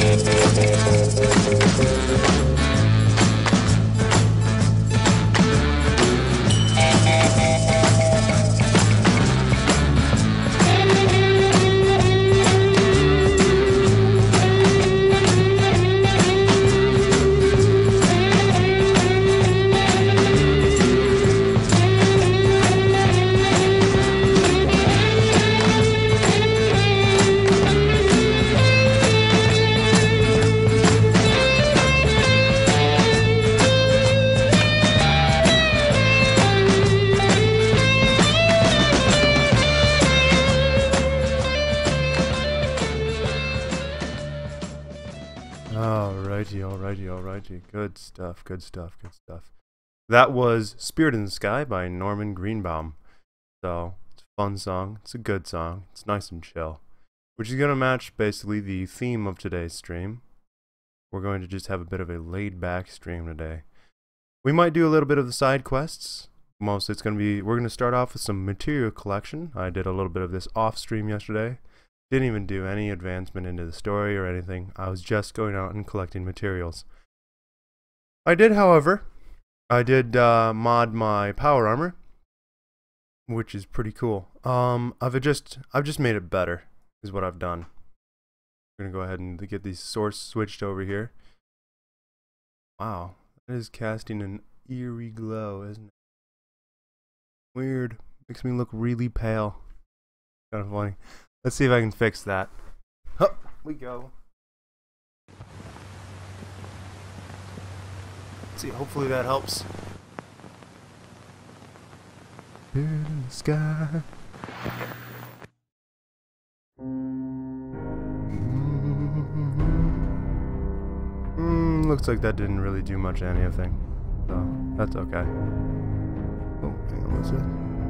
Alrighty. Good stuff. That was Spirit in the Sky by Norman Greenbaum. So, it's a fun song. It's a good song. It's nice and chill. Which is going to match basically the theme of today's stream. We're going to just have a bit of a laid-back stream today. We might do a little bit of the side quests. Mostly it's going to be, we're going to start off with some material collection. I did a little bit of this off stream yesterday. Didn't even do any advancement into the story or anything. I was just going out and collecting materials. I did, however, mod my power armor, which is pretty cool. I've just made it better, is what I've done. I'm gonna go ahead and get these source switched over here. Wow, that is casting an eerie glow, isn't it? Weird. Makes me look really pale. Kind of funny. Let's see if I can fix that. Up we go. Let's see, hopefully that helps. Here in the sky. Looks like that didn't really do much of anything. So, that's okay. Oh, hang on, what's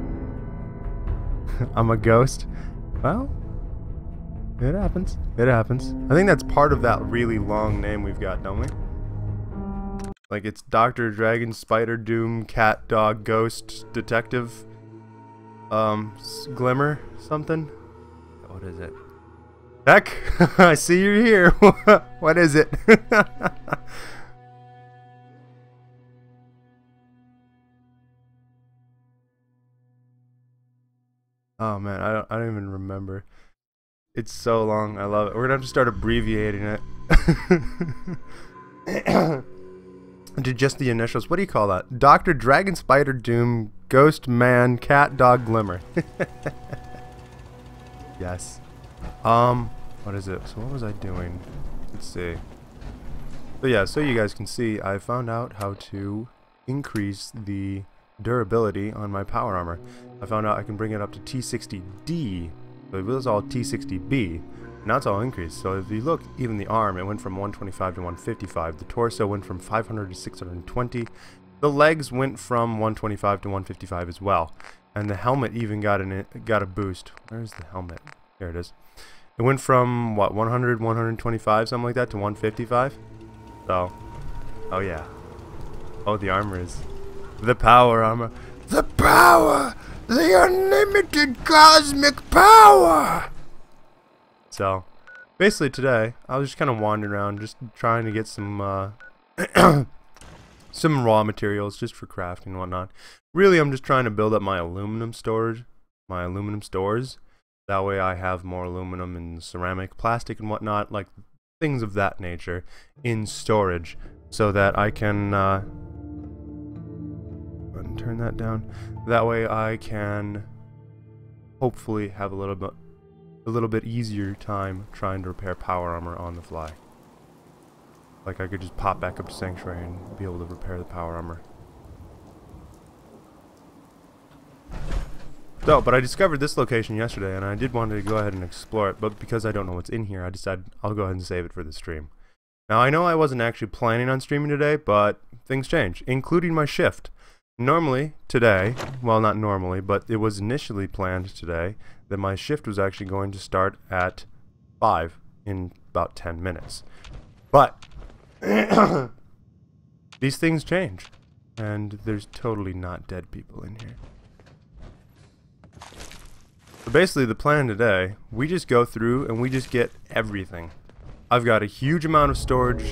that? I'm a ghost? Well, it happens. It happens. I think that's part of that really long name we've got, don't we? Like it's Dr. Dragon, Spider, Doom, Cat, Dog, Ghost, Detective, Glimmer, something? What is it? Heck! I see you're here! What is it? Oh man, I don't even remember. It's so long. I love it. We're gonna have to start abbreviating it. To just the initials. What do you call that? Dr. Dragon, Spider, Doom, Ghost, Man, Cat, Dog, Glimmer. Yes. What is it? So what was I doing? Let's see. But yeah, so you guys can see, I found out how to increase the durability on my power armor. I found out I can bring it up to T60D. So it was all T60B. Now it's all increased. So if you look, even the arm, it went from 125 to 155. The torso went from 500 to 620. The legs went from 125 to 155 as well. And the helmet even got a boost. Where's the helmet? There it is. It went from, what, 100, 125, something like that, to 155. So, oh yeah. Oh, the armor is... The power armor. The power! The unlimited cosmic power! So, basically today, I was just kind of wandering around, just trying to get some, some raw materials, just for crafting and whatnot. Really, I'm just trying to build up my aluminum storage, That way I have more aluminum and ceramic, plastic and whatnot, like things of that nature, in storage, so that I can, turn that down. That way I can hopefully have a little bit easier time trying to repair power armor on the fly. Like I could just pop back up to Sanctuary and be able to repair the power armor. So, but I discovered this location yesterday and I did want to go ahead and explore it, but because I don't know what's in here, I decided I'll go ahead and save it for the stream. Now I know I wasn't actually planning on streaming today, but things change, including my shift. Normally, today, well not normally, but it was initially planned today that my shift was actually going to start at 5 in about 10 minutes. But, these things change, and there's totally not dead people in here. So basically the plan today, we just go through and we just get everything. I've got a huge amount of storage.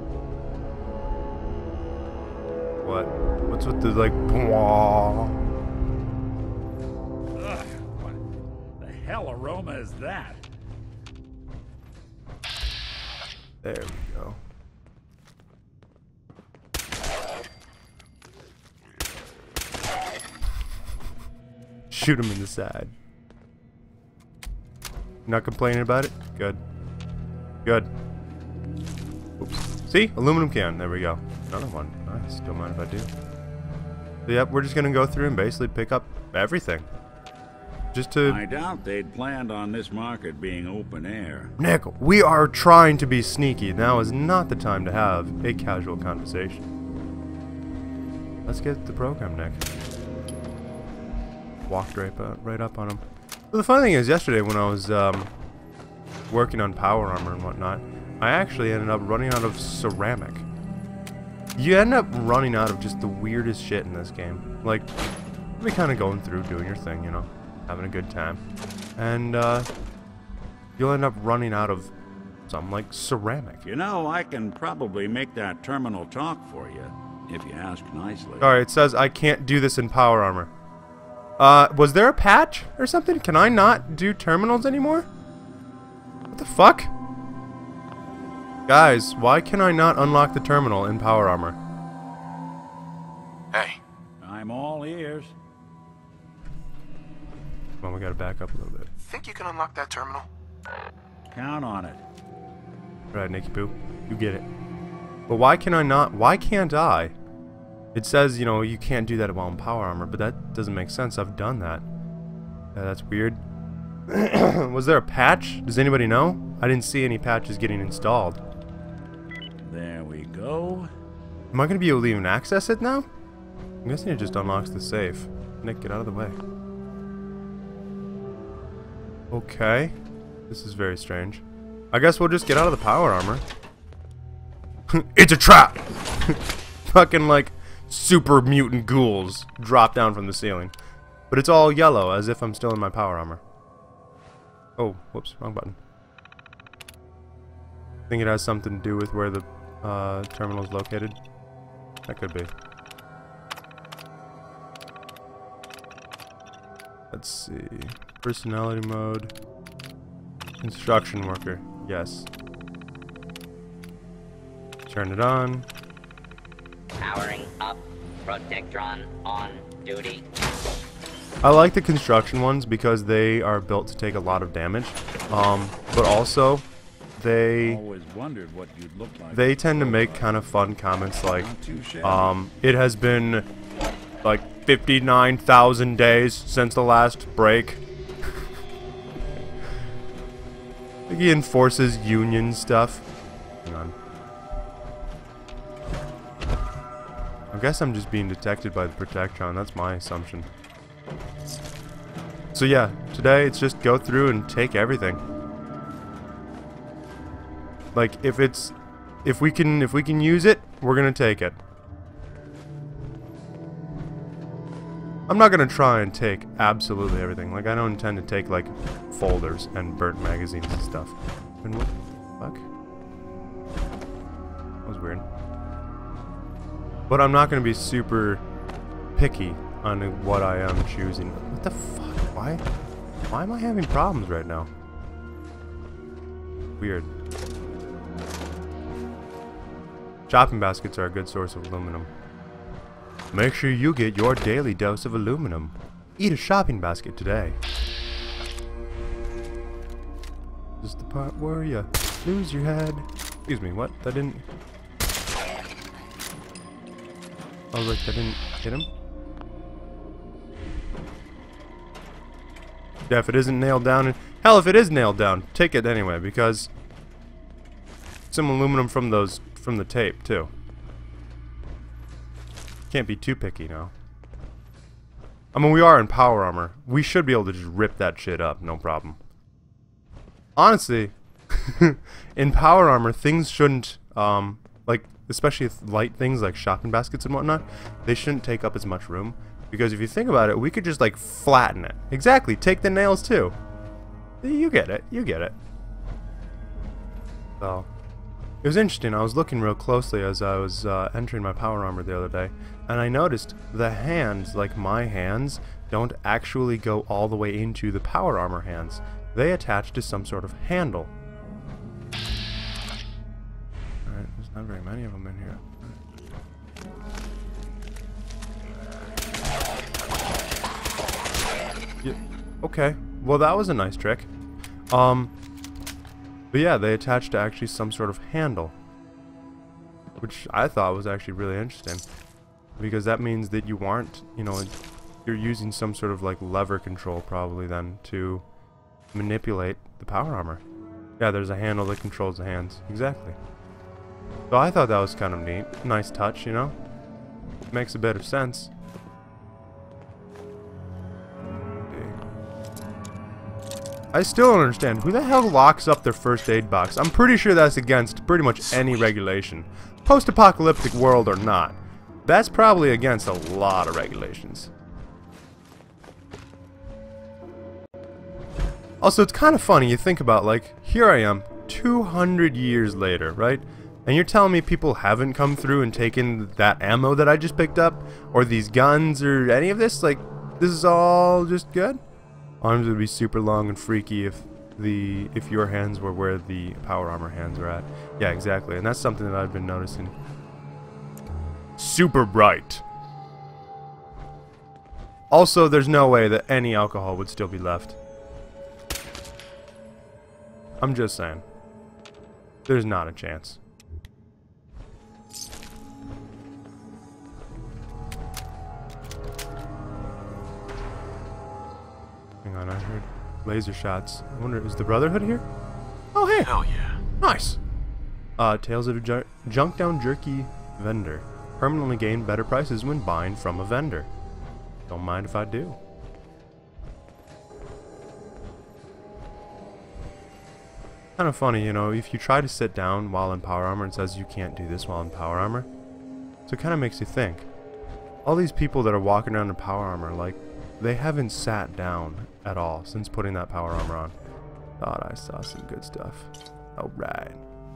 What? What's with the like? Ugh, what the hell aroma is that? There we go. Shoot him in the side. Not complaining about it? Good. Good. Oops. See? Aluminum can. There we go. Another one. Nice. Don't mind if I do. So, yep, we're just gonna go through and basically pick up everything. Just to... I doubt they'd planned on this market being open air. Nick, we are trying to be sneaky. Now is not the time to have a casual conversation. Let's get the program, Nick. Walked right up on him. But the funny thing is, yesterday when I was working on power armor and whatnot, I actually ended up running out of ceramic. You end up running out of just the weirdest shit in this game. Like, you'll be kind of going through, doing your thing, you know, having a good time. And you'll end up running out of something like ceramic. You know, I can probably make that terminal talk for you, if you ask nicely. Alright, it says I can't do this in power armor. Was there a patch or something? Can I not do terminals anymore? What the fuck? Guys, why can I not unlock the terminal in power armor? Hey. I'm all ears. Come on, we gotta back up a little bit. Think you can unlock that terminal? Count on it. Right, Nicky Poo. You get it. But why can I not? Why can't I? It says, you know, you can't do that while in power armor, but that doesn't make sense. I've done that. That's weird. Was there a patch? Does anybody know? I didn't see any patches getting installed. There we go. Am I going to be able to even access it now? I'm guessing it just unlocks the safe. Nick, get out of the way. Okay. This is very strange. I guess we'll just get out of the power armor. It's a trap! Fucking like super mutant ghouls drop down from the ceiling. But it's all yellow, as if I'm still in my power armor. Oh, whoops, wrong button. I think it has something to do with where the terminal is located. That could be. Let's see. Personality mode. Construction worker. Yes. Turn it on. Powering up. Protectron on duty. I like the construction ones because they are built to take a lot of damage. But also they Always wondered what you'd look like. they tend to make kind of fun comments like Not too shabby. it has been like 59,000 days since the last break. Like he enforces union stuff. Hang on. I guess I'm just being detected by the Protectron. That's my assumption. So yeah, today it's just go through and take everything. Like if we can use it, we're gonna take it. I'm not gonna try and take absolutely everything. Like I don't intend to take like folders and burnt magazines and stuff. And what the fuck? That was weird. But I'm not gonna be super picky on what I am choosing. What the fuck? Why am I having problems right now? Weird. Shopping baskets are a good source of aluminum. Make sure you get your daily dose of aluminum. Eat a shopping basket today. This is the part where you lose your head. Excuse me, what? That didn't... I was like, that didn't hit him? Yeah, if it isn't nailed down... Hell, if it is nailed down, take it anyway, because... some aluminum from the tape, too. Can't be too picky now. I mean, we are in power armor. We should be able to just rip that shit up, no problem. Honestly, in power armor, things shouldn't, like, especially light things like shopping baskets and whatnot, they shouldn't take up as much room. Because if you think about it, we could just, like, flatten it. Exactly, take the nails, too. You get it, you get it. So it was interesting. I was looking real closely as I was entering my power armor the other day, and I noticed the hands, like my hands, don't actually go all the way into the power armor hands. They attach to some sort of handle. Alright, there's not very many of them in here. Yeah, okay, well that was a nice trick. But yeah, they attach to actually some sort of handle, which I thought was actually really interesting, because that means that you aren't, you know, you're using some sort of like lever control probably then to manipulate the power armor. Yeah, there's a handle that controls the hands. Exactly. So I thought that was kind of neat. Nice touch, you know? Makes a bit of sense. I still don't understand. Who the hell locks up their first aid box? I'm pretty sure that's against pretty much any regulation. Post-apocalyptic world or not. That's probably against a lot of regulations. Also, it's kind of funny. You think about, like, here I am, 200 years later, right? And you're telling me people haven't come through and taken that ammo that I just picked up? Or these guns or any of this? Like, this is all just good? Arms would be super long and freaky if your hands were where the power armor hands are at. Yeah, exactly. And that's something that I've been noticing. Super bright. Also, there's no way that any alcohol would still be left. I'm just saying. There's not a chance. Hang on, I heard laser shots. I wonder, is the Brotherhood here? Oh, hey! Hell yeah. Nice! Tales of a Junk Down Jerky vendor. Permanently gain better prices when buying from a vendor. Don't mind if I do. Kind of funny, you know, if you try to sit down while in power armor, it says you can't do this while in power armor. So it kind of makes you think. All these people that are walking around in power armor, like, they haven't sat down at all since putting that power armor on. Thought I saw some good stuff. Alright.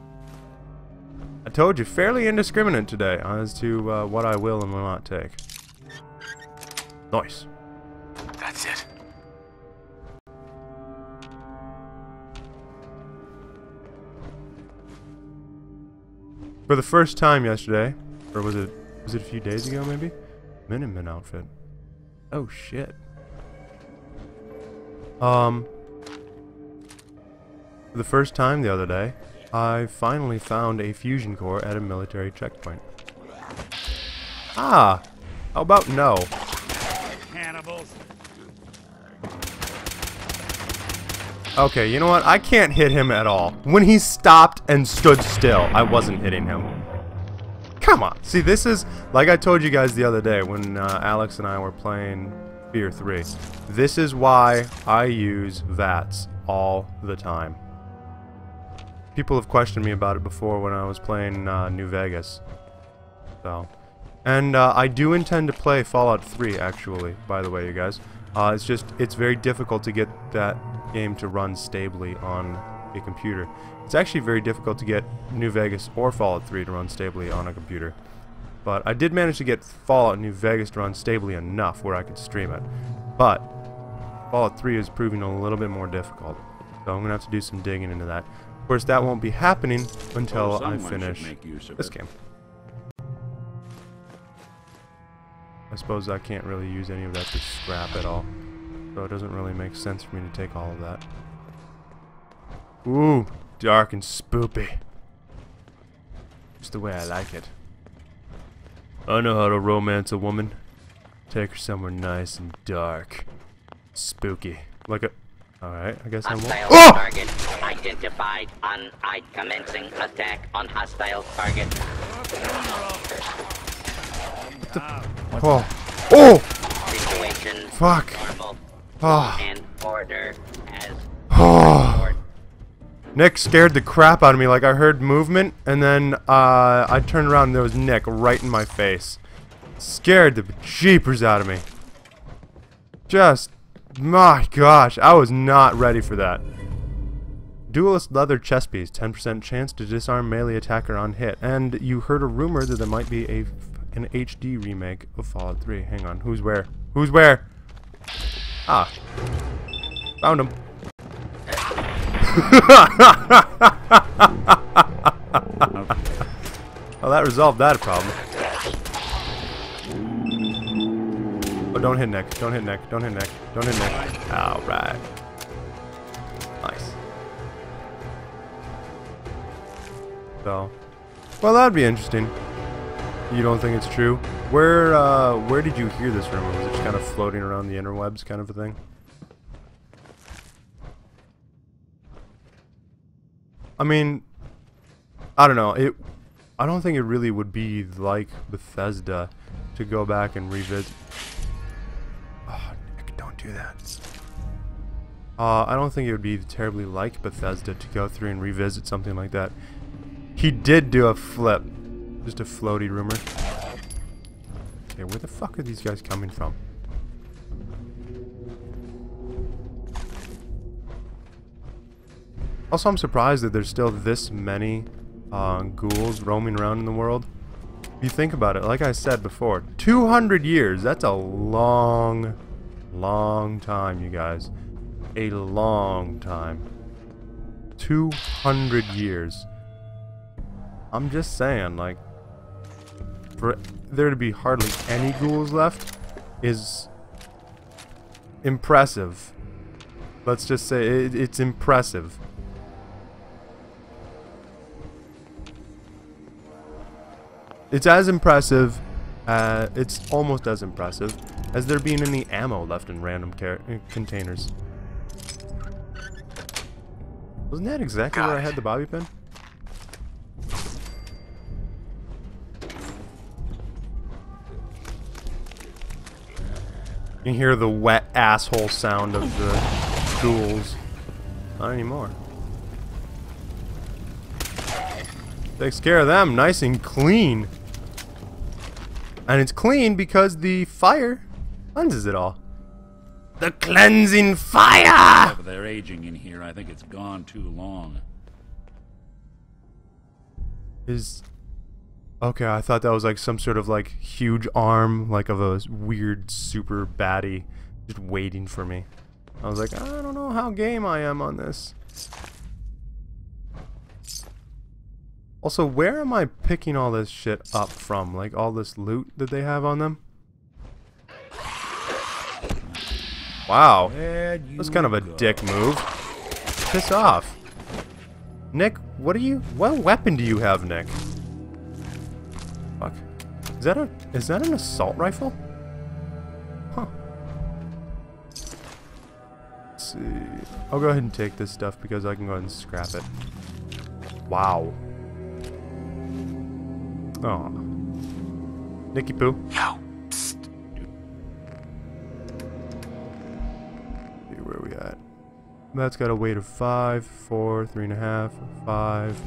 I told you, fairly indiscriminate today as to what I will and will not take. Nice. That's it. For the first time yesterday, or was it a few days ago maybe? Minuteman outfit. Oh shit. For the first time the other day, I finally found a fusion core at a military checkpoint. Ah! How about no? Cannibals. Okay, you know what? I can't hit him at all. When he stopped and stood still, I wasn't hitting him. Come on. See, this is, like I told you guys the other day when Alex and I were playing Fear 3. This is why I use VATS all the time. People have questioned me about it before when I was playing New Vegas. So, and I do intend to play Fallout 3, actually, by the way, you guys. It's just, it's very difficult to get that game to run stably on a computer. It's actually very difficult to get New Vegas or Fallout 3 to run stably on a computer. But I did manage to get Fallout New Vegas to run stably enough where I could stream it. But Fallout 3 is proving a little bit more difficult. So I'm going to have to do some digging into that. Of course, that won't be happening until I finish this game. I suppose I can't really use any of that to scrap at all. So it doesn't really make sense for me to take all of that. Ooh, dark and spoopy. Just the way I like it. I know how to romance a woman. Take her somewhere nice and dark. Spooky. Like a... Alright, I guess I won't... Hostile target identified. Commencing attack on hostile target. Oh! Oh! Situation Fuck! normal Oh. and order as Oh. Nick scared the crap out of me. Like, I heard movement, and then I turned around and there was Nick right in my face. Scared the jeepers out of me. Just, my gosh, I was not ready for that. Duelist leather chest piece, 10% chance to disarm melee attacker on hit. And you heard a rumor that there might be an HD remake of Fallout 3. Hang on, who's where? Who's where? Ah. Found him. Well, that resolved that problem. Oh, don't hit Nick. Don't hit Nick. Don't hit Nick. Don't hit Nick. Alright. Nice. So, well, that'd be interesting. You don't think it's true? Where did you hear this rumor? Was it just kind of floating around the interwebs kind of a thing? I mean, I don't know. I don't think it really would be like Bethesda to go back and revisit. Oh, Nick, don't do that. I don't think it would be terribly like Bethesda to go through and revisit something like that. He did do a flip. Just a floaty rumor. Okay, where the fuck are these guys coming from? Also, I'm surprised that there's still this many ghouls roaming around in the world. If you think about it, like I said before, 200 years, that's a long, long time, you guys. A long time. 200 years. I'm just saying, like, for there to be hardly any ghouls left is impressive. Let's just say it's impressive. It's as impressive, it's almost as impressive as there being any ammo left in random containers. Wasn't that exactly where I had the bobby pin? You can hear the wet asshole sound of the ghouls. Not anymore. Takes care of them nice and clean. And it's clean because the fire cleanses it all. The cleansing fire! If they're aging in here, I think it's gone too long. Okay, I thought that was like some sort of like huge arm, like of a weird super baddie just waiting for me. I was like, I don't know how game I am on this. Also, where am I picking all this shit up from? Like all this loot that they have on them? Wow. That's kind of a dick move. Piss off. Nick, what weapon do you have, Nick? Fuck. Is that an assault rifle? Huh. Let's see. I'll go ahead and take this stuff because I can go ahead and scrap it. Wow. Oh. Nicky Poo. Yo. Psst. See where we at. That's got a weight of 5, 4, 3.5, 5.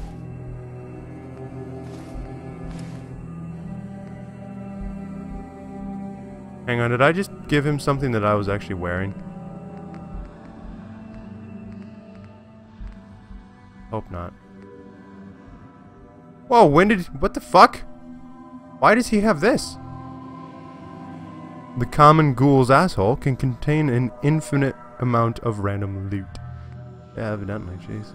Hang on, did I just give him something that I was actually wearing? Hope not. Whoa, what the fuck? Why does he have this? The common ghoul's asshole can contain an infinite amount of random loot. Yeah, evidently, jeez.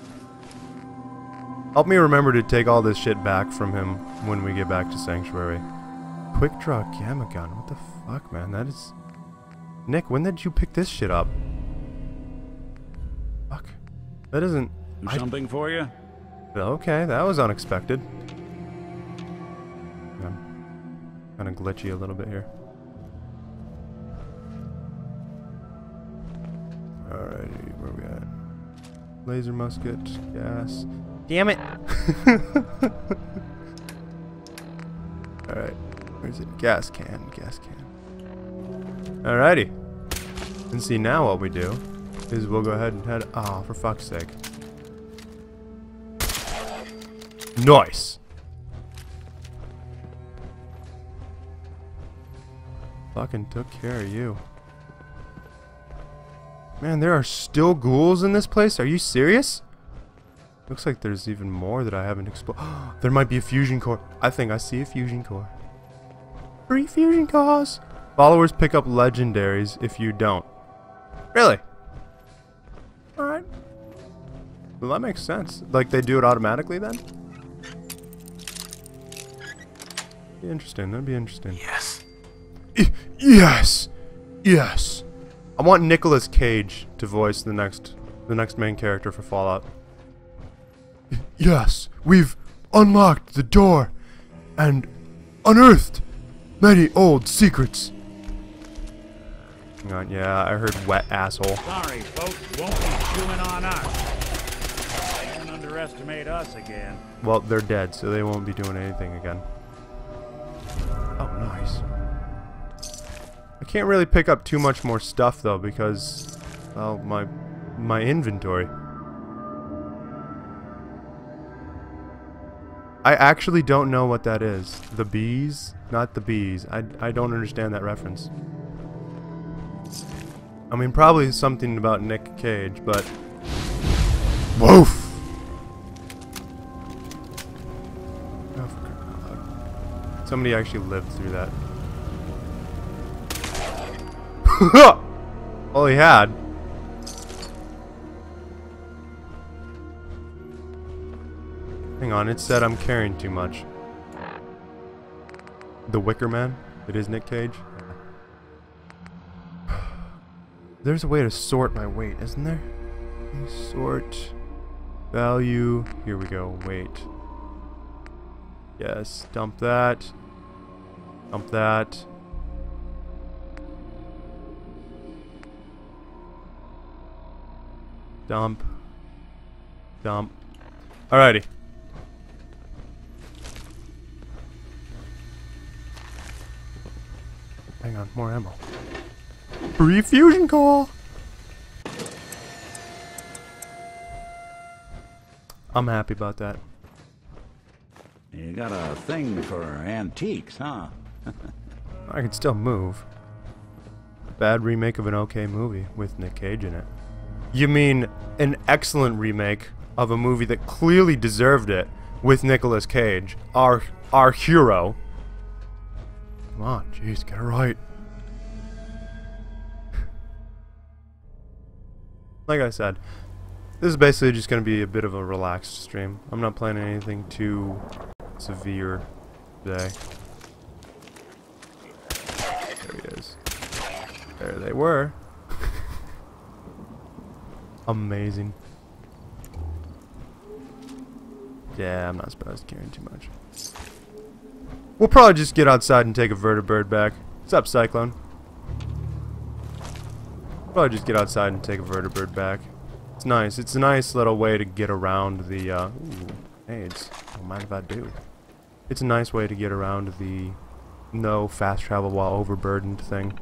Help me remember to take all this shit back from him when we get back to Sanctuary. Quick draw gamma gun, what the fuck, man? That is... Nick, when did you pick this shit up? Fuck. That isn't... Do something for you? Okay, that was unexpected. I'm kind of glitchy a little bit here. Alrighty, where we at? Laser musket, gas. Damn it! Alright, where's it? Gas can, gas can. Alrighty. And see, now what we do is we'll go ahead and head... Oh, for fuck's sake. Nice! Fucking took care of you. Man, there are still ghouls in this place? Are you serious? Looks like there's even more that I haven't explored. There might be a fusion core. I think I see a fusion core. 3 fusion cores. Followers pick up legendaries if you don't. Really? Alright. Well, that makes sense. Like, they do it automatically then? Be interesting. That'd be interesting. Yes. Yes! Yes! I want Nicolas Cage to voice the next main character for Fallout. Yes! We've unlocked the door and unearthed many old secrets. Hang on, yeah, I heard wet asshole. Sorry, folks, won't be chewing on us. Don't underestimate us again. Well, they're dead, so they won't be doing anything again. Oh, nice. I can't really pick up too much more stuff though because, well, my inventory. I actually don't know what that is. The bees? Not the bees. I don't understand that reference. I mean, probably something about Nick Cage, but... Woof! Oh, for God. Somebody actually lived through that. All he had. Hang on, it said I'm carrying too much. The Wicker Man? It is Nick Cage? There's a way to sort my weight, isn't there? Sort value. Here we go. Weight. Yes. Dump that. Dump that. Dump. Dump. Alrighty. Hang on, more ammo. Free fusion call! I'm happy about that. You got a thing for antiques, huh? I can still move. Bad remake of an okay movie with Nick Cage in it. You mean an excellent remake of a movie that clearly deserved it with Nicolas Cage, our hero. Come on, jeez, get it right. Like I said, this is basically just going to be a bit of a relaxed stream. I'm not planning anything too severe today. There he is. There they were. Amazing. Yeah, I'm not supposed to carry too much. We'll probably just get outside and take a vertibird back. What's up, Cyclone? Probably just get outside and take a vertibird back. It's nice. It's a nice little way to get around the, ooh, AIDS. Don't mind if I do. It's a nice way to get around the no fast travel while overburdened thing.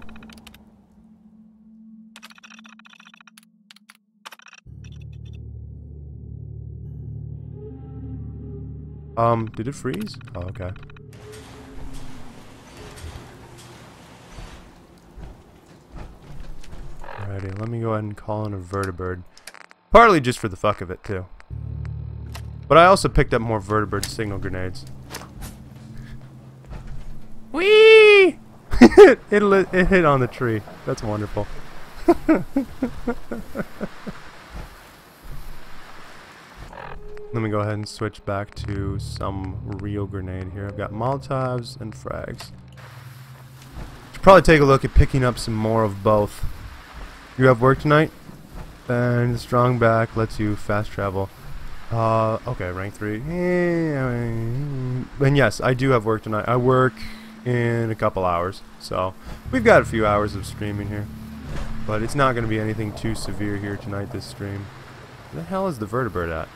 Did it freeze? Oh, okay. Alrighty, let me go ahead and call in a vertibird. Partly just for the fuck of it, too. But I also picked up more vertibird signal grenades. Whee! it hit on the tree. That's wonderful. Let me go ahead and switch back to some real grenade here. I've got Molotovs and frags. Should probably take a look at picking up some more of both. You have work tonight? And the strong back lets you fast travel. Okay, rank 3. And yes, I do have work tonight. I work in a couple hours. So, we've got a few hours of streaming here. But it's not going to be anything too severe here tonight, this stream. Where the hell is the vertibird at?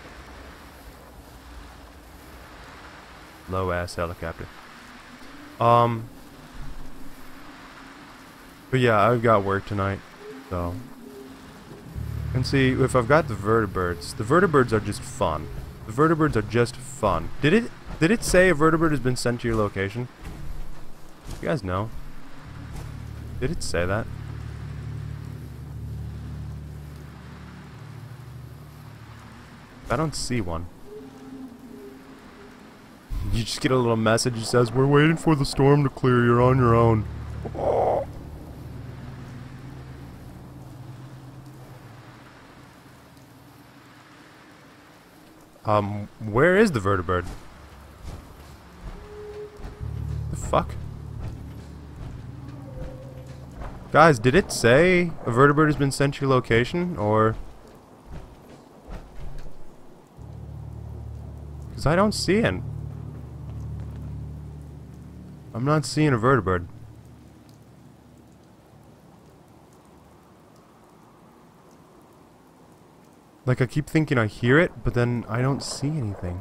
Low ass helicopter. But yeah, I've got work tonight, so. And see, if I've got the vertibirds are just fun. The vertibirds are just fun. Did it say a vertibird has been sent to your location? You guys know? Did it say that? I don't see one. You just get a little message that says, "We're waiting for the storm to clear, you're on your own." Oh. Where is the vertibird? The fuck? Guys, did it say a vertibird has been sent to your location, or... Because I don't see it. I'm not seeing a vertibird. Like, I keep thinking I hear it, but then I don't see anything.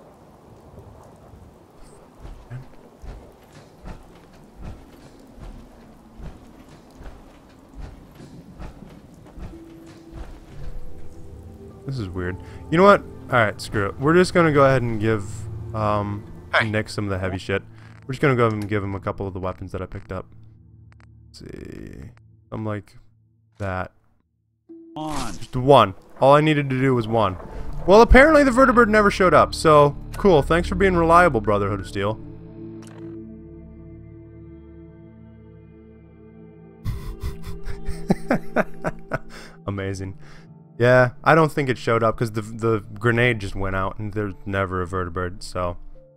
This is weird. You know what? Alright, screw it. We're just gonna go ahead and give Nick some of the heavy shit. We're just gonna go ahead and give him a couple of the weapons that I picked up. Let's see. I'm like that. Just one. All I needed to do was one. Well, apparently the vertibird never showed up, so cool. Thanks for being reliable, Brotherhood of Steel. Amazing. Yeah, I don't think it showed up because the grenade just went out and there's never a vertibird, so.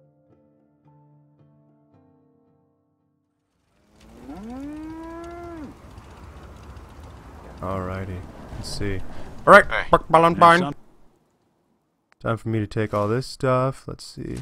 Alrighty, let's see. Alright, Hey. Time for me to take all this stuff. Let's see.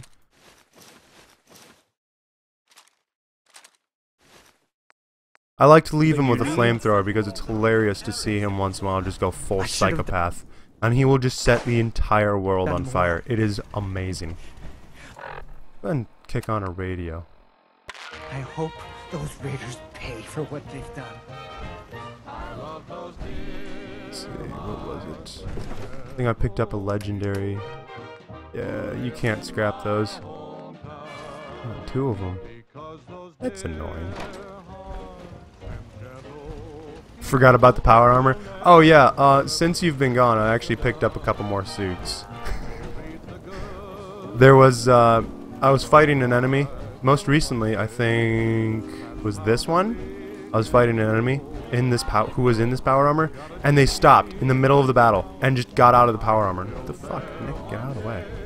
I like to leave him with a flamethrower because it's hilarious to see him once in a while just go full psychopath. And he will just set the entire world on fire. It is amazing. Go ahead and kick on a radio. I hope those raiders pay for what they've done. Let's see, what was it? I think I picked up a legendary. Yeah, you can't scrap those. Oh, two of them. That's annoying. Forgot about the power armor. Oh yeah, since you've been gone, I actually picked up a couple more suits. There was, I was fighting an enemy. Most recently, I think, was this one. I was fighting an enemy in this who was in this power armor, and they stopped in the middle of the battle and just got out of the power armor. What the fuck, Nick? Get out of the way.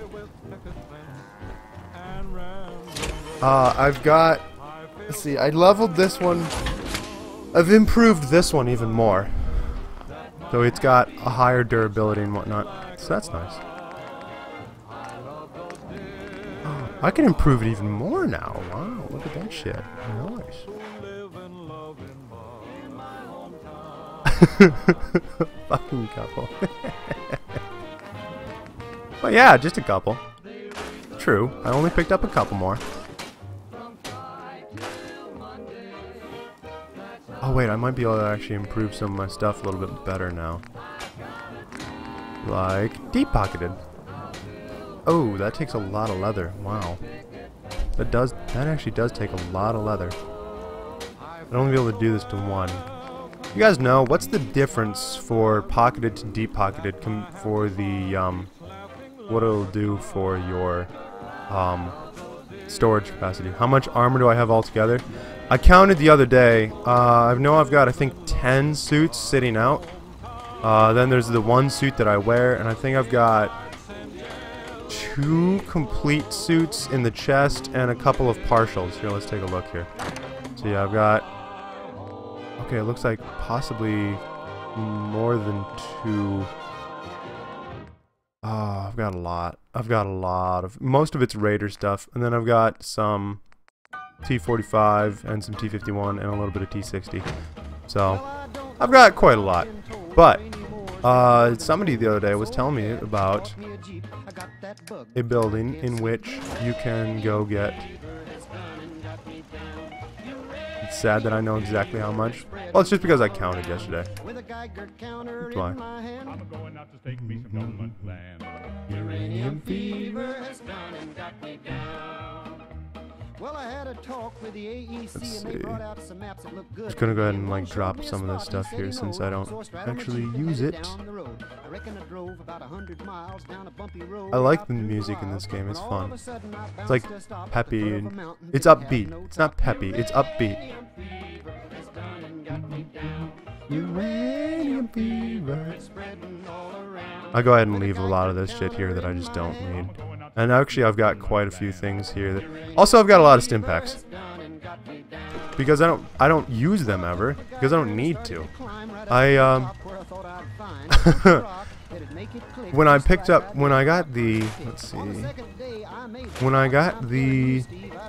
I've got. Let's see. I leveled this one. I've improved this one even more. So it's got a higher durability and whatnot. So that's nice. Oh, I can improve it even more now. Wow, look at that shit. Nice. Fucking couple. But yeah, just a couple. True, I only picked up a couple more. Oh wait, I might be able to actually improve some of my stuff a little bit better now. Like, deep pocketed. Oh, that takes a lot of leather. Wow. That actually does take a lot of leather. I'd only be able to do this to one. You guys know, what's the difference for pocketed to deep pocketed for the, what it'll do for your, storage capacity? How much armor do I have altogether? I counted the other day. I know I've got, I think, 10 suits sitting out. Then there's the one suit that I wear, and I think I've got 2 complete suits in the chest and a couple of partials. Here, let's take a look here. So yeah, I've got... Okay, it looks like possibly more than 2. Oh, I've got a lot. I've got a lot of... Most of it's Raider stuff, and then I've got some T45 and some T51 and a little bit of T60. So, I've got quite a lot. But, somebody the other day was telling me about a building in which you can go get... It's sad that I know exactly how much. Well, it's just because I counted yesterday. That's why. I'm going out to take me some government land. Uranium fever. Well, I had a talk with the AEC Let's and they see. brought out some maps that look good. Just gonna go ahead and like drop some of this stuff here since I don't actually use it. I reckon I drove about 100 miles down a bumpy road. I like the music in this game, it's fun. It's like peppy and it's upbeat. It's not peppy, it's upbeat. Uranium fever. I'll go ahead and leave a lot of this shit here that I just don't need. And actually I've got quite a few things here that also I've got a lot of stim packs. Because I don't use them ever, because I don't need to. When I got the, let's see, when I got the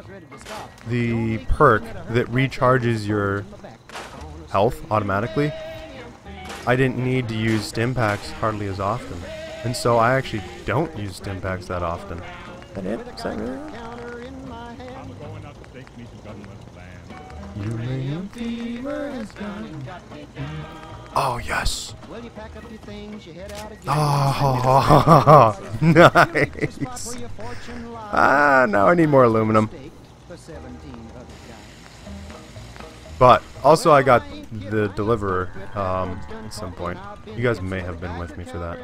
perk that recharges your health automatically, I didn't need to use stim packs hardly as often. And so I actually don't use stim packs that often. Is that it? Is that really it? Uranium fever has gone. Oh, yes. Oh, nice. Ah, now I need more aluminum. But also I got the deliverer at some point. You guys may have been with me for that.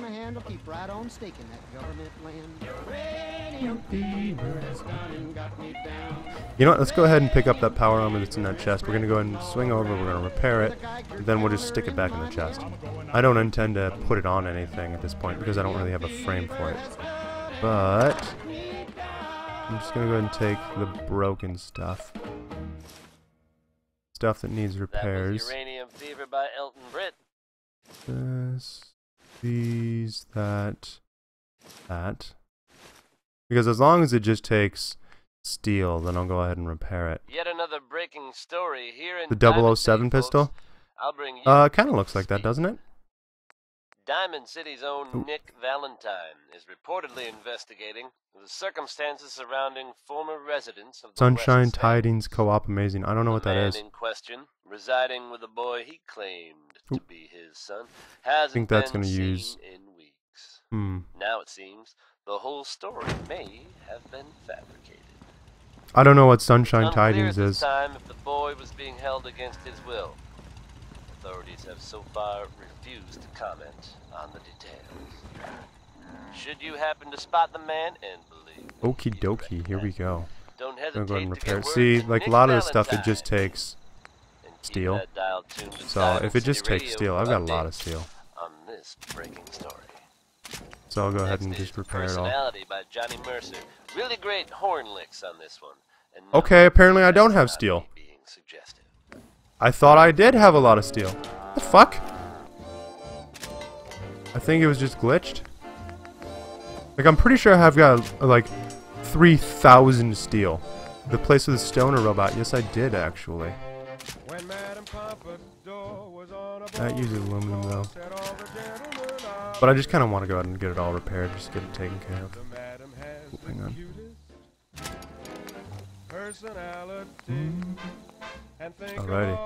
You know what, let's go ahead and pick up that power armor that's in that chest. We're going to go ahead and swing over, we're going to repair it, and then we'll just stick it back in the chest. I don't intend to put it on anything at this point because I don't really have a frame for it. But I'm just going to go ahead and take the broken stuff. Stuff that needs repairs. That was Uranium Fever by Elton Britt. This, these, that. Because as long as it just takes steel, then I'll go ahead and repair it. Yet another breaking story here in The Diamond 007 City, pistol? folks. I'll bring you It kind of looks like that, doesn't it? Diamond City's own Ooh. Nick Valentine is reportedly investigating the circumstances surrounding former residents of the Sunshine West Stand. Tidings Co-op Amazing. I don't know what The that man is. in question, residing with a boy he claimed Ooh. to be his son, hasn't think that's been gonna seen use- in weeks. Hmm. Now it seems the whole story may have been fabricated. I don't know what Sunshine Unclear Tidings at this is. time if the boy was being held against his will. Authorities have so far refused to comment on the details. Should you happen to spot the man and believe me, Okie he's dokie, here we recognized, go. don't I'm gonna hesitate go ahead and to repair get it. word See, to like a Nick lot of the stuff, it Valentine. just takes And keep steel. that dial tuned to So Diamond if it just City takes Radio steel, I've got a for lot of updates steel. on this breaking story. So I'll go ahead Next and is just repair it all. Personality by Johnny Mercer. Really great horn licks on this one. And Okay, apparently I don't have not steel. me being suggestive. I thought I did have a lot of steel. The fuck? I think it was just glitched. Like, I'm pretty sure I've got, like, 3,000 steel. The place with the stoner robot. Yes, I did, actually. That uses aluminum, though. But I just kind of want to go ahead and get it all repaired, just get it taken care of. Ooh, hang on. Alrighty.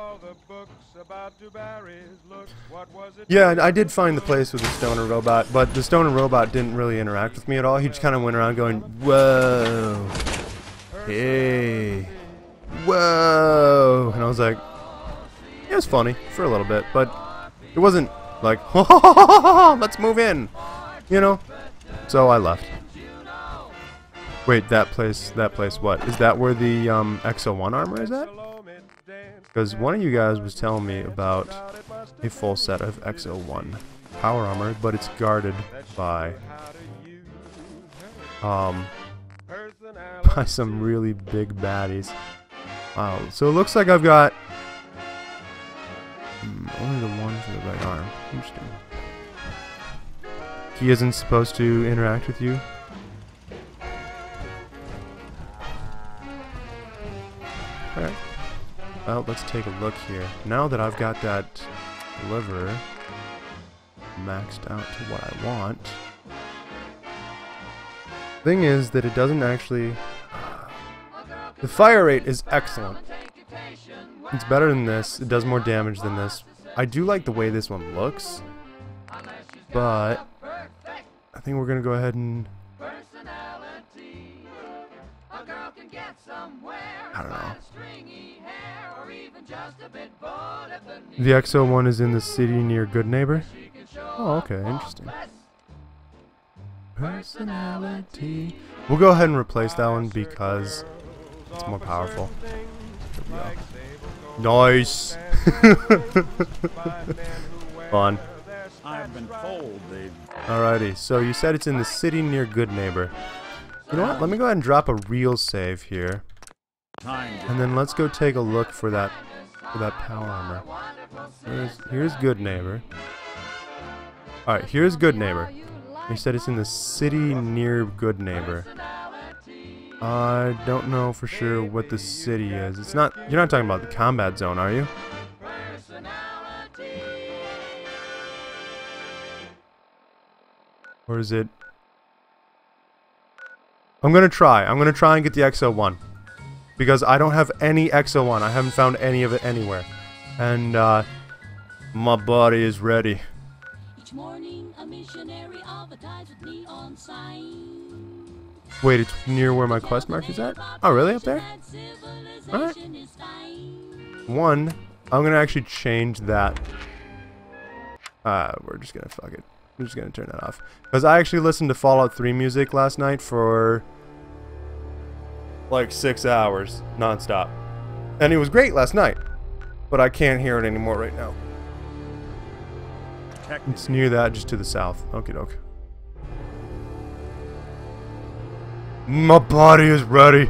Yeah, I did find the place with the stoner robot, but the stoner robot didn't really interact with me at all. He just kind of went around going, whoa, hey, whoa, and I was like, it was funny for a little bit, but it wasn't like, let's move in, you know? So I left. Wait, that place, what? Is that where the XO1 armor is at? Because one of you guys was telling me about a full set of XO1 power armor, but it's guarded by by some really big baddies. Wow, so it looks like I've got only the one for the right arm. Interesting. He isn't supposed to interact with you. Alright. Well, let's take a look here. Now that I've got that deliverer maxed out to what I want, thing is that it doesn't actually... The fire rate is excellent. It's better than this. It does more damage than this. I do like the way this one looks, but I think we're gonna go ahead and I don't know. The XO1 is in the city near Good Neighbor. Oh, okay, interesting. Personality. We'll go ahead and replace that one because it's more powerful. There we go. Nice. Fun. I've been told they. Alrighty, so you said it's in the city near Good Neighbor. You know what? Let me go ahead and drop a real save here, and then let's go take a look for that power armor. Here's Good Neighbor. All right, here's Good Neighbor. You said it's in the city near Good Neighbor. I don't know for sure what the city is. It's not. You're not talking about the combat zone, are you? Or is it? I'm gonna try and get the XO1. Because I don't have any XO1. I haven't found any of it anywhere. And, my body is ready. Each morning, a missionary advertised with neon sign. Wait, it's near where my quest mark is at? Oh, really? Up there? Alright. One, I'm gonna actually change that. We're just gonna fuck it. I'm just gonna turn that off. Because I actually listened to Fallout 3 music last night for like 6 hours non-stop. And it was great last night. But I can't hear it anymore right now. It's near that, just to the south. Okie doke. My body is ready.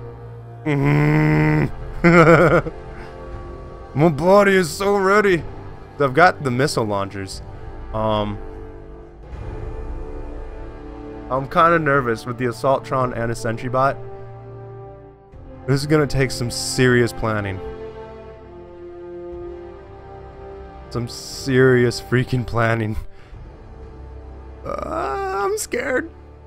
My body is so ready. I've got the missile launchers. I'm kind of nervous with the Assaultron and a Sentry Bot. This is gonna take some serious planning. Some serious freaking planning. I'm scared.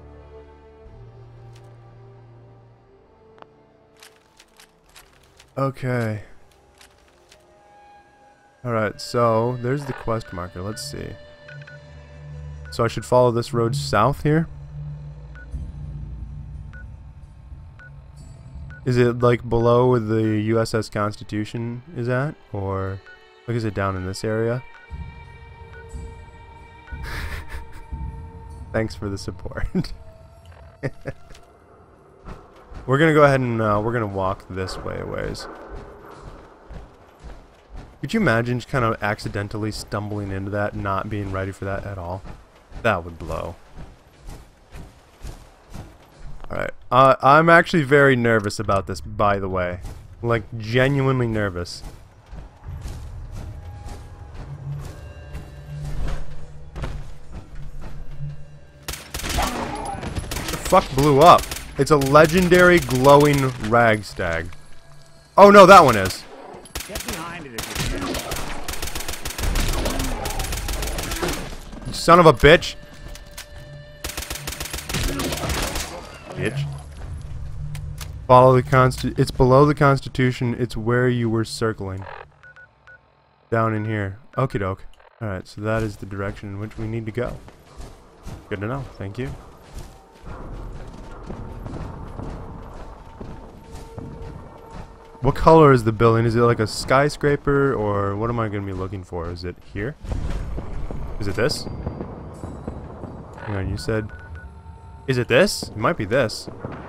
Okay. Alright, so there's the quest marker. Let's see. So I should follow this road south here? Is it like below where the USS Constitution is at? Or like is it down in this area? Thanks for the support. We're gonna go ahead and we're gonna walk this way a ways. Could you imagine just kind of accidentally stumbling into that, not being ready for that at all? That would blow. Alright, I'm actually very nervous about this, by the way. Like, genuinely nervous. The fuck blew up? It's a legendary glowing Ragstag. Oh no, that one is. Get behind it if you can. You son of a bitch. Bitch. Follow the it's below the Constitution. It's where you were circling. Down in here. Okie doke. Alright, so that is the direction in which we need to go. Good to know. Thank you. What color is the building? Is it like a skyscraper, or what am I going to be looking for? Is it here? Is it this? Hang on, you said... Is it this? It might be this.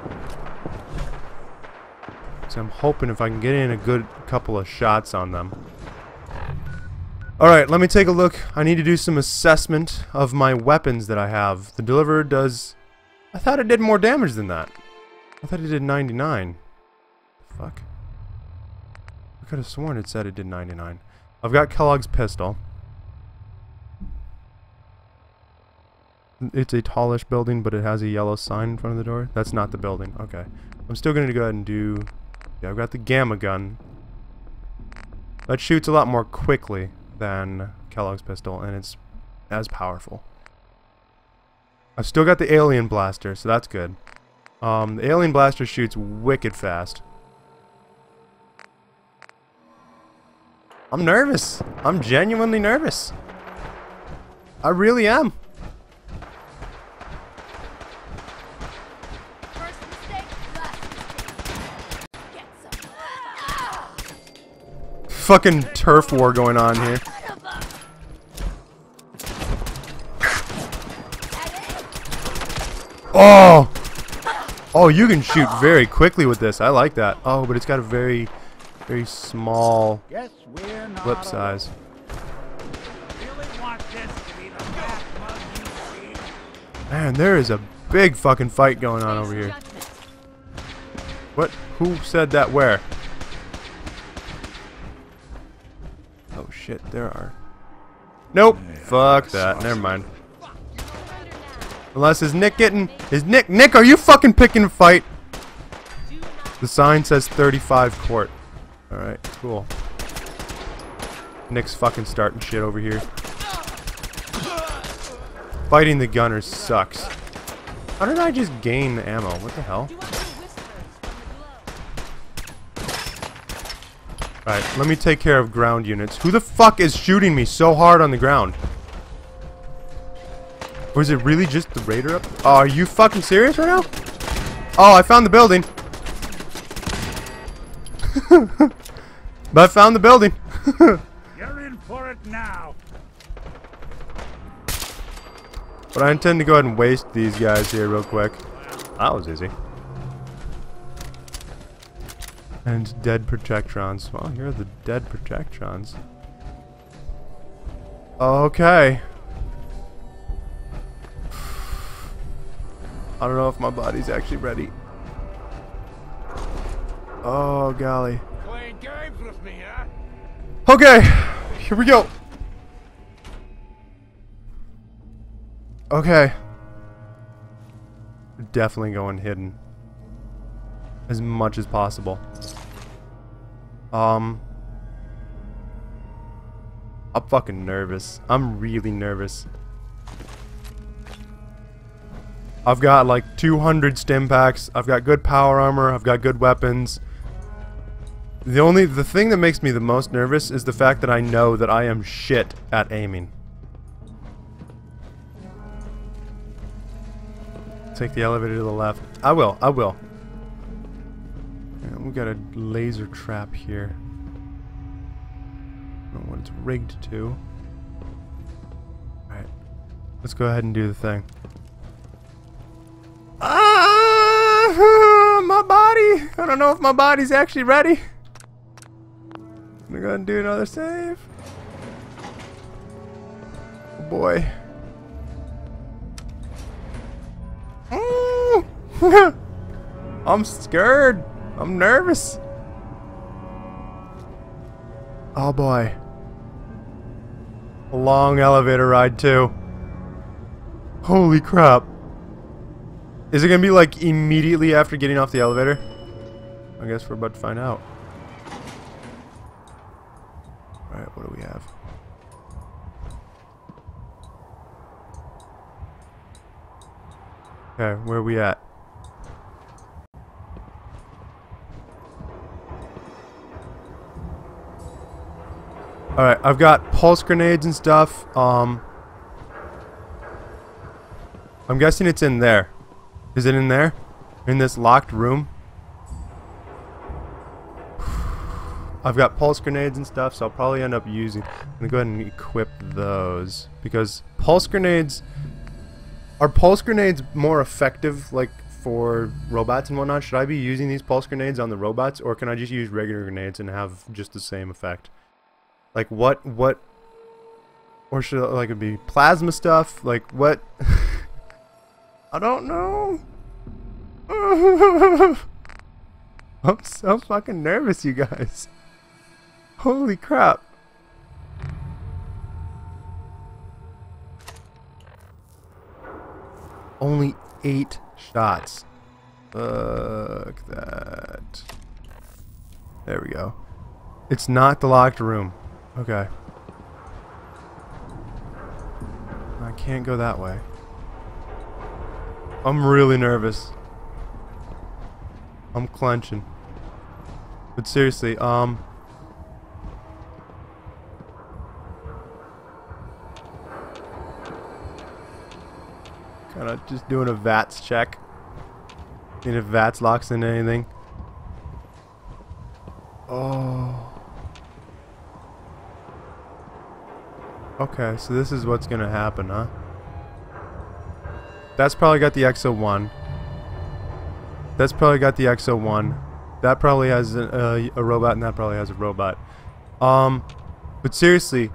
So I'm hoping if I can get in a good couple of shots on them. Alright, let me take a look. I need to do some assessment of my weapons that I have. The Deliverer does... I thought it did more damage than that. I thought it did 99. Fuck. I could have sworn it said it did 99. I've got Kellogg's pistol. It's a tallish building, but it has a yellow sign in front of the door. That's not the building. Okay. I'm still going to go ahead and do... Yeah, I've got the Gamma gun. That shoots a lot more quickly than Kellogg's pistol, and it's as powerful. I've still got the Alien Blaster, so that's good. The Alien Blaster shoots wicked fast. I'm nervous. I'm genuinely nervous. I really am. First mistake, last mistake. fucking turf war going on here. Oh! Oh, you can shoot very quickly with this. I like that. Oh, but it's got a very, very small Guess we're not clip size. really want this to be the last mug you see. Man, there is a big fucking fight going on over here. What? Who said that where? Oh shit, there are. Nope. Fuck that. Never mind. Unless is Nick getting... Is Nick, are you fucking picking a fight? The sign says 35 court. Alright, cool. Nick's fucking starting shit over here. Fighting the gunners sucks. How did I just gain ammo? What the hell? Alright, let me take care of ground units. Who the fuck is shooting me so hard on the ground? Or is it really just the raider up? Oh, are you fucking serious right now? Oh, I found the building. But I found the building. You're in for it now. But I intend to go ahead and waste these guys here real quick. That was easy. And dead projectrons. Well, here are the dead projectrons. Okay. I don't know if my body's actually ready. Oh, golly. Playing games with me, huh? Okay, here we go. Okay. Definitely going hidden. As much as possible. I'm fucking nervous. I'm really nervous. I've got like 200 stim packs. I've got good power armor. I've got good weapons. The thing that makes me the most nervous is the fact that I know that I am shit at aiming. Take the elevator to the left. I will. And we got a laser trap here. I don't know what it's rigged to. Alright. Let's go ahead and do the thing. My body! I don't know if my body's actually ready. I'm gonna do another save. Oh boy. I'm scared. I'm nervous. Oh boy. A long elevator ride too. Holy crap. Is it gonna be like immediately after getting off the elevator? I guess we're about to find out. Alright, what do we have? Okay, where are we at? Alright, I've got pulse grenades and stuff. I'm guessing it's in there. Is it in there? In this locked room? I've got pulse grenades and stuff, so I'll probably end up using... I'm gonna go ahead and equip those. Because pulse grenades... Are pulse grenades more effective, like, for robots and whatnot? Should I be using these pulse grenades on the robots? Or can I just use regular grenades and have just the same effect? Like, what... Or should, like, it be plasma stuff? Like, what... I don't know. I'm so fucking nervous, you guys. Holy crap. Only 8 shots. Fuck that. There we go. It's not the locked room. Okay. I can't go that way. I'm really nervous. I'm clenching. But seriously, kinda just doing a VATS check. Seeing if VATS locks into anything. Oh. Okay, so this is what's gonna happen, huh? That's probably got the XO1. That's probably got the XO1. That probably has a robot, and that probably has a robot. But seriously,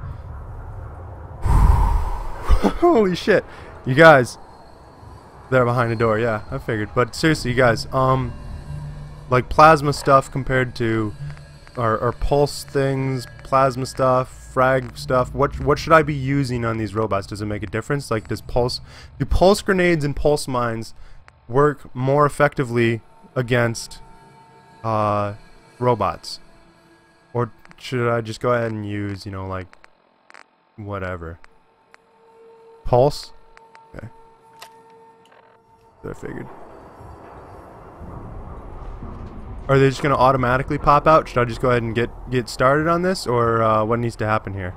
holy shit, you guys. They're behind the door, yeah, I figured. But seriously, you guys, like plasma stuff compared to, or pulse things, plasma stuff, frag stuff. What should I be using on these robots? Does it make a difference? Like, do pulse grenades and pulse mines work more effectively against robots, or should I just go ahead and use, you know, like whatever? Pulse. Okay. I figured. Are they just gonna automatically pop out? Should I just go ahead and get started on this, or what needs to happen here?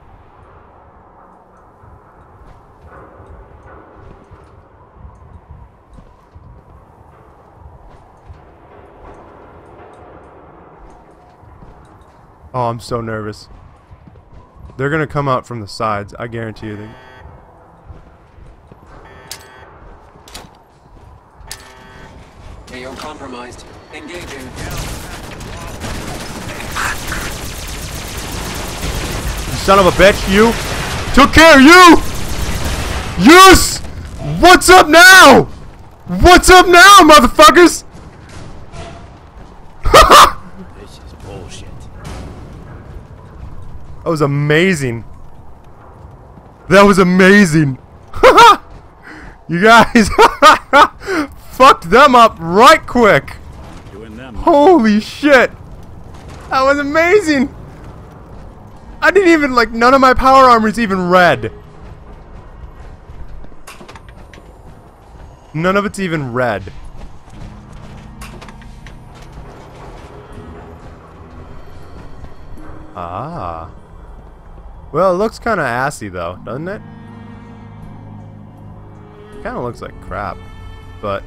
Oh, I'm so nervous. They're gonna come out from the sides. I guarantee you. AO compromised. Engaging. You son of a bitch, you! Took care of you! Yes! What's up now? What's up now, motherfuckers? This is bullshit. That was amazing. That was amazing. You guys fucked them up right quick. Doing them. Holy shit. That was amazing. I didn't even, like, none of my power armor's even red. None of it's even red. Ah. Well, it looks kind of assy though, doesn't it? Kind of looks like crap, but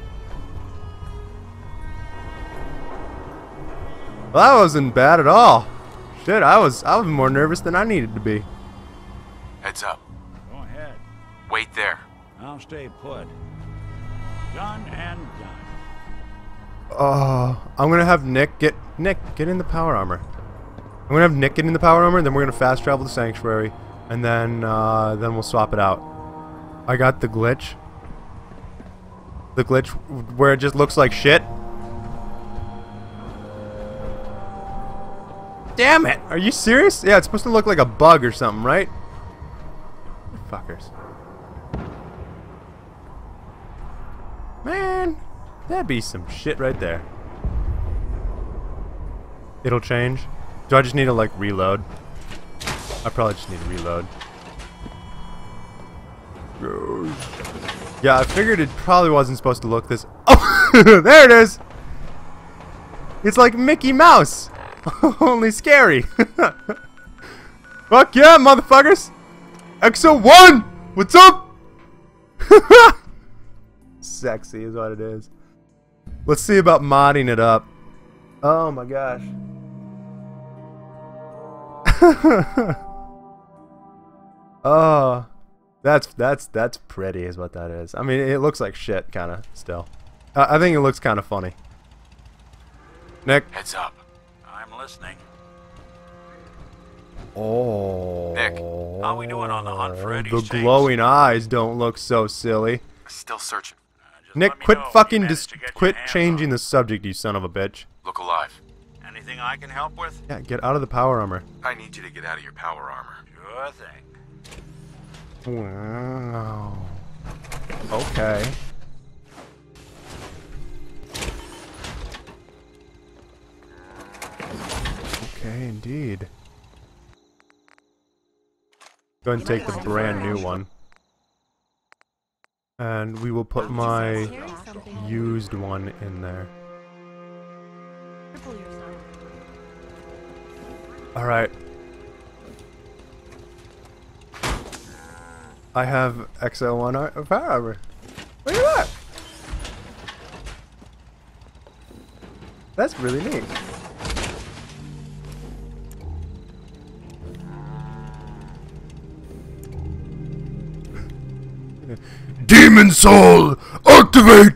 well, that wasn't bad at all. Shit, I was more nervous than I needed to be. Heads up. Go ahead. Wait there. I'll stay put. Done and done. I'm gonna have Nick get in the power armor. I'm gonna have Nick get in the power armor, then we're gonna fast travel to Sanctuary, and then we'll swap it out. I got the glitch. The glitch where it just looks like shit. Damn it! Are you serious? Yeah, it's supposed to look like a bug or something, right? Fuckers. Man, that'd be some shit right there. It'll change. Do I just need to, like, reload? I probably just need to reload. Yeah, I figured it probably wasn't supposed to look this. Oh, there it is. It's like Mickey Mouse, only scary. Fuck yeah, motherfuckers! XO1, what's up? Sexy is what it is. Let's see about modding it up. Oh my gosh. Oh, that's pretty is what that is. I mean, it looks like shit kind of still. I think it looks kind of funny. Nick, Heads up. I'm listening. oh, Nick, how we doing on the hunt for Eddie's the tapes? glowing eyes don't look so silly. Still searching. Just Nick, let me quit know if you fucking manage to get your quit hands changing on the subject, you son of a bitch. Look alive. Anything I can help with? Yeah, get out of the power armor. I need you to get out of your power armor. Sure thing. Wow. Okay. Okay, indeed. Go ahead and take the brand new one. And we will put my used one in there. Alright. I have XL1 power armor. Look at that! That's really neat. Demon Soul, activate!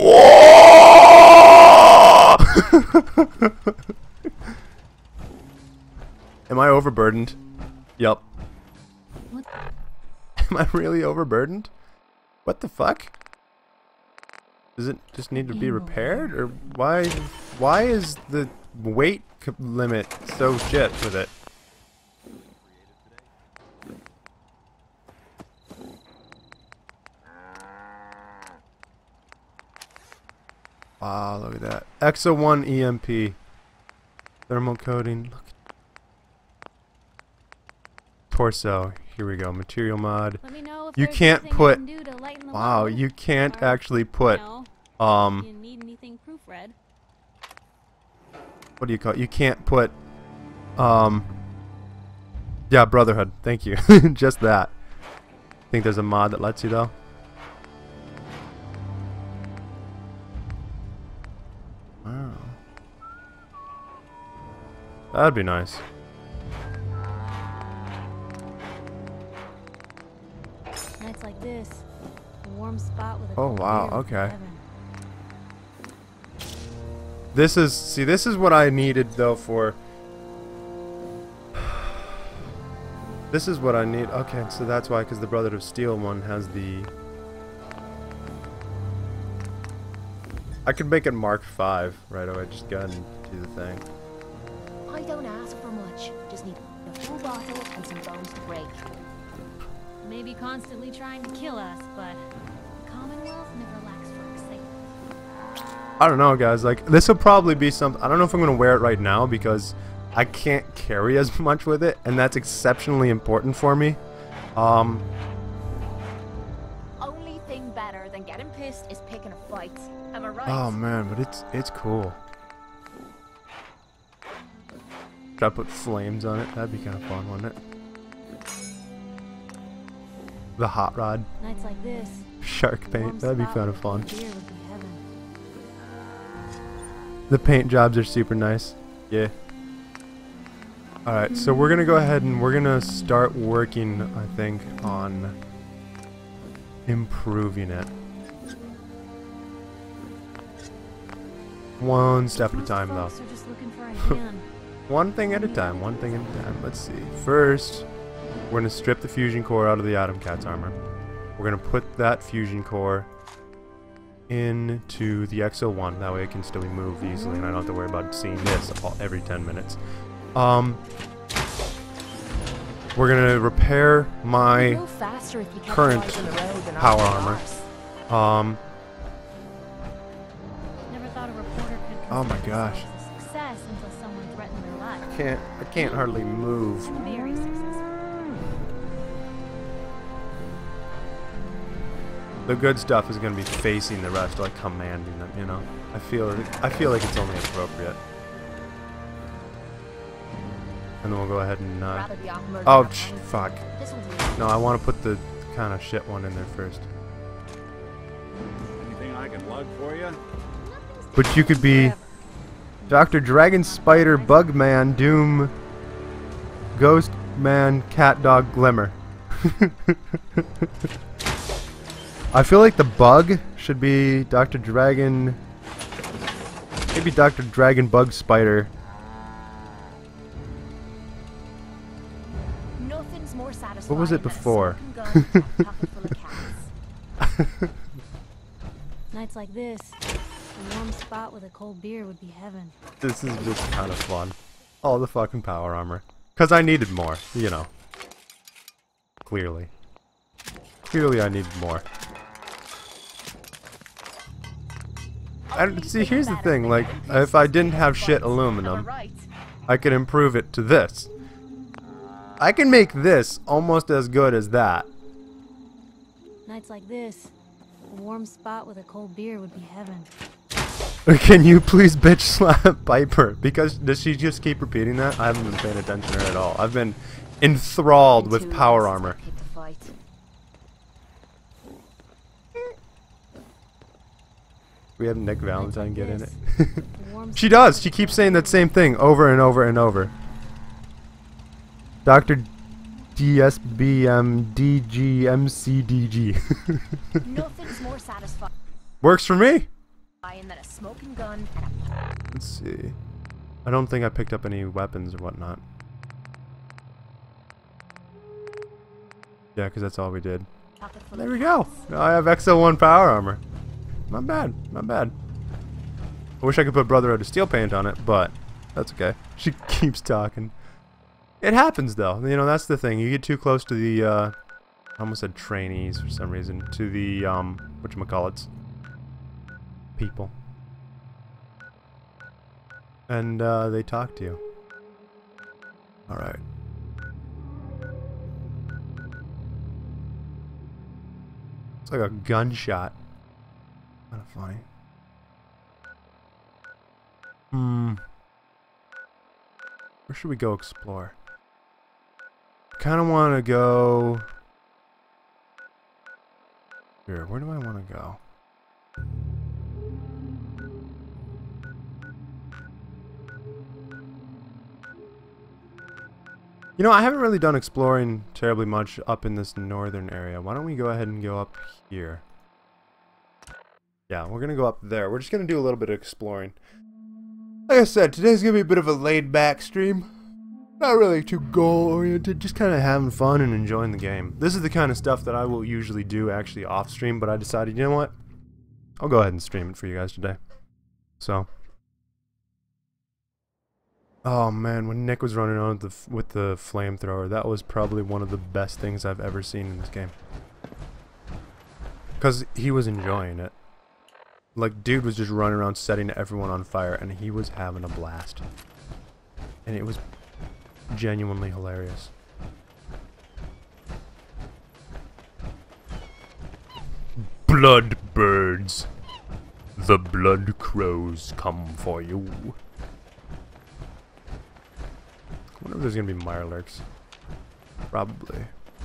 Am I overburdened? Yup. What? Am I really overburdened? What the fuck? Does it just need to be repaired, or why is the weight limit so shit with it? Wow, look at that. Exo 1 EMP. Thermal coating. Look. Torso. Here we go. Material mod. Let me know if You there's can't anything I put. can do to lighten the Wow, load. you can't Or, actually put. you you need anything proofread. What do you call it? You can't put. Yeah, Brotherhood. Thank you. Just that. Think there's a mod that lets you though. Wow. That'd be nice. Nights like this, a warm spot with a Oh cold wow, beer would be okay. heaven. This is what I needed though for. This is what I need. Okay, so that's why, because the Brotherhood of Steel one has the. I could make it Mark 5 right away. Just go ahead and do the thing. I don't ask for much. Just need a full bottle and some bones to break. Maybe constantly trying to kill us, but the Commonwealth never lacks for excitement. I don't know, guys. Like, this will probably be some. I don't know if I'm gonna wear it right now because I can't carry as much with it, and that's exceptionally important for me. Only thing better than getting pissed is picking a fight. Am I right? Oh man, but it's cool. Should I put flames on it? That'd be kind of fun, wouldn't it? The hot rod, Nights like this, shark a warm paint. That'd be spot kind with of a cold fun. beer would be heaven. The paint jobs are super nice. Yeah. Alright, so we're gonna go ahead and we're gonna start working, I think, on improving it. One step at a Most time, though. folks are just looking for a hand. One thing at a time, one thing at a time. Let's see. First, we're gonna strip the fusion core out of the Atom Cat's armor. We're gonna put that fusion core into the Exo 1. That way it can still be moved easily, and I don't have to worry about seeing this every 10 minutes. We're gonna repair my Go faster if you kept current eyes on the road than power on the armor. cars. Never thought a reporter could Oh my consider gosh. themselves a success until someone threatened their life. I can't hardly move. Very successful. The good stuff is gonna be facing the rest, like commanding them. You know, I feel like it's only appropriate. And then we'll go ahead and. Rather be off murder Oh, than hang. fuck. This will do. No, I want to put the kind of shit one in there first. Anything I can plug for you? But you could be Dr. Dragon Spider, Bugman, Doom, Ghost Man, Cat Dog, Glimmer. I feel like the bug should be Dr. Dragon. Maybe Dr. Dragon Bug Spider. Nothing's more satisfying. What was it than a before? smoking gun and a pocket full of cats. Nights like this, a warm spot with a cold beer would be heaven. This is just kind of fun. All the fucking power armor. Because I needed more, you know. Clearly. Clearly I needed more. And see, here's the thing, like, if I didn't have shit aluminum, I could improve it to this. I can make this almost as good as that. Nights like this, a warm spot with a cold beer would be heaven. Can you please bitch slap Piper? Because does she just keep repeating that? I haven't been paying attention to her at all. I've been enthralled with power armor. Pick the fight. We have Nick Valentine get in it. A warm She spot does. with She a keeps cold saying beer that same thing over and over and over. Dr. DSBMDGMCDG. Nothing's more satisfying Works for me. than a smoking gun. Let's see. I don't think I picked up any weapons or whatnot. Yeah, because that's all we did. There we go. Now I have XL1 power armor. Not bad. Not bad. I wish I could put Brotherhood of Steel paint on it, but that's okay. She keeps talking. It happens, though. You know, that's the thing. You get too close to the, I almost said trainees for some reason. To the, whatchamacallits. People. And, they talk to you. Alright. It's like a gunshot. Kind of funny. Where should we go explore? Kind of want to go here. Where do I want to go? You know, I haven't really done exploring terribly much up in this northern area. Why don't we go ahead and go up here? Yeah, we're gonna go up there. We're just gonna do a little bit of exploring. Like I said, today's gonna be a bit of a laid-back stream. Not really too goal-oriented, just kind of having fun and enjoying the game. This is the kind of stuff that I will usually do actually off-stream, but I decided, you know what? I'll go ahead and stream it for you guys today. So. Oh man, when Nick was running on with the flamethrower, that was probably one of the best things I've ever seen in this game. Because he was enjoying it. Like, dude was just running around setting everyone on fire, and he was having a blast. And it was genuinely hilarious. Blood birds. The blood crows come for you. I wonder if there's gonna be Mirelurks. Probably.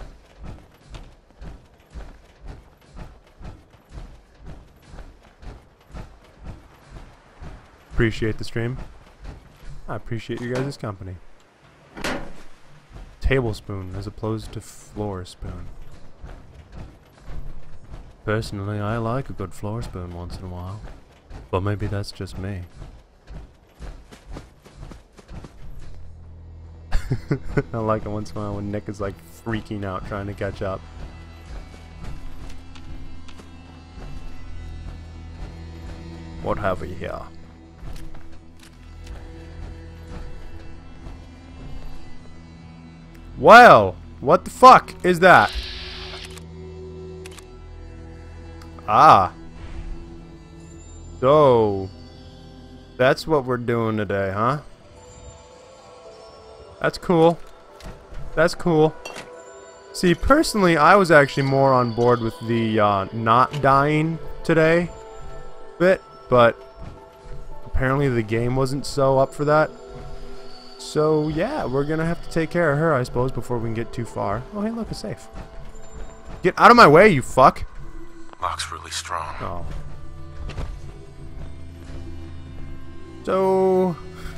Appreciate the stream. I appreciate you guys' company. Tablespoon as opposed to floor spoon. Personally, I like a good floor spoon once in a while. But maybe that's just me. I like it once in a while when Nick is like freaking out trying to catch up. What have we here? Well, what the fuck is that? Ah. So, that's what we're doing today, huh? That's cool. That's cool. See, personally, I was actually more on board with the not dying today bit, but apparently the game wasn't so up for that. So, yeah, we're gonna have to take care of her, I suppose, before we can get too far. Oh, hey, look, it's safe. Get out of my way, you fuck! Lock's really strong. Oh. So...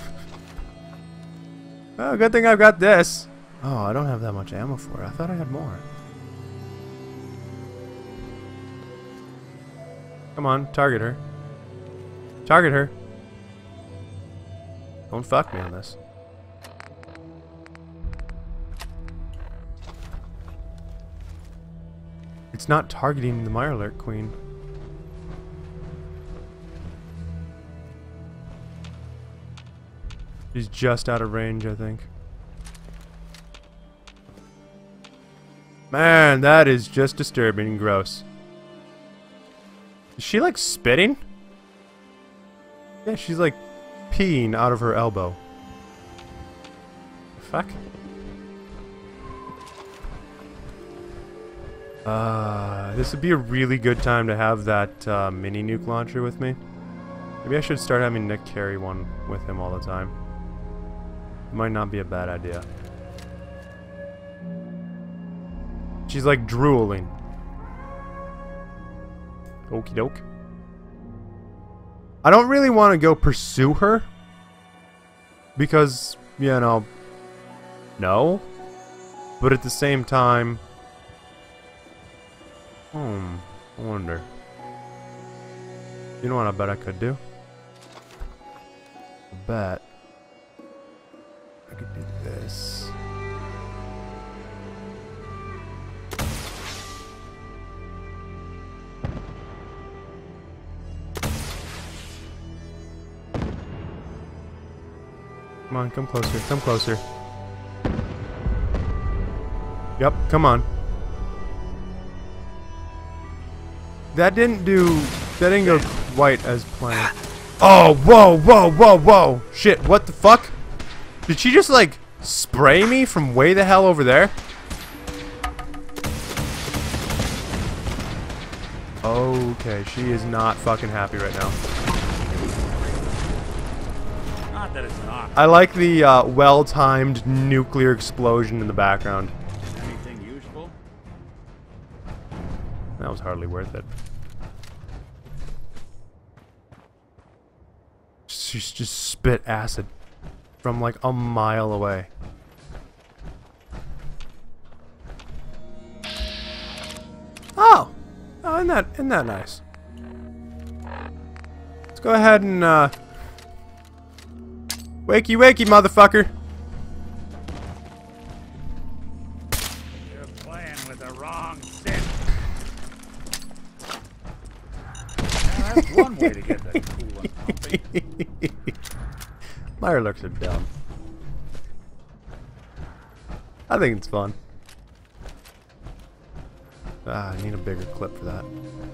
oh, good thing I've got this. Oh, I don't have that much ammo for it. I thought I had more. Come on, target her. Target her. Don't fuck me on this. It's not targeting the Mirelurk Queen. She's just out of range, I think. Man, that is just disturbing and gross. Is she like spitting? Yeah, she's like peeing out of her elbow. The fuck? This would be a really good time to have that mini nuke launcher with me. Maybe I should start having Nick carry one with him all the time. It might not be a bad idea. She's like drooling. Okie doke. I don't really want to go pursue her. Because, you know... No? But at the same time... I wonder. You know what I bet I could do? I bet I could do this. Come on, come closer, come closer. Yep, come on. That didn't go quite as planned. Oh, whoa, whoa, whoa, whoa! Shit, what the fuck? Did she just, like, spray me from way the hell over there? Okay, she is not fucking happy right now. Not that it's not. I like the well-timed nuclear explosion in the background. Anything useful? That was hardly worth it. She's just spit acid from like a mile away. Oh! Oh, isn't that nice? Let's go ahead and wakey wakey, motherfucker! You're playing with the wrong stick. Now, that's one way to get that cool and pumpy. My looks are dumb. I think it's fun. Ah, I need a bigger clip for that.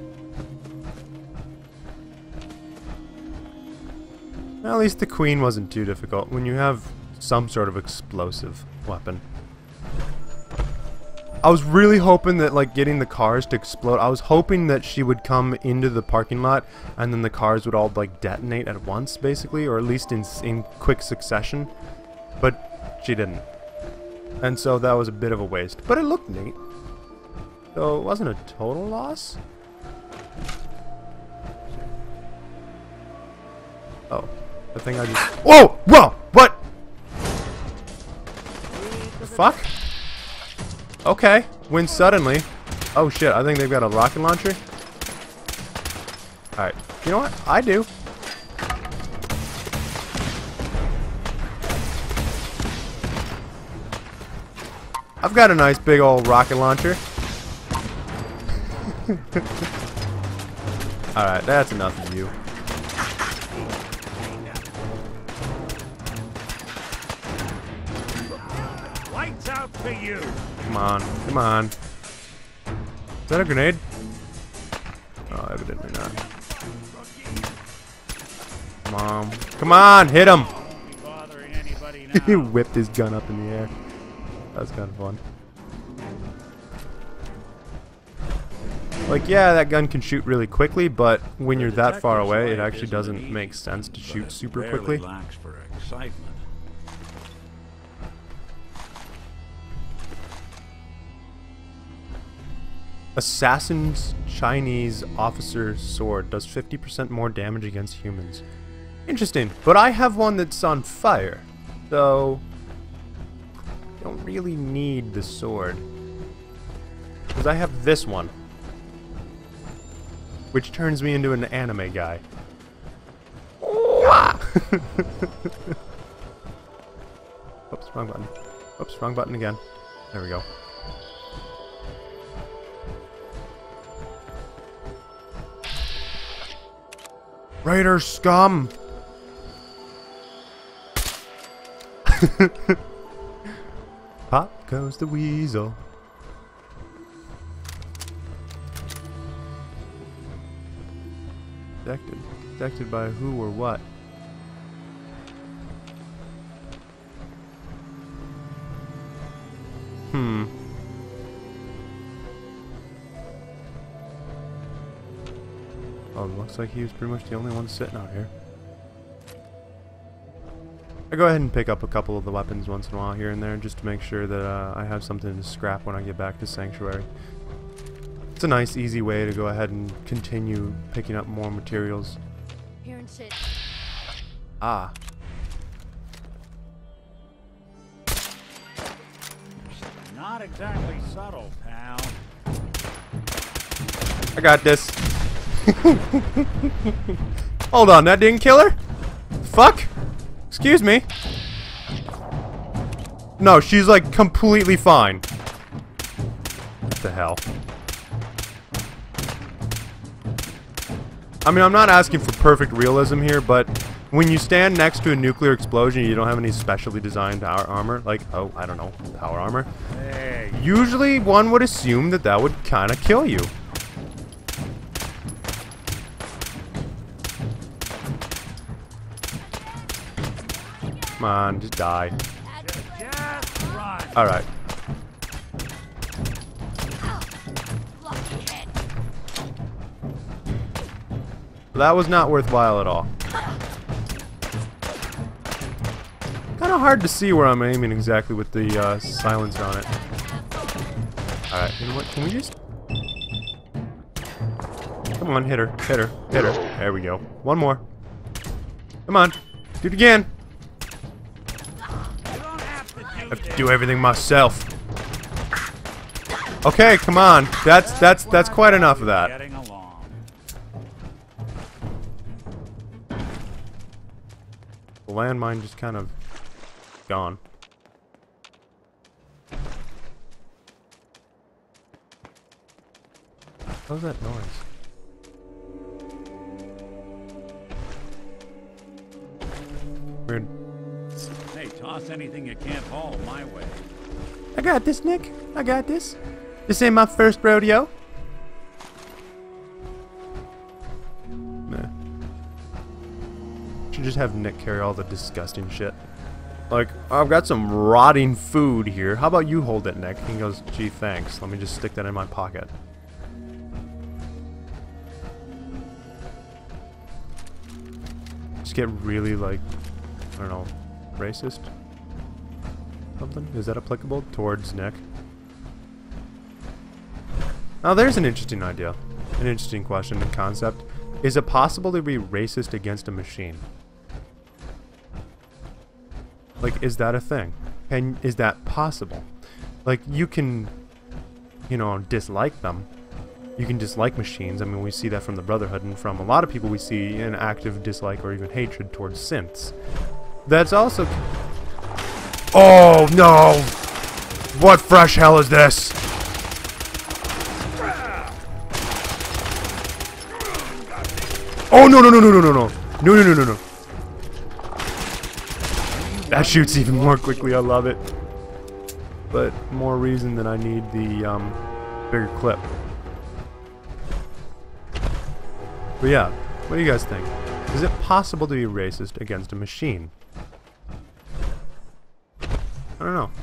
Well, at least the Queen wasn't too difficult when you have some sort of explosive weapon. I was really hoping that, like, getting the cars to explode, I was hoping that she would come into the parking lot and then the cars would all, like, detonate at once, basically, or at least in quick succession. But she didn't. And so that was a bit of a waste. But it looked neat. So it wasn't a total loss. Oh. The thing I just... Whoa! Whoa! What? The fuck? Okay. When suddenly... Oh shit, I think they've got a rocket launcher. Alright. You know what? I do. I've got a nice big old rocket launcher. Alright, that's enough of you. Lights out for you. Come on, come on. Is that a grenade? Oh, evidently not. Come on. Come on, hit him! He whipped his gun up in the air. That was kind of fun. Like, yeah, that gun can shoot really quickly, but when you're that far away, it actually doesn't make sense to shoot super quickly. Lacks for excitement. Assassin's Chinese officer sword does 50% more damage against humans. Interesting, but I have one that's on fire, so I don't really need the sword. Because I have this one, which turns me into an anime guy. Oops, wrong button. Oops, wrong button again. There we go. Raider scum! Pop goes the weasel. Detected. Detected by who or what? Oh, looks like he was pretty much the only one sitting out here. I go ahead and pick up a couple of the weapons once in a while here and there just to make sure that I have something to scrap when I get back to Sanctuary. It's a nice, easy way to go ahead and continue picking up more materials. Here and sit. Ah. Not Not exactly subtle, pal. I got this. Hold on, that didn't kill her? Fuck? Excuse me. No, she's like completely fine. What the hell? I mean, I'm not asking for perfect realism here, but when you stand next to a nuclear explosion and you don't have any specially designed power armor, like, oh, I don't know, power armor, Hey. usually one would assume that that would kind of kill you. Come on, just die. Just run. Alright. That was not worthwhile at all. Kind of hard to see where I'm aiming exactly with the silencer on it. Alright, you know what? Can we just... Come on, hit her, hit her, hit her. There we go. One more. Come on. Do it again. You don't have to do I have to do everything myself. Okay, come on. That's quite enough of that. getting along. The landmine just kind of gone. What was that noise? Weird. Hey, toss anything you can't haul my way. I got this, Nick. I got this. This ain't my first rodeo. Nah. Should just have Nick carry all the disgusting shit. Like, I've got some rotting food here. How about you hold it, Nick? He goes, gee, thanks. Let me just stick that in my pocket. Just get really, like, I don't know, racist? Something? Is that applicable towards Nick? Now there's an interesting idea. An interesting question and concept. Is it possible to be racist against a machine? Like, is that a thing? And is that possible? Like, you can, you know, dislike them. You can dislike machines. I mean, we see that from the Brotherhood, and from a lot of people we see an active dislike or even hatred towards synths. That's also... Oh, no! What fresh hell is this? Oh, no, no, no, no, no, no, no. No, no, no, no, no. That shoots even more quickly. I love it. But more reason that I need the bigger clip. But yeah, what do you guys think? Is it possible to be racist against a machine? I don't know.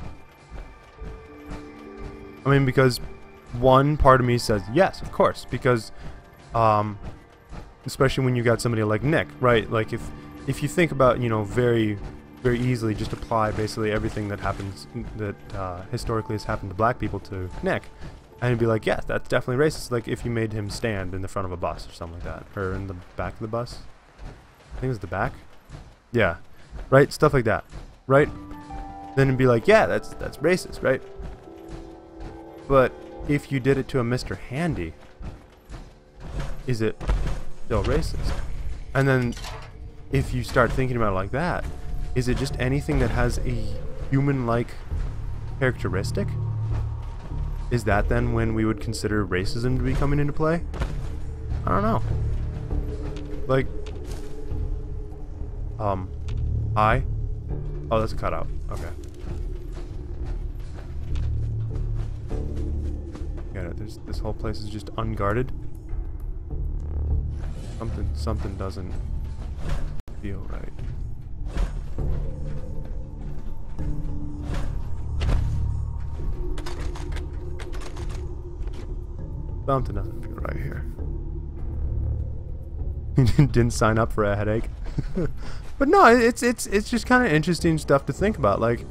I mean, because one part of me says yes, of course, because especially when you got somebody like Nick, right? Like if you think about, you know, very easily just apply basically everything that happens that historically has happened to black people to Nick, and you'd be like, yeah, that's definitely racist. Like if you made him stand in the front of a bus or something like that, or in the back of the bus. I think it was the back. Yeah, right, stuff like that, right? Then it'd be like, yeah, that's racist, right? But if you did it to a Mr. Handy, is it still racist? And then if you start thinking about it like that, is it just anything that has a human-like characteristic? Is that then when we would consider racism to be coming into play? I don't know. Like, I? Oh, that's a cutout. Okay. Got it. This whole place is just unguarded. Something doesn't feel right. Something doesn't feel right here. Didn't sign up for a headache. But no, it's just kind of interesting stuff to think about. Like,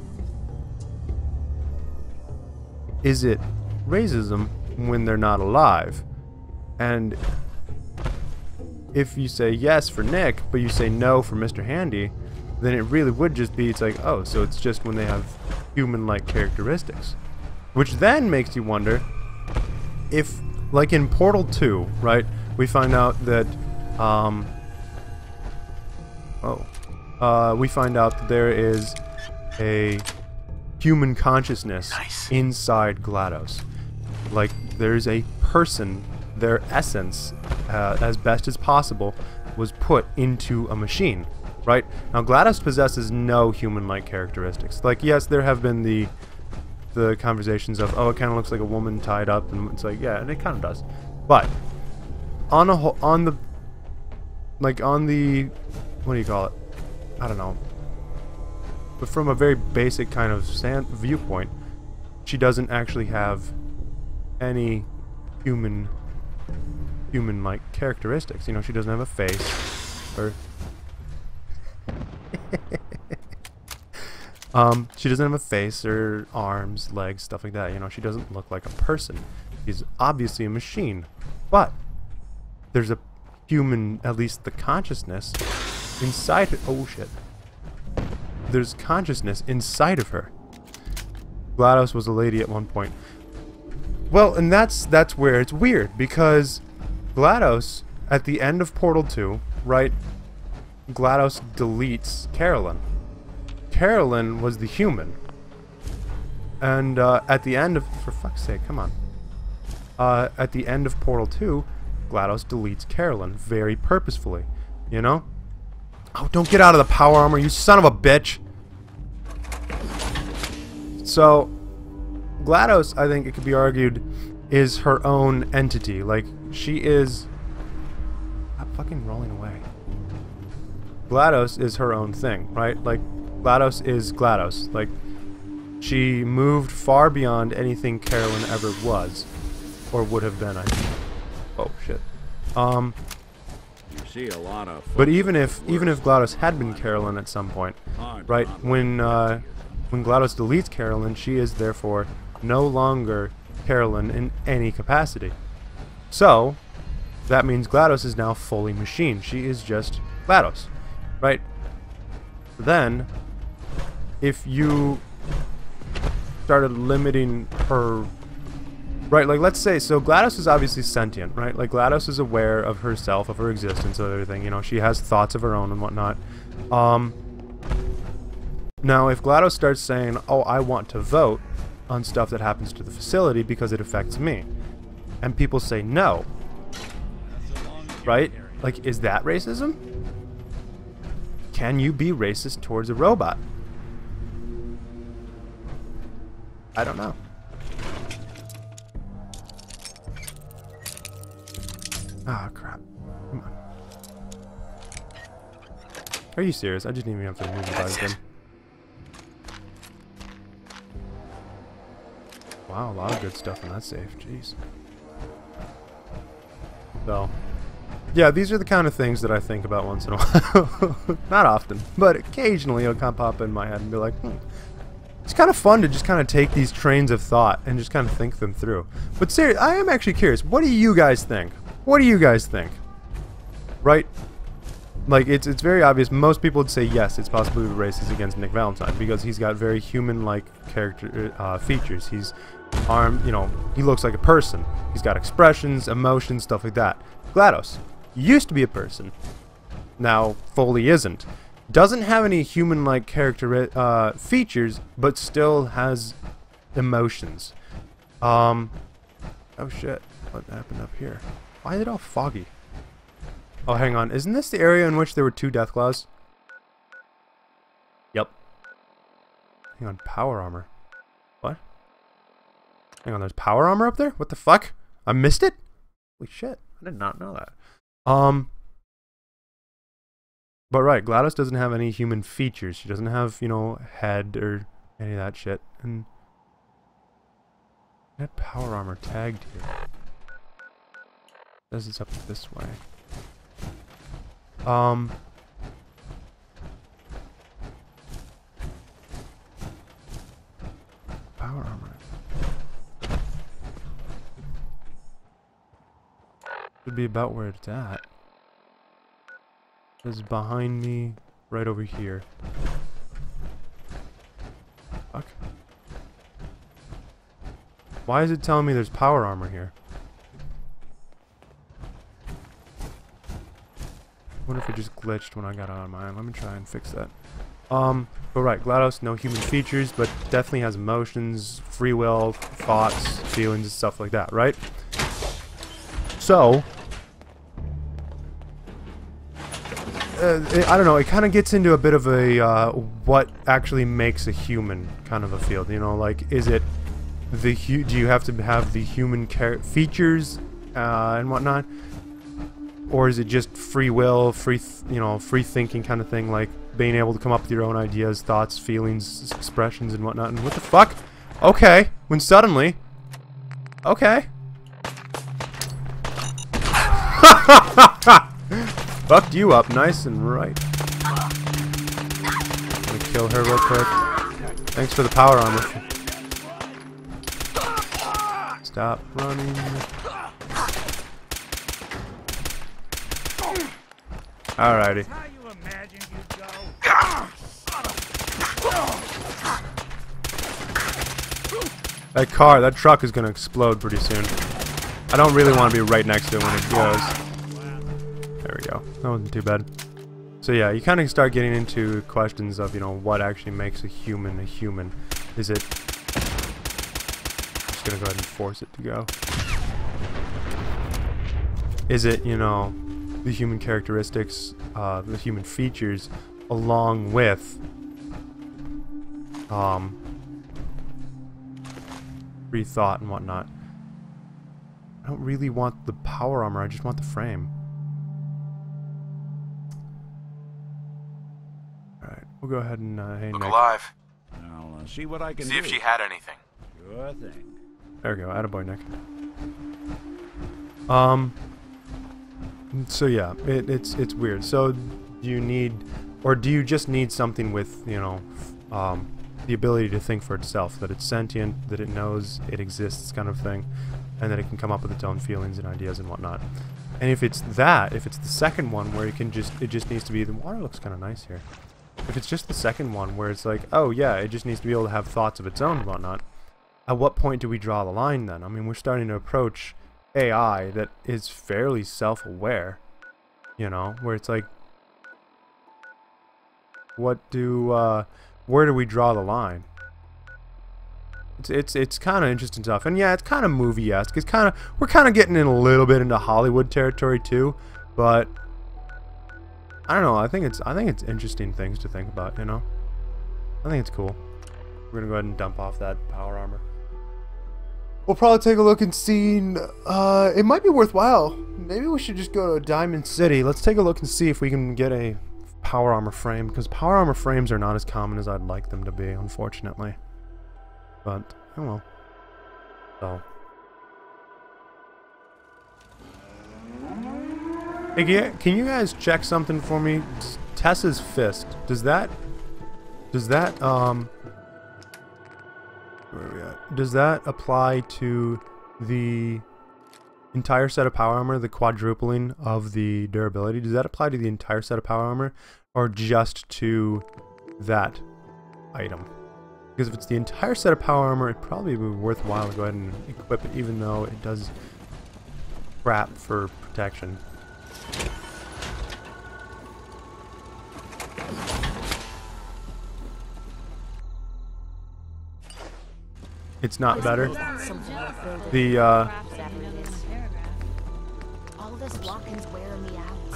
is it racism when they're not alive? And if you say yes for Nick, but you say no for Mr. Handy, then it really would just be, it's like, oh, so it's just when they have human-like characteristics. Which then makes you wonder if, like in Portal 2, right, we find out that, we find out that there is a human consciousness inside GLaDOS. Like, there's a person, their essence, as best as possible, was put into a machine, right? Now, GLaDOS possesses no human-like characteristics. Like, yes, there have been the conversations of, oh, it kind of looks like a woman tied up, and it's like, yeah, and it kind of does. But on the what do you call it? I don't know. But from a very basic kind of viewpoint, she doesn't actually have any human-like characteristics. You know, she doesn't have a face, or she doesn't have a face or arms, legs, stuff like that. You know, she doesn't look like a person. She's obviously a machine. But there's a human, at least the consciousness, inside her. Oh shit. There's consciousness inside of her. GLaDOS was a lady at one point. Well, and that's where it's weird, because GLaDOS, at the end of Portal 2, right, GLaDOS deletes Carolyn. Carolyn was the human. And at the end of... For fuck's sake, come on. At the end of Portal 2, GLaDOS deletes Carolyn very purposefully. You know? Oh, don't get out of the power armor, you son of a bitch! So, GLaDOS, I think it could be argued, is her own entity. Like, she is... I'm fucking rolling away. GLaDOS is her own thing, right? Like, GLaDOS is GLaDOS. Like, she moved far beyond anything Carolyn ever was. Or would have been, I think. Oh, shit. You see a lot of... But even if GLaDOS had been Carolyn at some point, right, when GLaDOS deletes Carolyn, she is therefore no longer Carolyn in any capacity. So, that means GLaDOS is now fully machine. She is just GLaDOS, right? Then, if you started limiting her... Right, like, let's say, so GLaDOS is obviously sentient, right? Like, GLaDOS is aware of herself, of her existence, of everything, you know, she has thoughts of her own and whatnot. Now, if GLaDOS starts saying, oh, I want to vote on stuff that happens to the facility because it affects me, and people say no, right? Like, is that racism? Can you be racist towards a robot? I don't know. Ah, crap. Come on. Are you serious? I just didn't even have to move the buttons in. Wow, a lot of good stuff in that safe. Jeez. So, yeah, these are the kind of things that I think about once in a while. Not often, but occasionally it'll kind of pop in my head and be like, It's kind of fun to just kind of take these trains of thought and just kind of think them through. But seriously, I am actually curious. What do you guys think? What do you guys think? Right? Like, it's very obvious. Most people would say yes, it's possible to be racist against Nick Valentine because he's got very human-like character features. He's armed, you know, he looks like a person. He's got expressions, emotions, stuff like that. GLaDOS used to be a person. Now, fully isn't. Doesn't have any human-like character features, but still has emotions. Oh shit. What happened up here? Why is it all foggy? Oh, hang on. Isn't this the area in which there were 2 Deathclaws? Yep. Hang on. Power armor. What? Hang on. There's power armor up there? What the fuck? I missed it? Holy shit. I did not know that. But right. GLaDOS doesn't have any human features. She doesn't have, you know, head or any of that shit. And that power armor tagged here. Says it's up this way. Power armor. Should be about where it's at. This is behind me, right over here. Fuck. Why is it telling me there's power armor here? I wonder if it just glitched when I got out of mine. Let me try and fix that. But right, GLaDOS, no human features, but definitely has emotions, free will, thoughts, feelings, and stuff like that, right? So, I don't know, it kind of gets into a bit of a, what actually makes a human kind of a field, you know, like, is it do you have to have the human features, and whatnot? Or is it just free will, free thinking kind of thing, like being able to come up with your own ideas, thoughts, feelings, expressions, and whatnot? And what the fuck? Okay, when suddenly, okay. Fucked you up nice and right. I'm gonna kill her real quick. Thanks for the power armor. Stop running. Alrighty. That truck is gonna explode pretty soon. I don't really want to be right next to it when it goes. There we go. That wasn't too bad. So yeah, you kind of start getting into questions of, you know, what actually makes a human a human. Is it... I'm just gonna go ahead and force it to go. Is it, you know, the human characteristics, the human features, along with free thought and whatnot? I don't really want the power armor, I just want the frame. Alright, we'll go ahead and hey, look Nick. alive. I'll see what I can do. See if she had anything. Sure thing. There we go, attaboy, Nick. So yeah, it's weird. So do you need, or do you just need something with, you know, the ability to think for itself, that it's sentient, that it knows it exists, kind of thing, and that it can come up with its own feelings and ideas and whatnot? And if it's that, if it's the second one where it just needs to be, the water looks kind of nice here. If it's just the second one where it's like, oh yeah, it just needs to be able to have thoughts of its own and whatnot, at what point do we draw the line then? I mean, we're starting to approach AI that is fairly self-aware, you know, where it's like, where do we draw the line? It's kind of interesting stuff, and yeah, it's kind of movie-esque. We're kind of getting in a little bit into Hollywood territory too, but I don't know. I think it's interesting things to think about, you know. I think it's cool. We're gonna go ahead and dump off that power armor. We'll probably take a look and see. It might be worthwhile. Maybe we should just go to Diamond City. Let's take a look and see if we can get a power armor frame, because power armor frames are not as common as I'd like them to be, unfortunately. But oh well. So. Hey, can you guys check something for me? Tessa's fist. Does that where are we at? Does that apply to the entire set of power armor, the quadrupling of the durability? Does that apply to the entire set of power armor, or just to that item? Because if it's the entire set of power armor, it'd probably be worthwhile to go ahead and equip it, even though it does crap for protection. It's not better. The all this walking's wearing me out.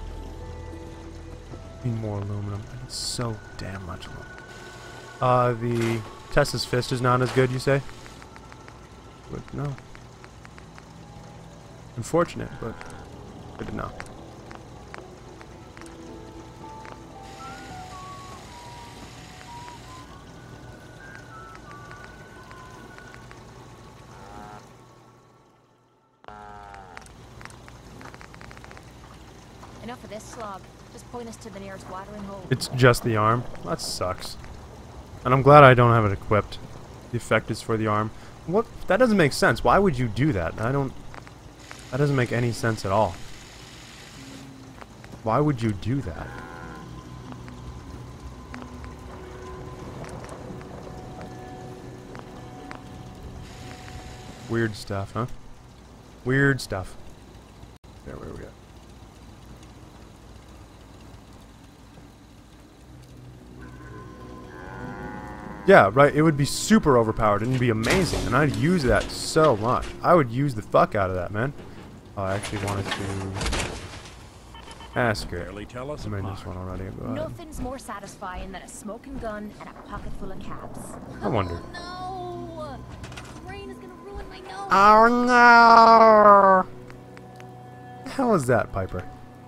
Need more aluminum. It's so damn much aluminum. The Tessa's fist is not as good, you say? But no. Unfortunate, but good to know. Enough of this slog. Just point us to the nearest watering hole. It's just the arm. That sucks. And I'm glad I don't have it equipped. The effect is for the arm. What? That doesn't make sense. Why would you do that? That doesn't make any sense at all. Why would you do that? Weird stuff, huh? Weird stuff. There, where we at? Yeah, right, it would be super overpowered and it'd be amazing, and I'd use that so much. I would use the fuck out of that, man. Oh, I actually wanted to ask her. Tell us I made this one already. Go ahead. Nothing's more satisfying than a smoking gun and a pocket full of cabs. I wonder. No! Rain is gonna ruin my nose. Oh no! The hell is that, Piper?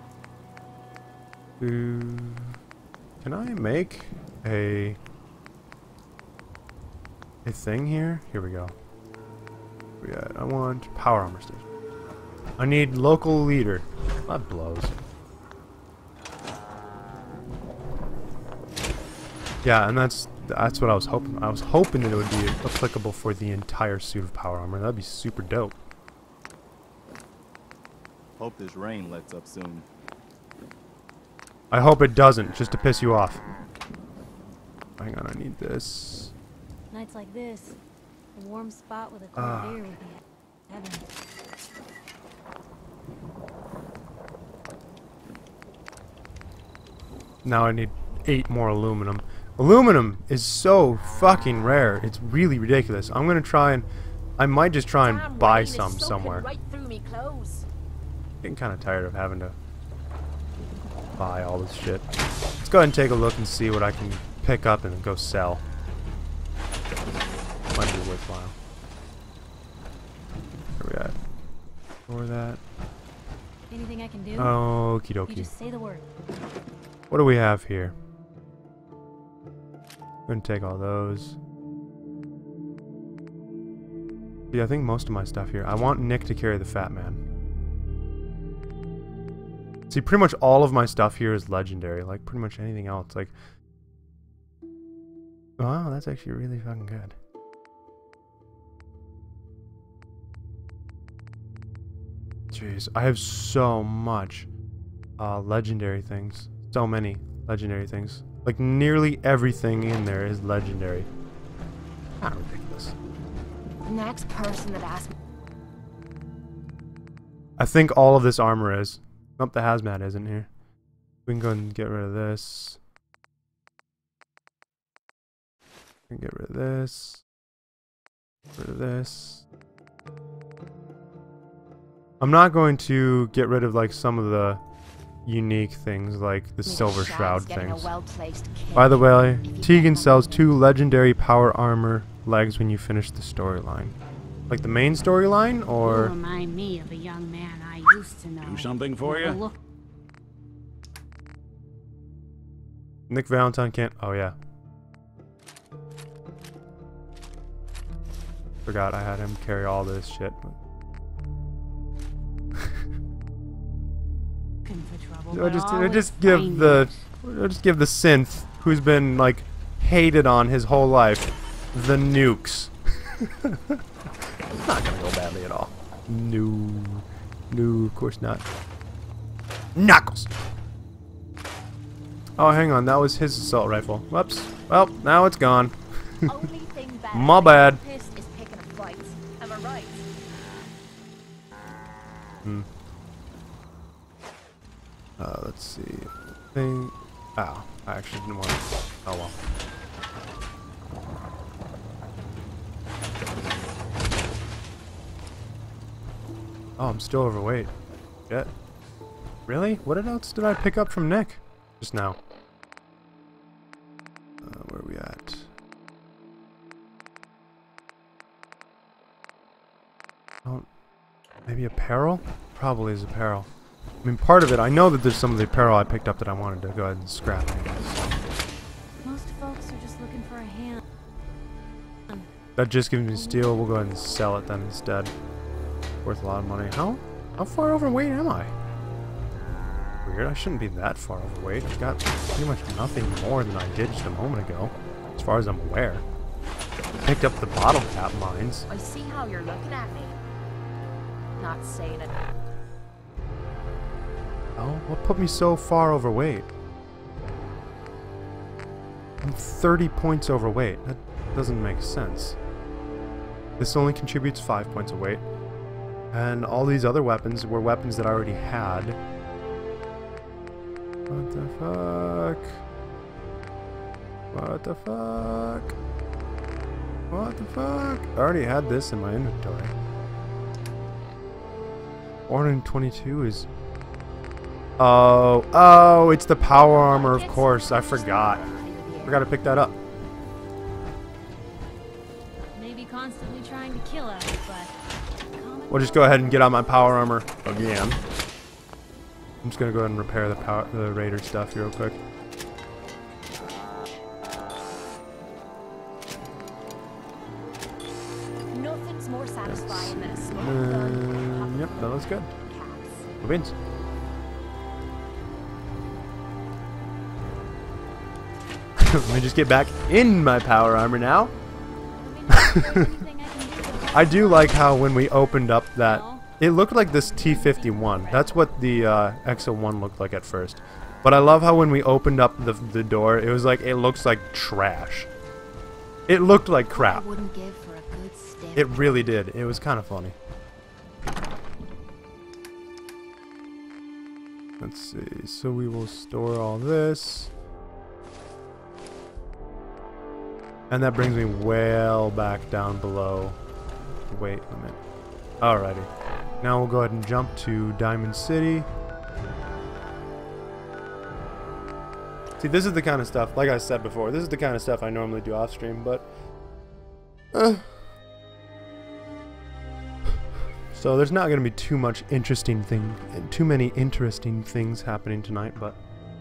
Can I make a thing here? Here we go. I want power armor station. I need local leader. That blows. Yeah, and that's what I was hoping. I was hoping that it would be applicable for the entire suit of power armor. That'd be super dope. Hope this rain lets up soon. I hope it doesn't, just to piss you off. Hang on, I need this. Nights like this, a warm spot with a cold beer would be heaven. Now I need 8 more aluminum. Aluminum is so fucking rare. It's really ridiculous. I'm gonna try and... I might just try and buy some somewhere. Right through me clothes. Getting kind of tired of having to buy all this shit. Let's go ahead and take a look and see what I can pick up and go sell. Might be worthwhile. Where we at? For that. Anything I can do? Okie You dokie. just say the word. What do we have here? I'm gonna take all those. Yeah, I think most of my stuff here. I want Nick to carry the Fat Man. See, pretty much all of my stuff here is legendary. Like, pretty much anything else. Like, wow, that's actually really fucking good. Jeez, I have so much legendary things. So many legendary things. Like, nearly everything in there is legendary. Not ridiculous. The next person that asks me. I think all of this armor is. Nope, the hazmat isn't here. We can go and get rid of this. We can get rid of this. Get rid of this. I'm not going to get rid of like some of the unique things like the Silver Shroud things. By the way, Tegan sells 2 legendary power armor legs when you finish the storyline. Like the main storyline, or... You remind me of a young man I used to know. Do something for you? Look. Nick Valentine can't... Oh, yeah. Forgot I had him carry all this shit. I'll just give the synth, who's been like hated on his whole life, the nukes. It's not gonna go badly at all. No, no, of course not. Knuckles. Oh, hang on, that was his assault rifle. Whoops. Well, now it's gone. My bad. Is picking a fight. Am I right? Hmm. Let's see. Thing. Oh, I actually didn't want to. Oh well. Oh, I'm still overweight. Shit. Really? What else did I pick up from Nick just now? Where are we at? Oh, maybe apparel? Probably is apparel. I mean, part of it, I know that there's some of the apparel I picked up that I wanted to go ahead and scrap. Most folks are just looking for a hand. That just gives me steel. We'll go ahead and sell it then instead. Worth a lot of money. How far overweight am I? Weird. I shouldn't be that far overweight. I've got pretty much nothing more than I did just a moment ago, as far as I'm aware. Picked up the bottle cap mines. I see how you're looking at me. Not saying it. Oh, what put me so far overweight? I'm 30 points overweight. That doesn't make sense. This only contributes 5 points of weight. And all these other weapons were weapons that I already had. What the fuck? What the fuck? What the fuck? I already had this in my inventory. 422 is... Oh, it's the power armor, of course. I forgot. Forgot to pick that up. Maybe constantly trying to kill us, but... We'll just go ahead and get out my power armor again. I'm just gonna go ahead and repair the Raider stuff here real quick. Nothing's more satisfying than a smoked gun. Yep, that looks good. Who wins? Let me just get back in my power armor now. I do like how when we opened up that, it looked like this T-51. That's what the Exo-1 looked like at first. But I love how when we opened up the door, it was like, it looks like trash. It looked like crap. It really did. It was kind of funny. Let's see. So we will store all this. And that brings me well back down below the weight limit. Alrighty. Now we'll go ahead and jump to Diamond City. See, this is the kind of stuff, like I said before, this is the kind of stuff I normally do off stream, but... So there's not going to be too many interesting things happening tonight, but...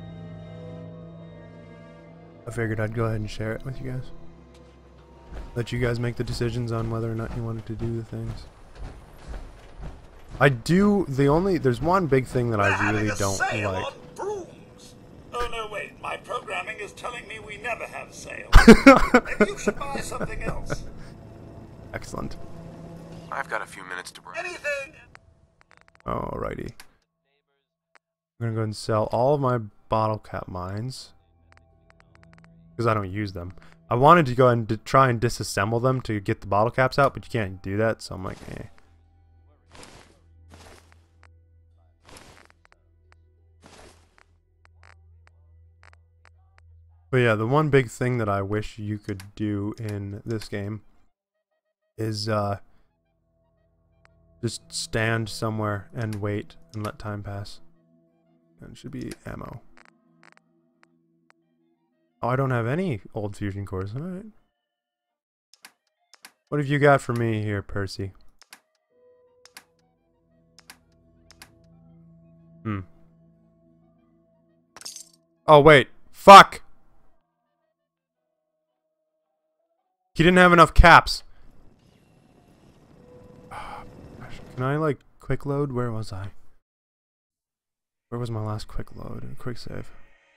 I figured I'd go ahead and share it with you guys. Let you guys make the decisions on whether or not you wanted to do the things. There's one big thing that I really don't like. Oh no, wait, my programming is telling me we never have sales. Maybe you should buy something else. Excellent. I've got a few minutes to break. Anything? Alrighty. I'm gonna go ahead and sell all of my bottle cap mines. Because I don't use them. I wanted to go ahead and try and disassemble them to get the bottle caps out, but you can't do that, so I'm like, eh. But yeah, the one big thing that I wish you could do in this game is just stand somewhere and wait and let time pass. And it should be ammo. Oh, I don't have any old fusion cores. Alright. What have you got for me here, Percy? Oh, wait. Fuck! He didn't have enough caps. Can I, like, quick load? Where was I? Where was my last quick load? Quick save.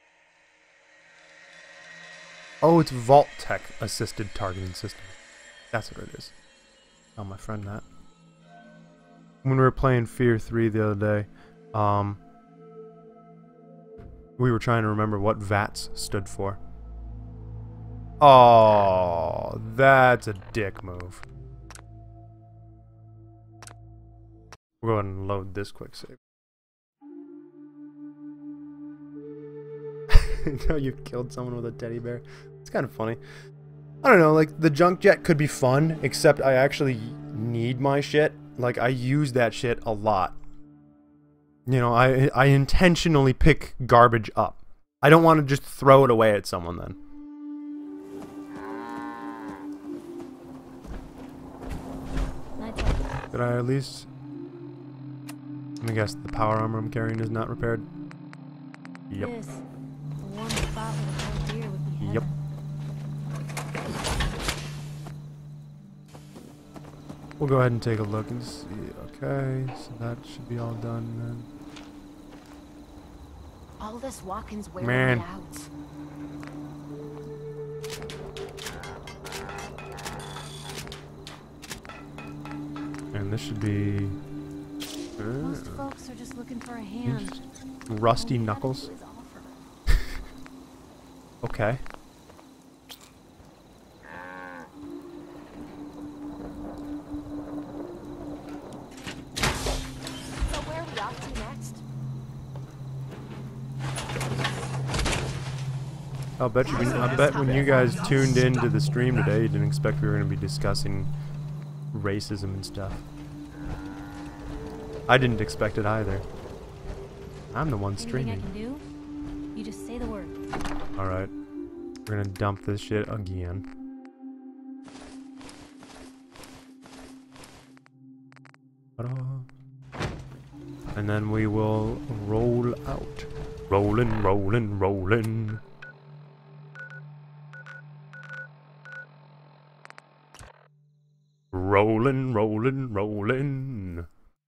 Oh, it's Vault-Tec assisted targeting system. That's what it is. Tell my friend that. When we were playing Fear 3 the other day, we were trying to remember what VATS stood for. Oh, that's a dick move. We'll go ahead and load this quick save. Now you've killed someone with a teddy bear. It's kind of funny. I don't know, like, the junk jet could be fun, except I actually need my shit. Like, I use that shit a lot. You know, I intentionally pick garbage up. I don't want to just throw it away at someone then. Did I at least... Let me guess, the power armor I'm carrying is not repaired? Yep. Yep. We'll go ahead and take a look and see. Okay, so that should be all done then. All this walking's wearing me out. And this should be... Most folks are just looking for a hand. Rusty knuckles. Okay. I bet when you guys tuned into the stream today, you didn't expect we were going to be discussing racism and stuff. I didn't expect it either. I'm the one streaming. Anything I can do? You just say the word. Alright. We're gonna dump this shit again. And then we will roll out. Rollin', rollin', rollin'. Rollin', rollin', rollin'.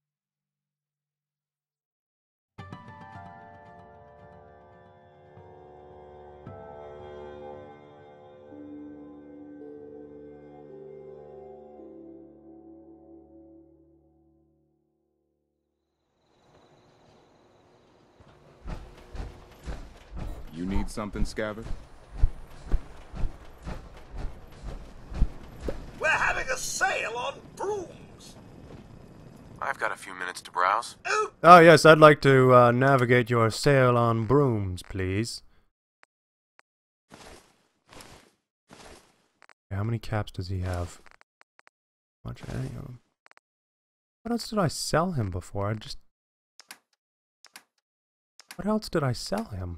You need something, Scabbard? We're having a sale on brooms. I've got a few minutes to browse. Oh yes, I'd like to navigate your sale on brooms, please. How many caps does he have? Much any of them. What else did I sell him before? What else did I sell him?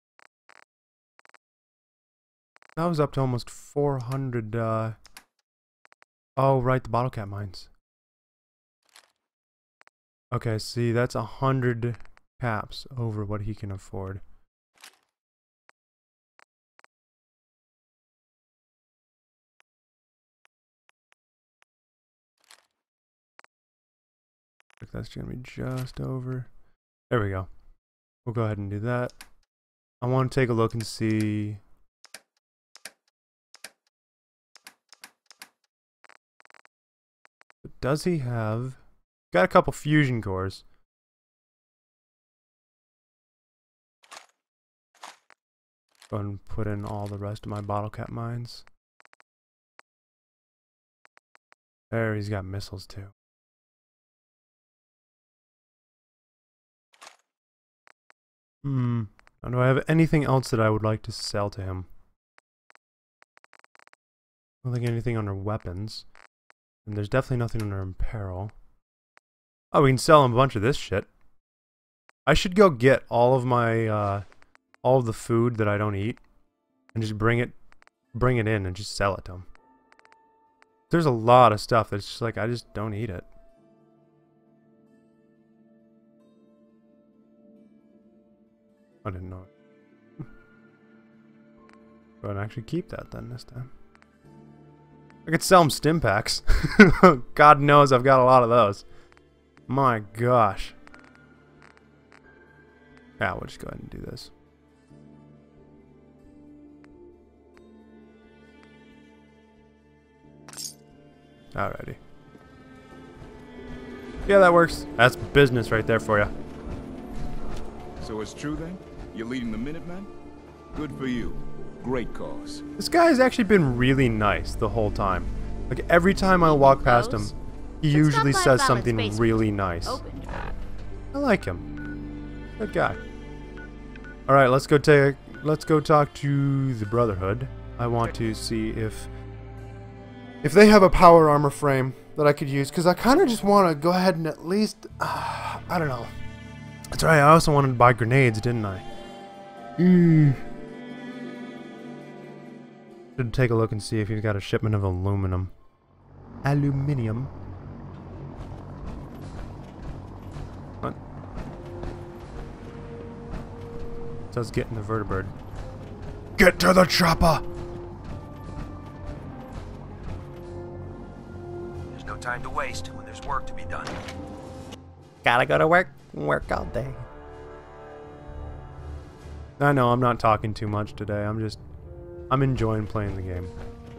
That was up to almost 400, Oh, right, the bottle cap mines. Okay, see, that's 100 caps over what he can afford. That's gonna be just over. There we go. We'll go ahead and do that. I want to take a look and see. Does he have... Got a couple fusion cores. Go ahead and put in all the rest of my bottle cap mines. There, he's got missiles too. Do I have anything else that I would like to sell to him? I don't think anything under weapons. And there's definitely nothing under apparel. Oh, we can sell him a bunch of this shit. I should go get all of my, all of the food that I don't eat. And just bring it in and just sell it to him. There's a lot of stuff that's just like, I just don't eat it. I didn't know. Go ahead and actually keep that then this time. I could sell him stim packs. God knows I've got a lot of those. My gosh. Yeah, we'll just go ahead and do this. Alrighty. Yeah, that works. That's business right there for you. So it's true then? You're leading the Minutemen? Good for you. Great cause. This guy has actually been really nice the whole time. Like every time I walk past him, he usually says something really nice. I like him. Good guy. All right, let's go talk to the Brotherhood. I want to see if they have a power armor frame that I could use, because I kind of just want to go ahead and at least I don't know. That's right. I also wanted to buy grenades, didn't I? Should take a look and see if he's got a shipment of aluminum. Aluminium. What? It says get in the vertibird. Get to the chopper! There's no time to waste when there's work to be done. Gotta go to work. Work all day. I know I'm not talking too much today. I'm enjoying playing the game.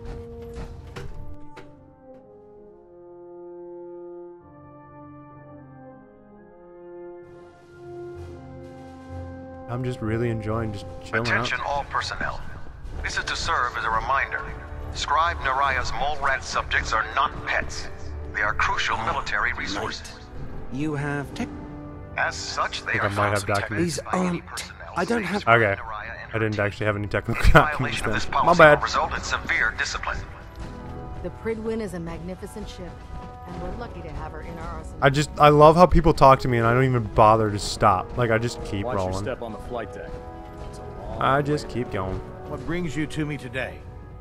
I'm just really enjoying just chilling Attention out. all personnel. This is to serve as a reminder. Scribe Naraya's mole rat subjects are not pets. They are crucial military resources. You have tech. As such, they I are might have found documents. These aren't. I don't have. Okay. I didn't actually have any technical Violation of this My policy bad. will result in severe discipline. The Pridwin is a magnificent ship, and we're lucky to have her in our arsenal. I love how people talk to me and I don't even bother to stop. Like, I just keep Watch rolling. your step on the flight deck. I just keep going. What brings you to me today?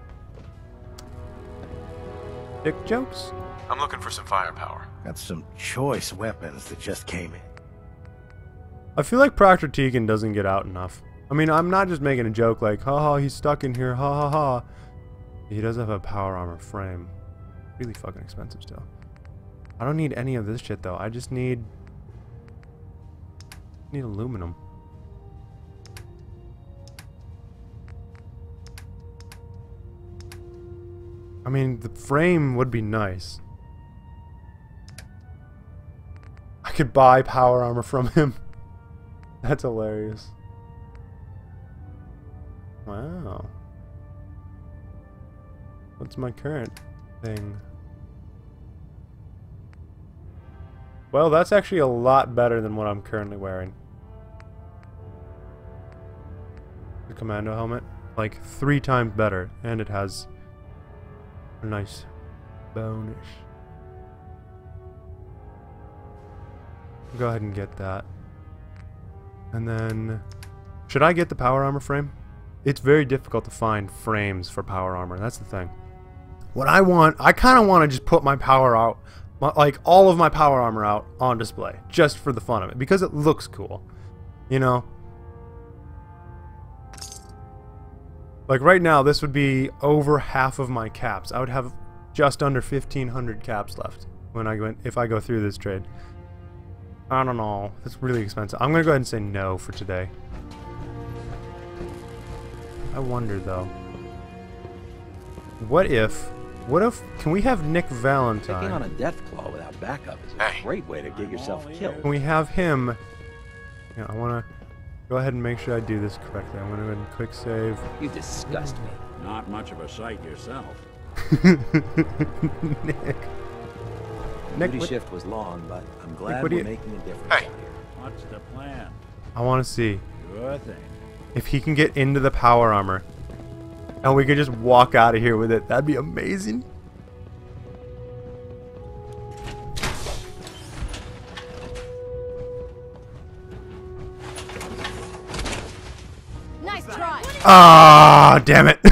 Dick jokes? I'm looking for some firepower. Got some choice weapons that just came in. I feel like Proctor Tegan doesn't get out enough. I mean, I'm not just making a joke like, haha, he's stuck in here, ha ha ha. He does have a power armor frame. Really fucking expensive still. I don't need any of this shit though. I just need aluminum. I mean, the frame would be nice. I could buy power armor from him. That's hilarious. Wow. What's my current thing? Well, that's actually a lot better than what I'm currently wearing. The commando helmet. Like 3 times better. And it has a nice bonus. Go ahead and get that. And then, should I get the power armor frame? It's very difficult to find frames for power armor. That's the thing. What I want, I kind of want to just put my power out, like all of my power armor out on display, just for the fun of it, because it looks cool. You know? Like right now, this would be over half of my caps. I would have just under 1,500 caps left when if I go through this trade. I don't know. It's really expensive. I'm gonna go ahead and say no for today. I wonder though. What if? Can we have Nick Valentine? Taking on a death claw without backup is a great way to get yourself killed. Can we have him? Yeah, I wanna go ahead and make sure I do this correctly. I'm gonna go ahead and quick save. You disgust me. Not much of a sight yourself. Nick. Duty shift was long, but I'm glad we're making a difference out here. What's the plan? I want to see Sure thing. if he can get into the power armor, and we could just walk out of here with it. That'd be amazing. Nice try. Ah, damn it!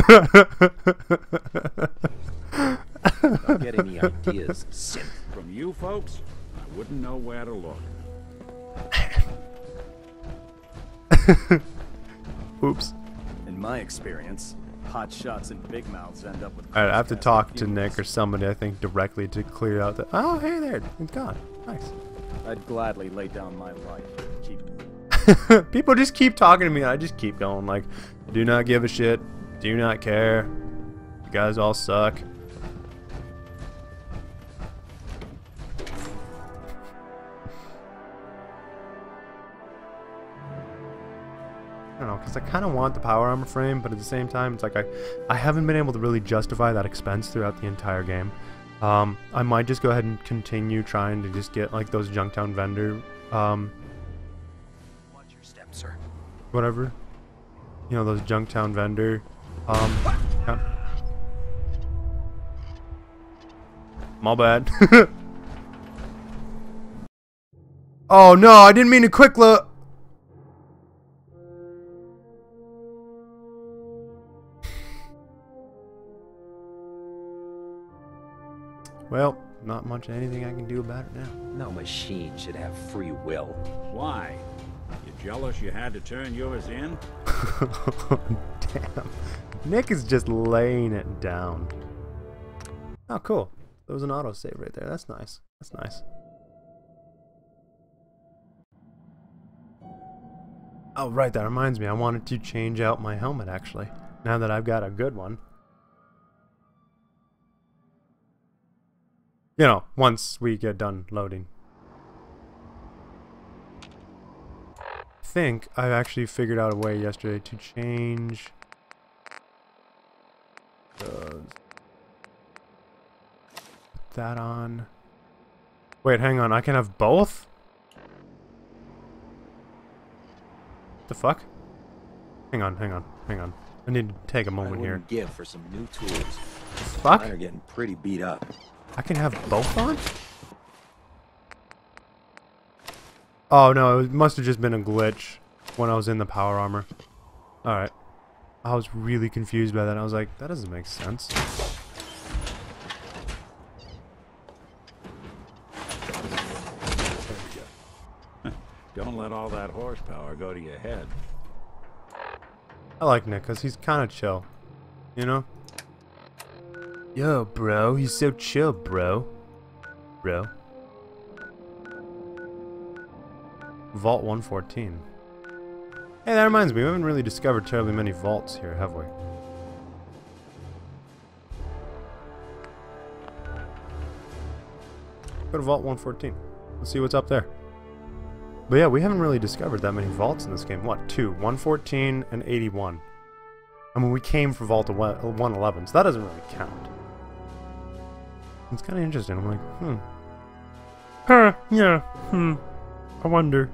Don't get any ideas, simp. From you folks, I wouldn't know where to look. Oops. In my experience, hot shots and big mouths end up with. Alright, I have to talk to Nick or somebody, I think, directly to clear out the. Oh, hey there, it's gone. Nice. I'd gladly lay down my life to keep. People just keep talking to me, and I just keep going. Like, do not give a shit. Do not care. You guys all suck. I don't know, because I kind of want the power armor frame, but at the same time, it's like I haven't been able to really justify that expense throughout the entire game. I might just go ahead and continue trying to just get like those Junktown vendor, Watch your step, sir. whatever. You know, those Junktown vendor, yeah. My bad. Oh no, I didn't mean to quick look. Well, not much anything I can do about it now. No machine should have free will. Why? You jealous you had to turn yours in? Damn. Nick is just laying it down. Oh, cool. There was an autosave right there. That's nice. That's nice. Oh, right. That reminds me. I wanted to change out my helmet, actually. Now that I've got a good one. You know, once we get done loading. I think I've actually figured out a way yesterday to change those. Put that on. Wait, hang on. I can have both? The fuck? Hang on. I need to take a moment here. Give for some new tools. Fuck. Mine are getting pretty beat up. I can have both on? Oh no, it must have just been a glitch when I was in the power armor. Alright. I was really confused by that. I was like, that doesn't make sense. Don't let all that horsepower go to your head. I like Nick because he's kind of chill. You know? Yo, bro. He's so chill, bro. Bro. Vault 114. Hey, that reminds me. We haven't really discovered terribly many vaults here, have we? Go to Vault 114. Let's see what's up there. But yeah, we haven't really discovered that many vaults in this game. What? 2. 114 and 81. I mean, we came for Vault 111, so that doesn't really count. It's kind of interesting. I'm like, Huh, yeah, I wonder.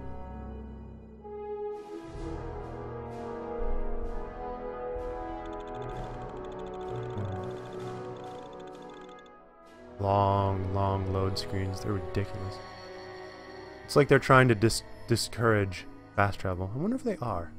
Long load screens. They're ridiculous. It's like they're trying to discourage fast travel. I wonder if they are.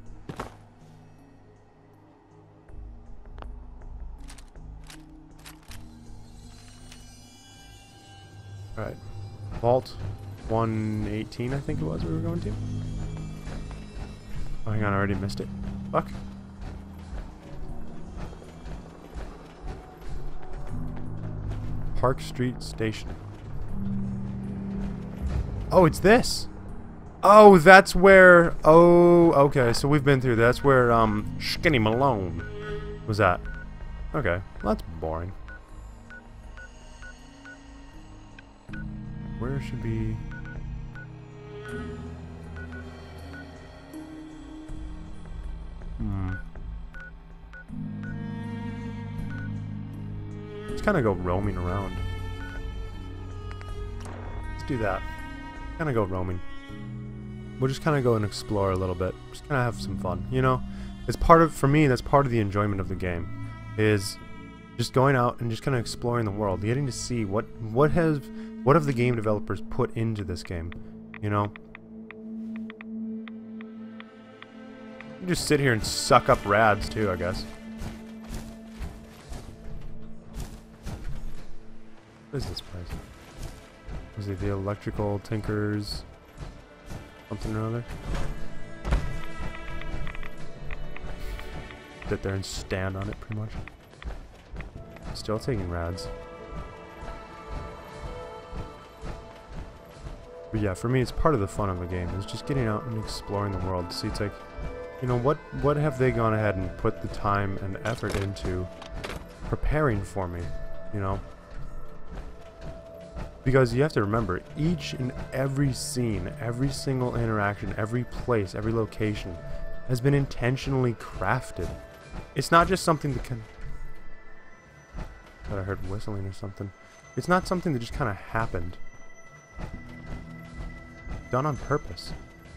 Alright. Vault 118, I think it was we were going to. Oh, hang on, I already missed it. Fuck. Park Street Station. Oh, it's this! Oh, that's where... Oh, okay, so we've been through. That's where, Skinny Malone was at. Okay, well, that's boring. Where should be... Let's kind of go roaming around. Let's do that. Kind of go roaming. We'll just kind of go and explore a little bit. Just kind of have some fun, you know? It's part of, for me, that's part of the enjoyment of the game. Is just going out and just kind of exploring the world, getting to see what have the game developers put into this game, you know? You just sit here and suck up rads too, I guess. What is this place? Is it the Electrical Tinkers something or other? Sit there and stand on it pretty much. Still taking rads. But yeah, for me it's part of the fun of the game. It's just getting out and exploring the world to see, it's like, you know, what have they gone ahead and put the time and effort into preparing for me, you know? Because you have to remember, each and every scene, every single interaction, every place, every location has been intentionally crafted. It's not just something that can... I thought I heard whistling or something. It's not something that just kind of happened. Done on purpose.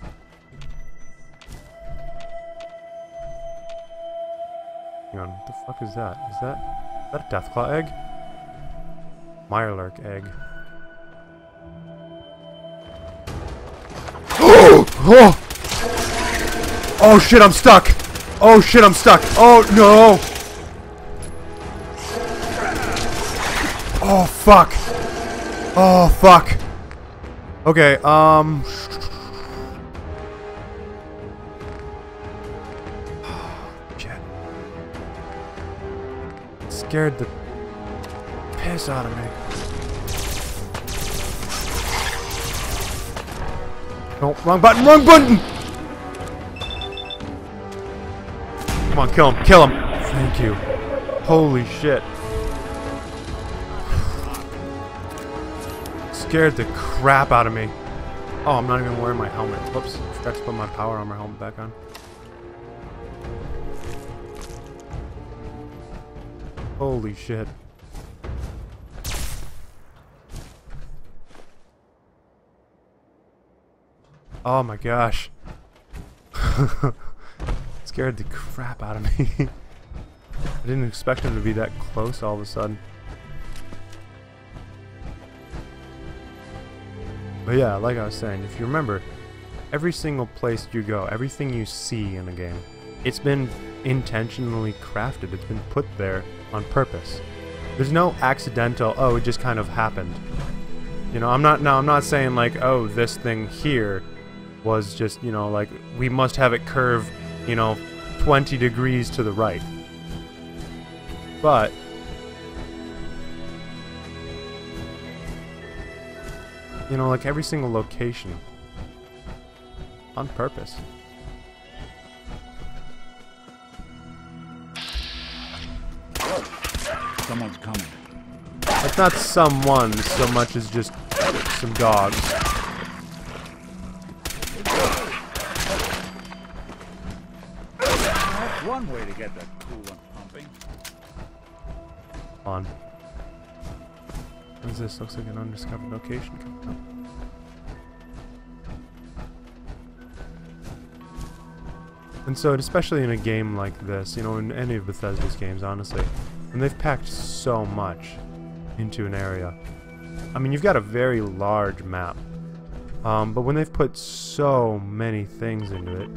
Hang on, what the fuck is that? Is that a Deathclaw egg? Mirelurk egg. Oh! Oh shit, I'm stuck! Oh shit, I'm stuck! Oh no! Oh fuck! Oh fuck! Okay, shit. It scared the piss out of me. No, wrong button, wrong button! Come on, kill him, kill him! Thank you. Holy shit. Scared the crap out of me. Oh, I'm not even wearing my helmet. Whoops, forgot to put my power armor helmet back on. Holy shit. Oh my gosh. It's Scared the crap out of me. I didn't expect him to be that close all of a sudden. But yeah, like I was saying, if you remember, every single place you go, everything you see in a game, it's been intentionally crafted. It's been put there on purpose. There's no accidental, oh, it just kind of happened. You know, I'm not saying like, oh, this thing here was just, you know, like, we must have it curve, you know, 20 degrees to the right. But you know, like every single location on purpose. Someone's coming. It's not someone so much as just some dogs. That's one way to get the coolant pumping. On. What is this? Looks like an undiscovered location coming up. And so, especially in a game like this, you know, in any of Bethesda's games, honestly, and they've packed so much into an area. I mean, you've got a very large map, but when they've put so many things into it.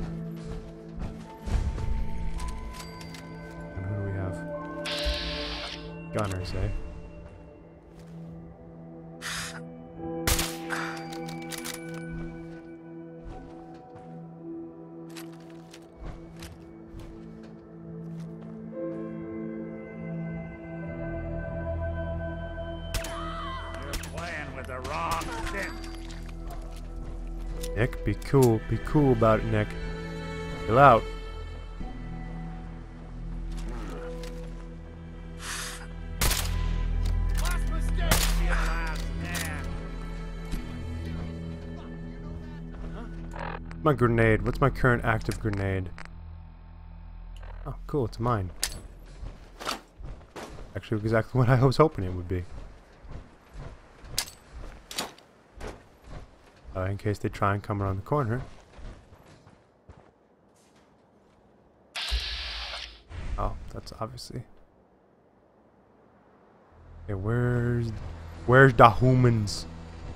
And who do we have? Gunners, eh? Nick, be cool about it, Nick. Chill out. My grenade. What's my current active grenade? Oh, cool, it's mine. Actually, exactly what I was hoping it would be. In case they try and come around the corner. Oh, that's obviously. Okay, where's the humans?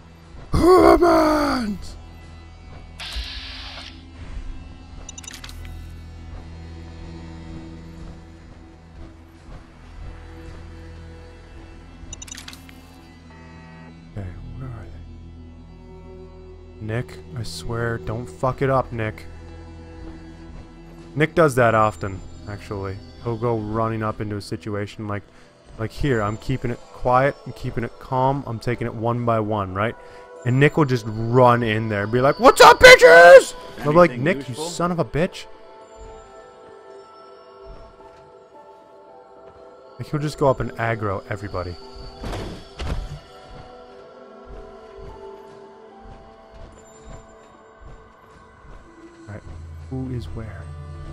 Humans! Okay, where are they? Nick, I swear, don't fuck it up, Nick. Nick does that often, actually. He'll go running up into a situation like here, I'm keeping it quiet, I'm keeping it calm, I'm taking it one by one, right? And Nick will just run in there and be like, "What's up, bitches?" I'll be like, "Nick, useful? You son of a bitch." Like, he'll just go up and aggro everybody. Alright, who is where?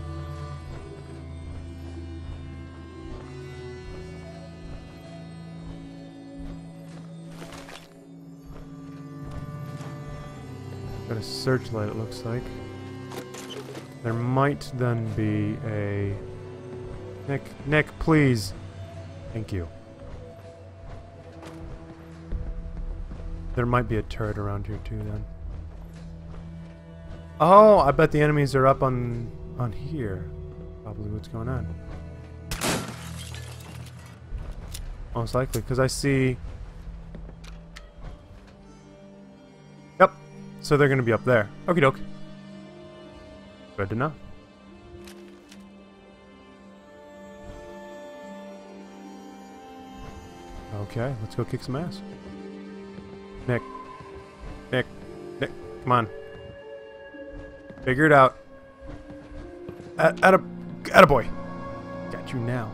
Got a searchlight, it looks like. There might then be a... Nick, please! Thank you. There might be a turret around here too, then. Oh, I bet the enemies are up on here. Probably what's going on. Most likely, because I see... Yep. So they're going to be up there. Okie doke. Good to know. Okay, let's go kick some ass. Nick, come on. Figure it out. Attaboy. Got you now.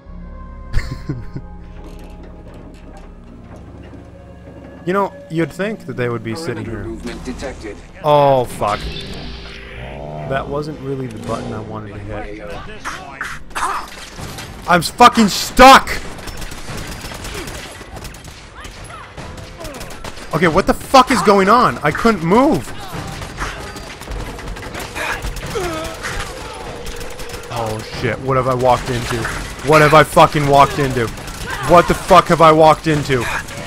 You know, you'd think that they would be sitting here. Movement detected. Oh, fuck. That wasn't really the button I wanted to hit. I'm fucking stuck! Okay, what the fuck is going on? I couldn't move. shit, what have I walked into? What have I fucking walked into? What the fuck have I walked into?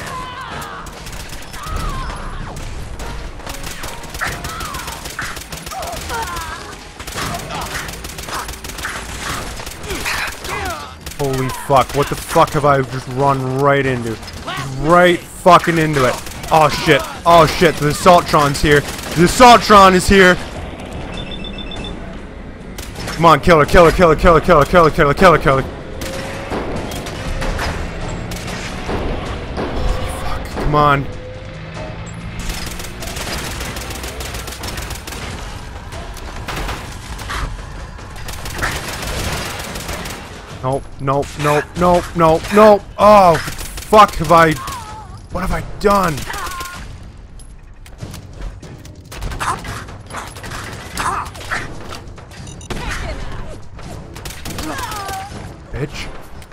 Holy fuck, what the fuck have I just run right into? Right fucking into it. Oh shit, the Assaultron's here. The Assaultron is here! Come on, kill her, kill her, kill her, kill her, kill her, kill her, kill her, kill her, kill her. Fuck, come on. Nope, nope, nope, nope, nope, nope. Oh, fuck have I... What have I done? Bitch.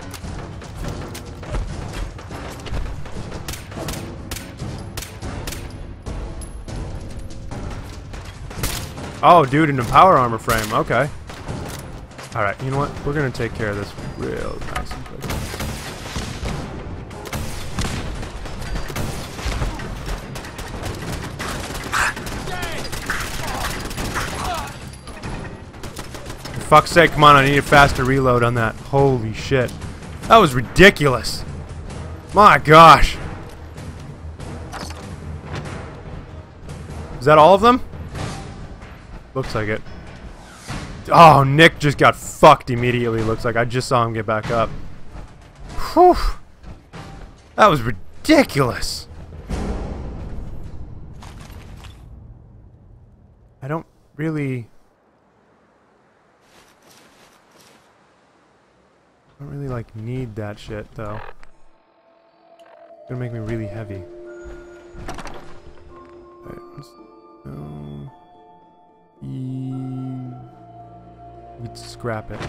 Oh, dude, in a power armor frame. Okay. Alright, you know what? We're gonna take care of this real nice and quick. For fuck's sake, come on, I need a faster reload on that. Holy shit. That was ridiculous. My gosh. Is that all of them? Looks like it. Oh, Nick just got fucked immediately, looks like. I just saw him get back up. Whew. That was ridiculous. I don't really like need that shit though. It's gonna make me really heavy. Alright, we'd scrap it.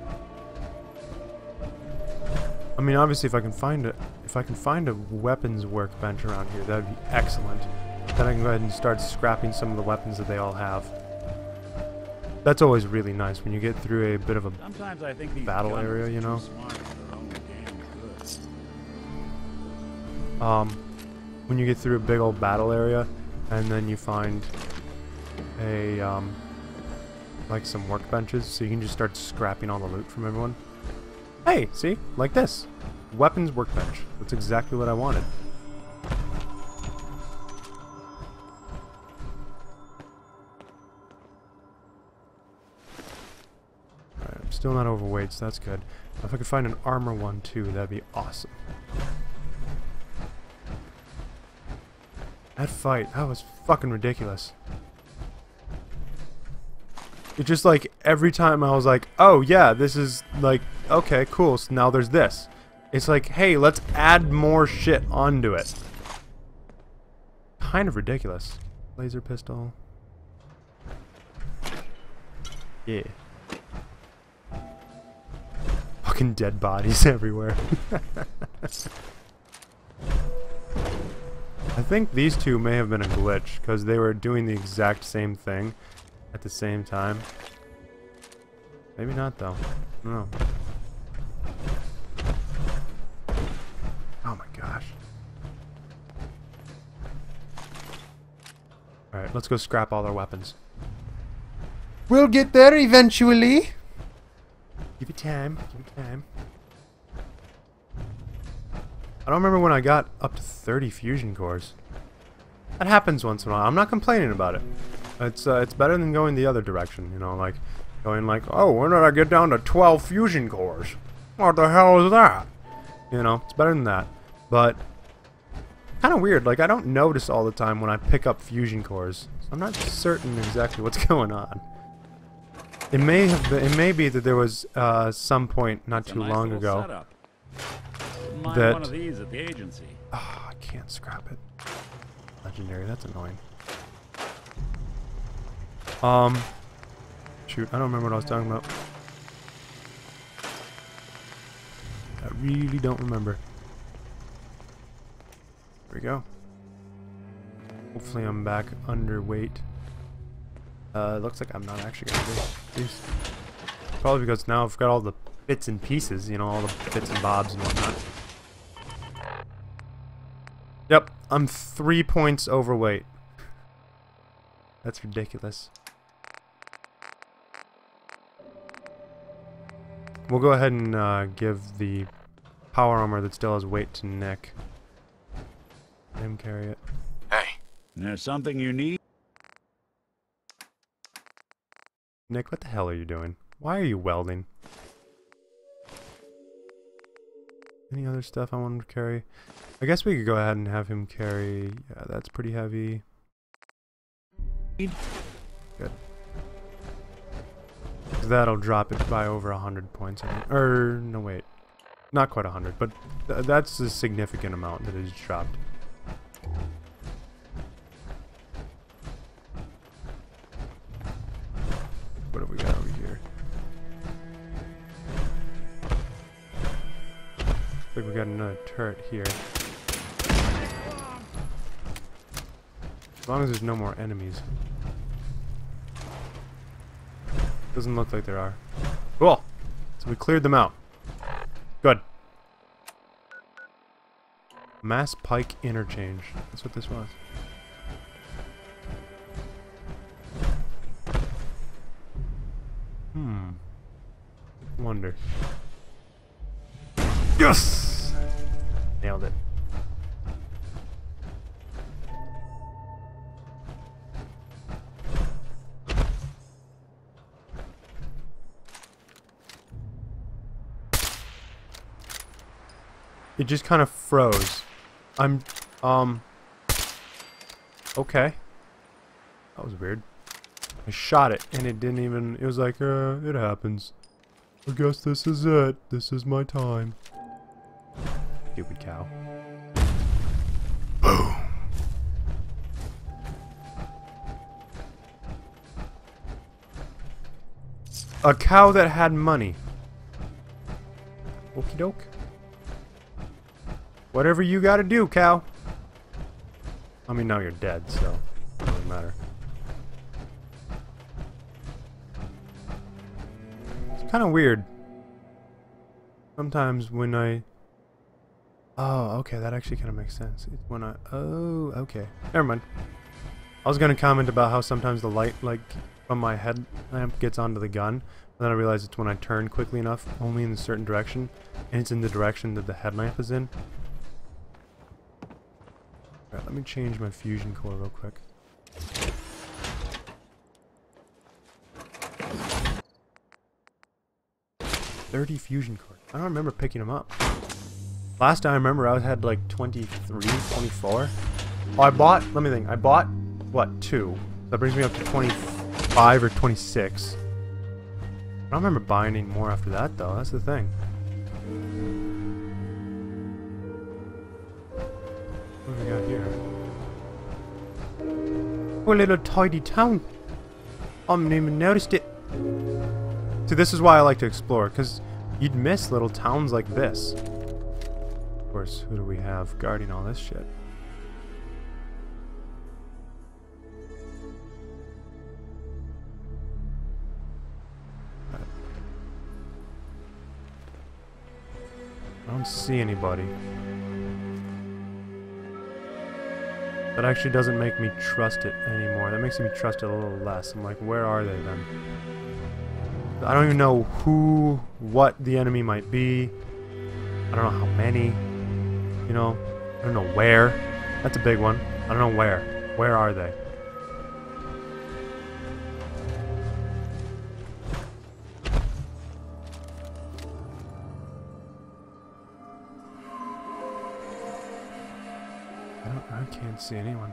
I mean, obviously, if I can find a weapons workbench around here, that'd be excellent. Then I can go ahead and start scrapping some of the weapons that they all have. That's always really nice when you get through a bit of a battle area, you know. When you get through a big old battle area, and then you find a like some workbenches, so you can just start scrapping all the loot from everyone. Hey, see? Like this. Weapons workbench. That's exactly what I wanted. Alright, I'm still not overweight, so that's good. If I could find an armor one too, that'd be awesome. That fight, that was fucking ridiculous. It's just like every time I was like, oh yeah, this is like, okay, cool, so now there's this. It's like, hey, let's add more shit onto it. Kind of ridiculous. Laser pistol. Yeah. Fucking dead bodies everywhere. I think these two may have been a glitch, because they were doing the exact same thing at the same time. Maybe not, though. I don't know. Oh my gosh. Alright, let's go scrap all our weapons. We'll get there eventually. Give it time. Give it time. I don't remember when I got up to 30 fusion cores. That happens once in a while. I'm not complaining about it. It's better than going the other direction, you know, like going like, oh, when did I get down to 12 fusion cores? What the hell is that? You know, it's better than that. But kind of weird. Like I don't notice all the time when I pick up fusion cores. So I'm not certain exactly what's going on. It may have been, it may be that there was some point not too long ago that one of these at the agency. Oh, I can't scrap it. Legendary, that's annoying. Shoot, I don't remember what I was talking about. I really don't remember. Here we go. Hopefully I'm back underweight. Looks like I'm not actually gonna do these. Probably because now I've got all the bits and pieces, you know, all the bits and bobs and whatnot. Yep, I'm 3 points overweight. That's ridiculous. We'll go ahead and give the power armor that still has weight to Nick. Let him carry it. Hey. There's something you need? Nick, what the hell are you doing? Why are you welding? Any other stuff I wanted to carry? I guess we could go ahead and have him carry... Yeah, that's pretty heavy. Good. That'll drop it by over 100 points. Or, no wait. Not quite 100, but that's a significant amount that is dropped. What have we got over here? Looks like we got another turret here. As long as there's no more enemies. Doesn't look like there are. Cool! So we cleared them out. Good. Mass Pike Interchange. That's what this was. Wonder. Yes! Nailed it. It just kind of froze. Okay. That was weird. I shot it and it didn't even, it was like, it happens. I guess this is it. This is my time. Stupid cow. Boom. A cow that had money. Okie doke. Whatever you gotta do, cow. I mean, now you're dead, so it doesn't matter. It's kind of weird. Sometimes when I... Oh, okay, that actually kind of makes sense. It's when I... Oh, okay. Never mind. I was gonna comment about how sometimes the light, like, from my headlamp gets onto the gun, and then I realize it's when I turn quickly enough, only in a certain direction, and it's in the direction that the headlamp is in. Alright, let me change my fusion core real quick. $30 fusion cores. I don't remember picking them up. Last time I remember I had like 23, 24. Oh, I bought, let me think, I bought, what, 2. That brings me up to 25 or 26. I don't remember buying any more after that though, that's the thing. What do we got here? Oh, a little tidy town. I haven't even noticed it. See, this is why I like to explore, because you'd miss little towns like this. Of course, who do we have guarding all this shit? I don't see anybody. That actually doesn't make me trust it anymore. That makes me trust it a little less. I'm like, where are they then? I don't even know who, what the enemy might be. I don't know how many. You know, I don't know where. That's a big one. I don't know where. Where are they? I can't see anyone.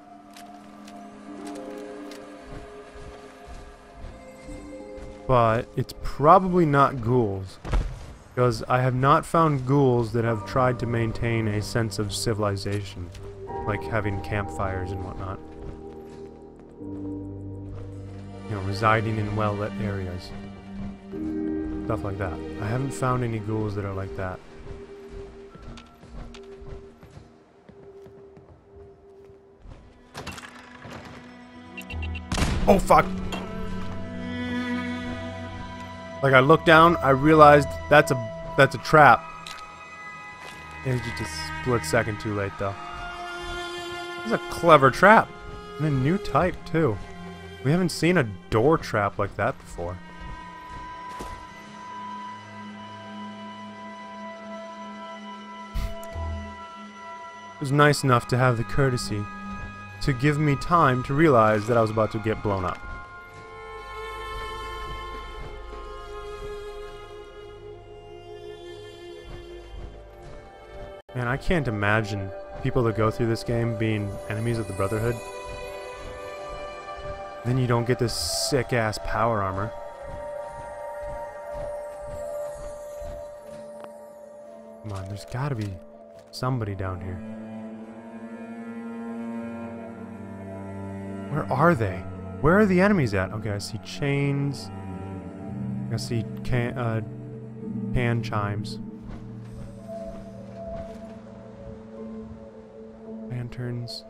But it's probably not ghouls, because I have not found ghouls that have tried to maintain a sense of civilization, like having campfires and whatnot. You know, residing in well-lit areas. Stuff like that. I haven't found any ghouls that are like that. Oh fuck! Like I looked down, I realized that's a trap. And it's just a split second too late though. It's a clever trap. And a new type too. We haven't seen a door trap like that before. It was nice enough to have the courtesy to give me time to realize that I was about to get blown up. Man, I can't imagine people that go through this game being enemies of the Brotherhood. Then you don't get this sick-ass power armor. Come on, there's gotta be somebody down here. Where are they? Where are the enemies at? Okay, I see chains. I see can chimes. Lanterns.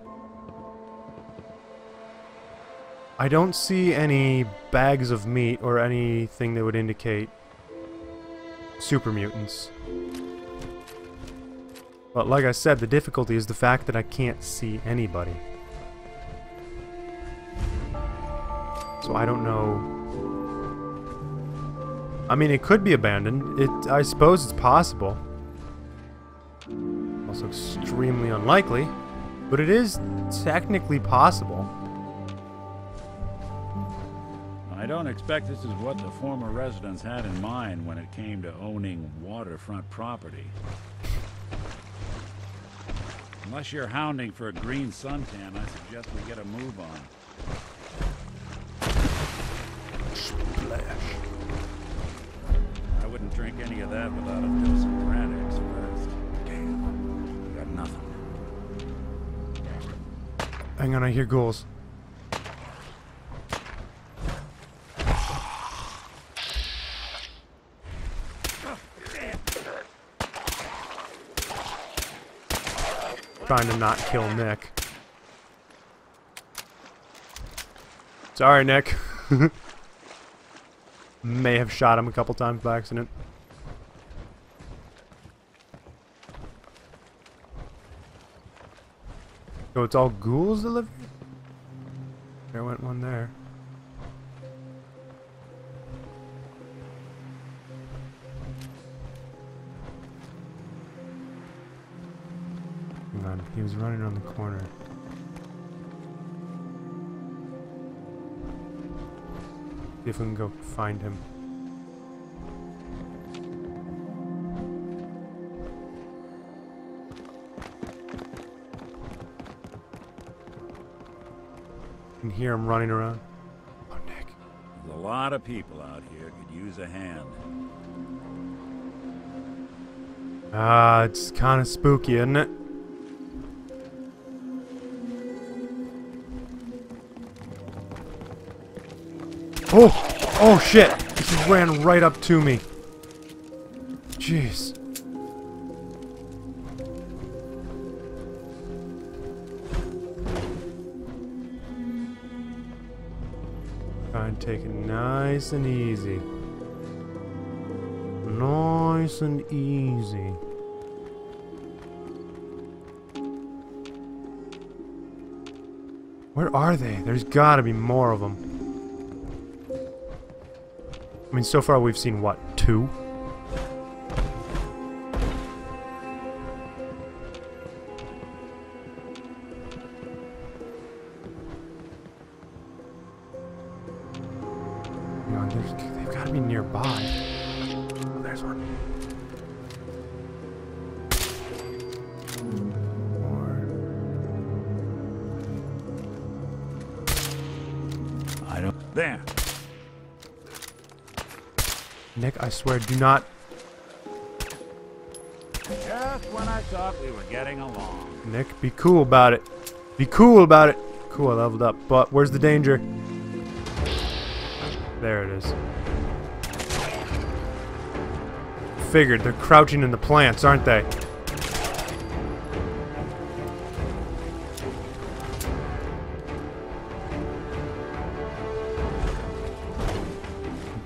I don't see any bags of meat or anything that would indicate super mutants. But like I said, the difficulty is the fact that I can't see anybody. So I don't know. I mean, it could be abandoned. I suppose it's possible. Also extremely unlikely, but it is technically possible. I don't expect this is what the former residents had in mind when it came to owning waterfront property. Unless you're hounding for a green suntan, I suggest we get a move on. Splash. I wouldn't drink any of that without a dose of Radix first. Damn, we got nothing. Hang on, I hear ghouls. Trying to not kill Nick. Sorry, Nick. May have shot him a couple times by accident. So it's all ghouls that live here? There went one there. Hang on, he was running around the corner. See if we can go find him. You can hear him running around. Oh, Nick. There's a lot of people out here could use a hand. Ah, it's kind of spooky, isn't it? Oh! Oh shit! He just ran right up to me. Jeez. Try and take it nice and easy. Nice and easy. Where are they? There's gotta be more of them. I mean, so far we've seen, what, 2? You know, they've got to be nearby. Oh, there's one. I don't... There! Nick, I swear, do not... Just when I thought we were getting along. Nick, be cool about it. Be cool about it. Cool, I leveled up. But where's the danger? There it is. Figured. They're crouching in the plants, aren't they?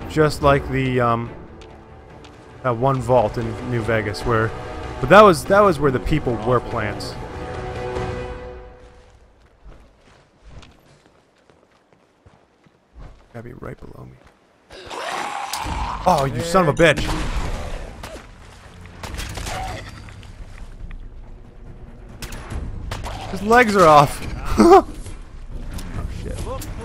just like the that one vault in New Vegas where, but that was where the people were plants. Gotta be right below me. Oh, you son of a bitch! His legs are off. Oh shit.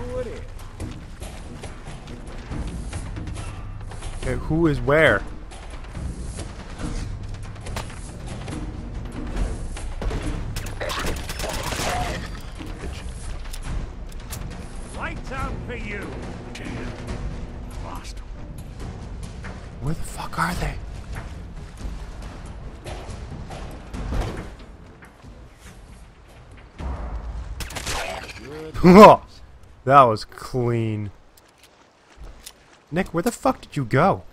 Okay, who is where? Lights out for you. Lost. Where the fuck are they? That was clean. Nick, where the fuck did you go?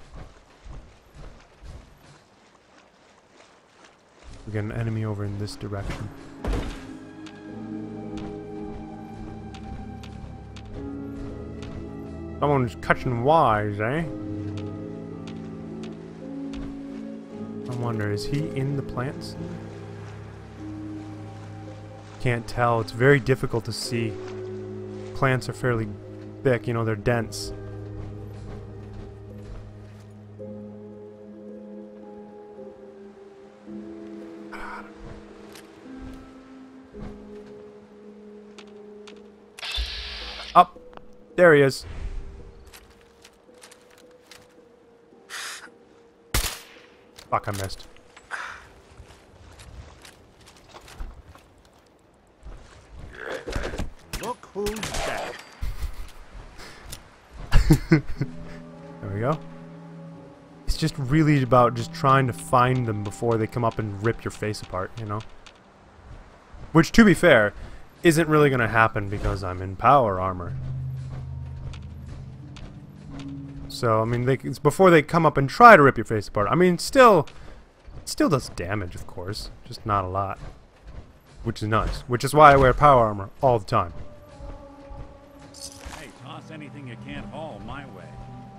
We got an enemy over in this direction. Someone's catching wise, eh? I wonder, is he in the plants? Can't tell. It's very difficult to see. Plants are fairly thick, you know, they're dense. Up! There he is. Fuck, I missed. Look who's back. There we go. It's just really about just trying to find them before they come up and rip your face apart, you know? Which, to be fair, isn't really gonna happen because I'm in power armor. So, I mean, it's before they come up and try to rip your face apart. I mean, it still does damage, of course. Just not a lot. Which is nice. Which is why I wear power armor all the time. Hey, toss anything you can't haul my way.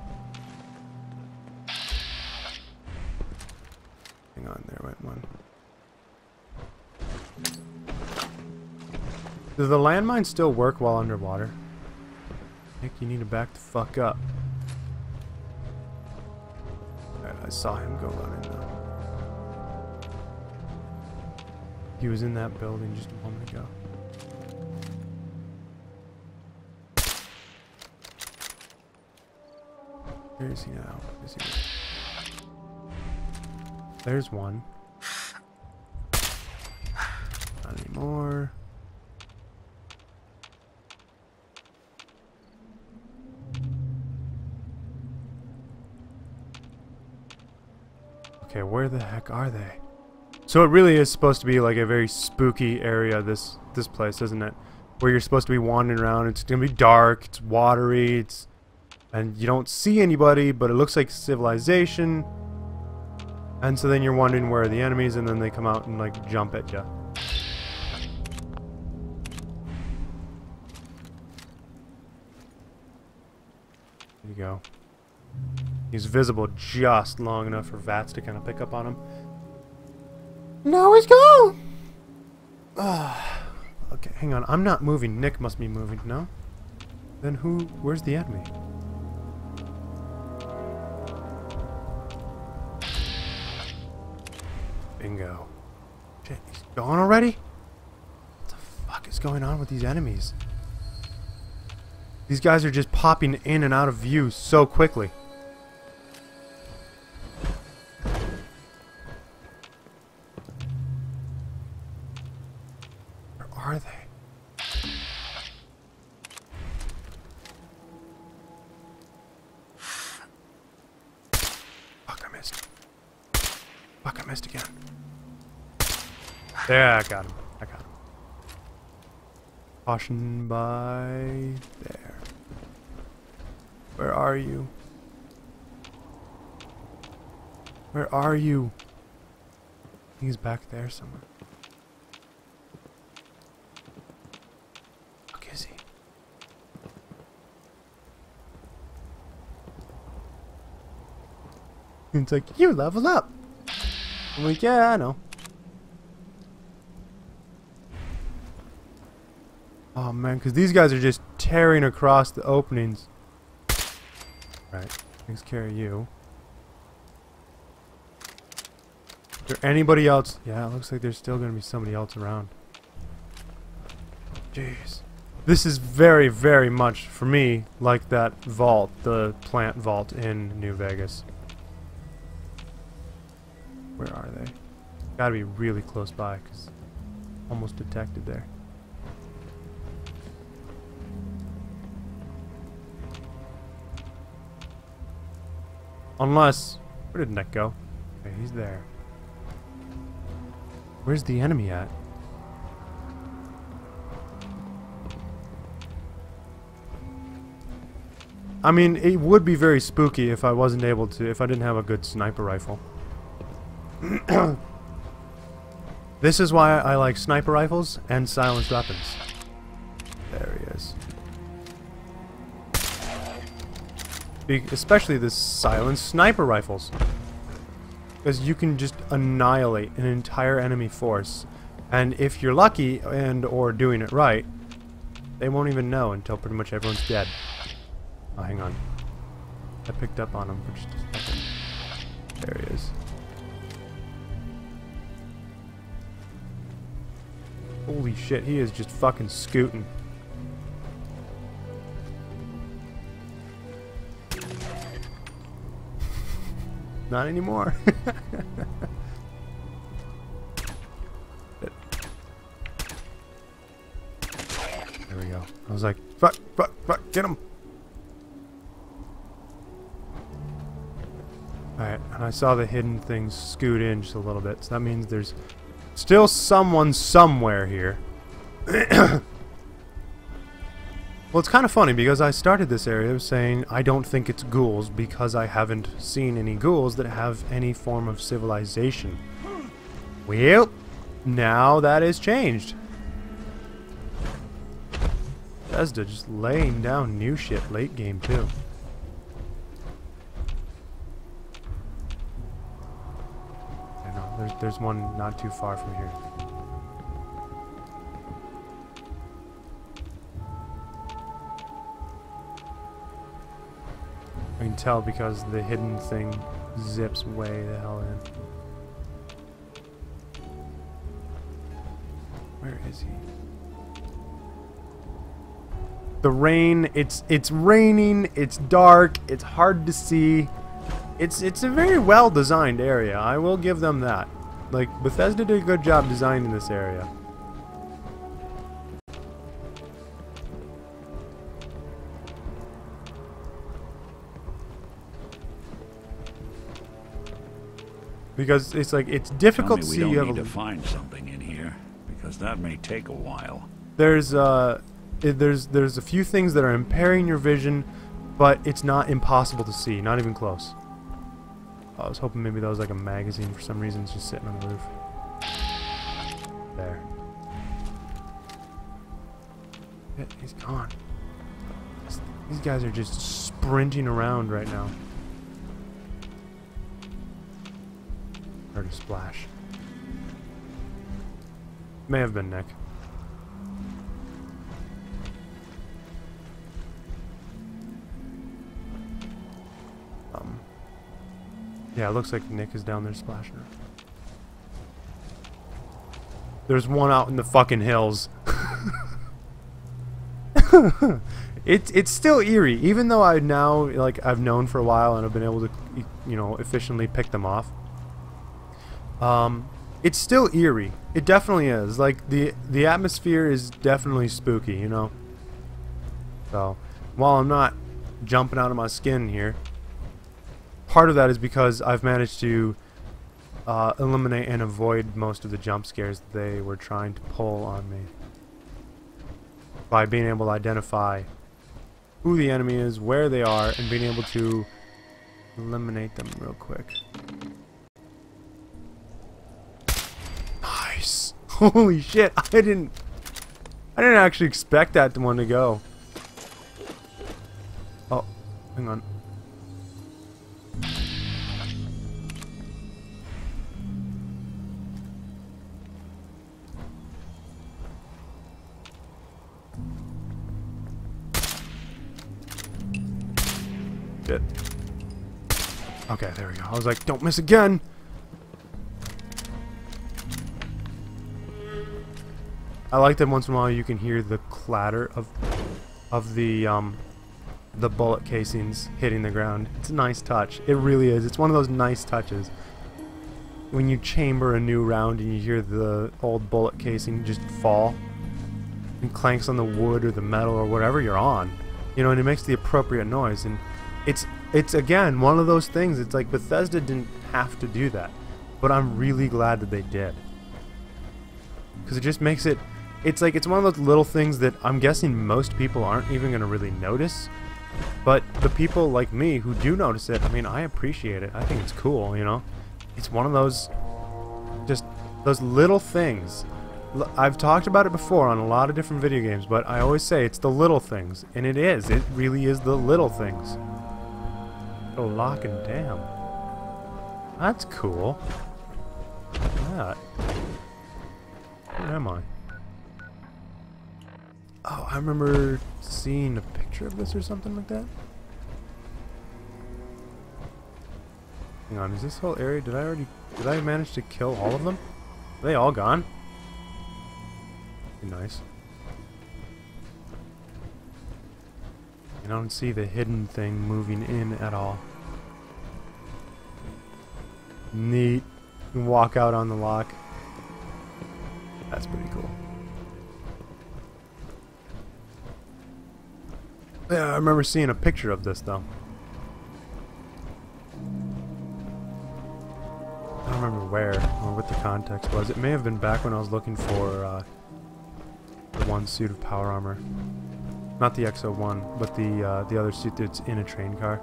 Hang on, there went one. Does the landmine still work while underwater? Nick, you need to back the fuck up. Alright, I saw him go running though. He was in that building just a moment ago. Where is he now? Where is he? There's one. Not anymore. Okay, where the heck are they? So it really is supposed to be like a very spooky area, this place, isn't it? Where you're supposed to be wandering around. It's gonna be dark, it's watery, and you don't see anybody, but it looks like civilization. And so then you're wondering where are the enemies, and then they come out and like jump at you. There you go. He's visible just long enough for Vats to kind of pick up on him. Now he's gone! Okay, hang on. I'm not moving. Nick must be moving. No? Then where's the enemy? Bingo. Shit, he's gone already? What the fuck is going on with these enemies? These guys are just popping in and out of view so quickly. Are they? Fuck, I missed. Fuck, I missed again. There, I got him. I got him. Caution by there. Where are you? Where are you? He's back there somewhere. It's like, you level up. I'm like, yeah, I know. Oh man, because these guys are just tearing across the openings. Right, takes care of you. Is there anybody else? Yeah, it looks like there's still going to be somebody else around. Jeez. This is very, very much, for me, like that vault, the plant vault in New Vegas. Where are they? Gotta be really close by, because almost detected there. Unless, where did Nick go? Okay, he's there. Where's the enemy at? I mean, it would be very spooky if I wasn't able to, if I didn't have a good sniper rifle. This is why I like sniper rifles and silenced weapons. There he is. Especially the silenced sniper rifles. Because you can just annihilate an entire enemy force. And if you're lucky and or doing it right, they won't even know until pretty much everyone's dead. Oh, hang on. I picked up on him for just a second. There he is. Holy shit, he is just fucking scooting. Not anymore. There we go. I was like, fuck, fuck, fuck, get him. Alright, and I saw the hidden things scoot in just a little bit, so that means there's still someone somewhere here. Well, it's kind of funny because I started this area saying I don't think it's ghouls because I haven't seen any ghouls that have any form of civilization. Well, now that has changed. Bethesda just laying down new shit late game too. I know, there's one not too far from here. I can tell because the hidden thing zips way the hell in. Where is he? The rain, it's raining, it's dark, it's hard to see. It's a very well designed area. I will give them that. Like, Bethesda did a good job designing this area. Because it's like, it's difficult to see. We don't need to find something in here, because that may take a while. There's a few things that are impairing your vision, but it's not impossible to see, not even close. I was hoping maybe that was like a magazine for some reason. It's just sitting on the roof. There. Yeah, he's gone. These guys are just sprinting around right now. Heard a splash. May have been Nick. Yeah, it looks like Nick is down there splashing her. There's one out in the fucking hills. It's still eerie, even though I've known for a while and I've been able to, you know, efficiently pick them off. It's still eerie. It definitely is. Like, the atmosphere is definitely spooky, you know. So, while I'm not jumping out of my skin here, part of that is because I've managed to eliminate and avoid most of the jump scares that they were trying to pull on me. By being able to identify who the enemy is, where they are, and being able to eliminate them real quick. Nice! Holy shit! I didn't actually expect that one to go. Oh, hang on. shit. Okay, there we go. I was like, don't miss again! I like that once in a while you can hear the clatter of the bullet casings hitting the ground. It's a nice touch. It really is. It's one of those nice touches. When you chamber a new round and you hear the old bullet casing just fall and clanks on the wood or the metal or whatever you're on, you know, and it makes the appropriate noise. And it's again one of those things. It's like Bethesda didn't have to do that, but I'm really glad that they did, because it just makes it. It's like it's one of those little things that I'm guessing most people aren't even gonna really notice, but the people like me who do notice it, I mean, I appreciate it. I think it's cool, you know. It's one of those, just those little things. I've talked about it before on a lot of different video games, but I always say it's the little things, and it is. It really is the little things. Oh, lock and dam. That's cool. Look at that. Where am I? Oh, I remember seeing a picture of this or something like that. Hang on, is this whole area, did I manage to kill all of them? Are they all gone? Nice. I don't see the hidden thing moving in at all. Neat. You can walk out on the lock. That's pretty cool. Yeah, I remember seeing a picture of this though. I don't remember where or what the context was. It may have been back when I was looking for the one suit of power armor. Not the XO1, but the other suit that's in a train car.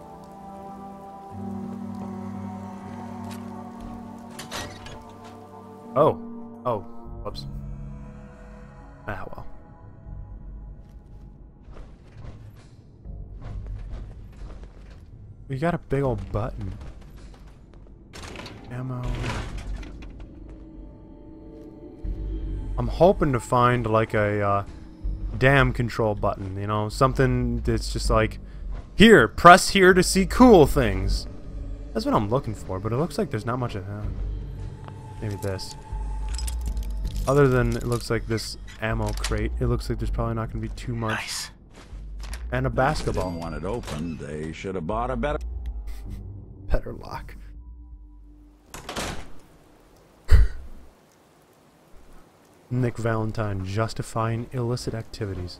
Oh. Oh. Whoops. Ah, well. We got a big old button. Ammo. I'm hoping to find like a dam control button, you know, something that's just like, here, press here to see cool things. That's what I'm looking for, but it looks like there's not much of that. Maybe this. Other than it looks like this ammo crate, it looks like there's probably not going to be too much. Nice. And a basketball. They didn't want it open. They should have bought a better lock. Nick Valentine justifying illicit activities.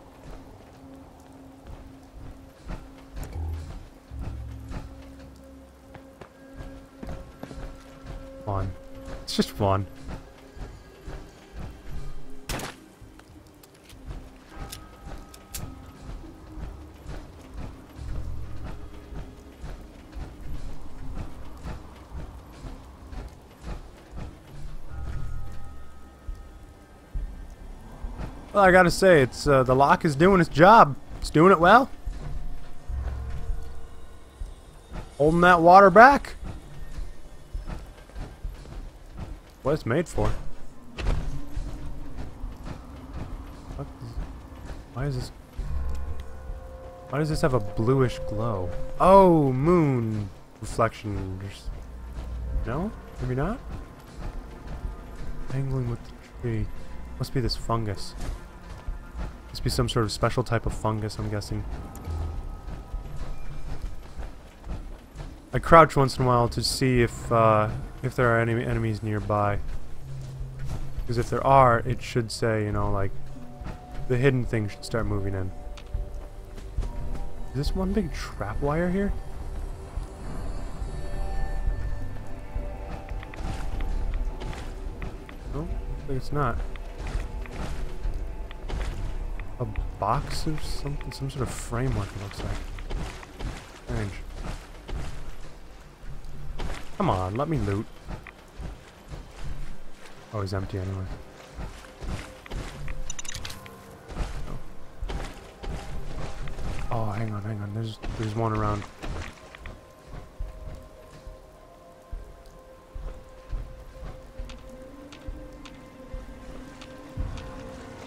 Fun. It's just fun. Well, I gotta say, it's the lock is doing its job. It's doing it well. Holding that water back. What it's made for. Why is this? Why does this have a bluish glow? Oh, moon reflections. No, maybe not. Angling with the tree. Must be this fungus. Must be some sort of special type of fungus, I'm guessing. I crouch once in a while to see if there are any enemies nearby. Because if there are, it should say, you know, like, the hidden thing should start moving in. Is this one big trap wire here? No, I think it's not. A box or something, some sort of framework it looks like. Strange. Come on, let me loot. Oh, he's empty anyway. Oh, hang on. There's one around.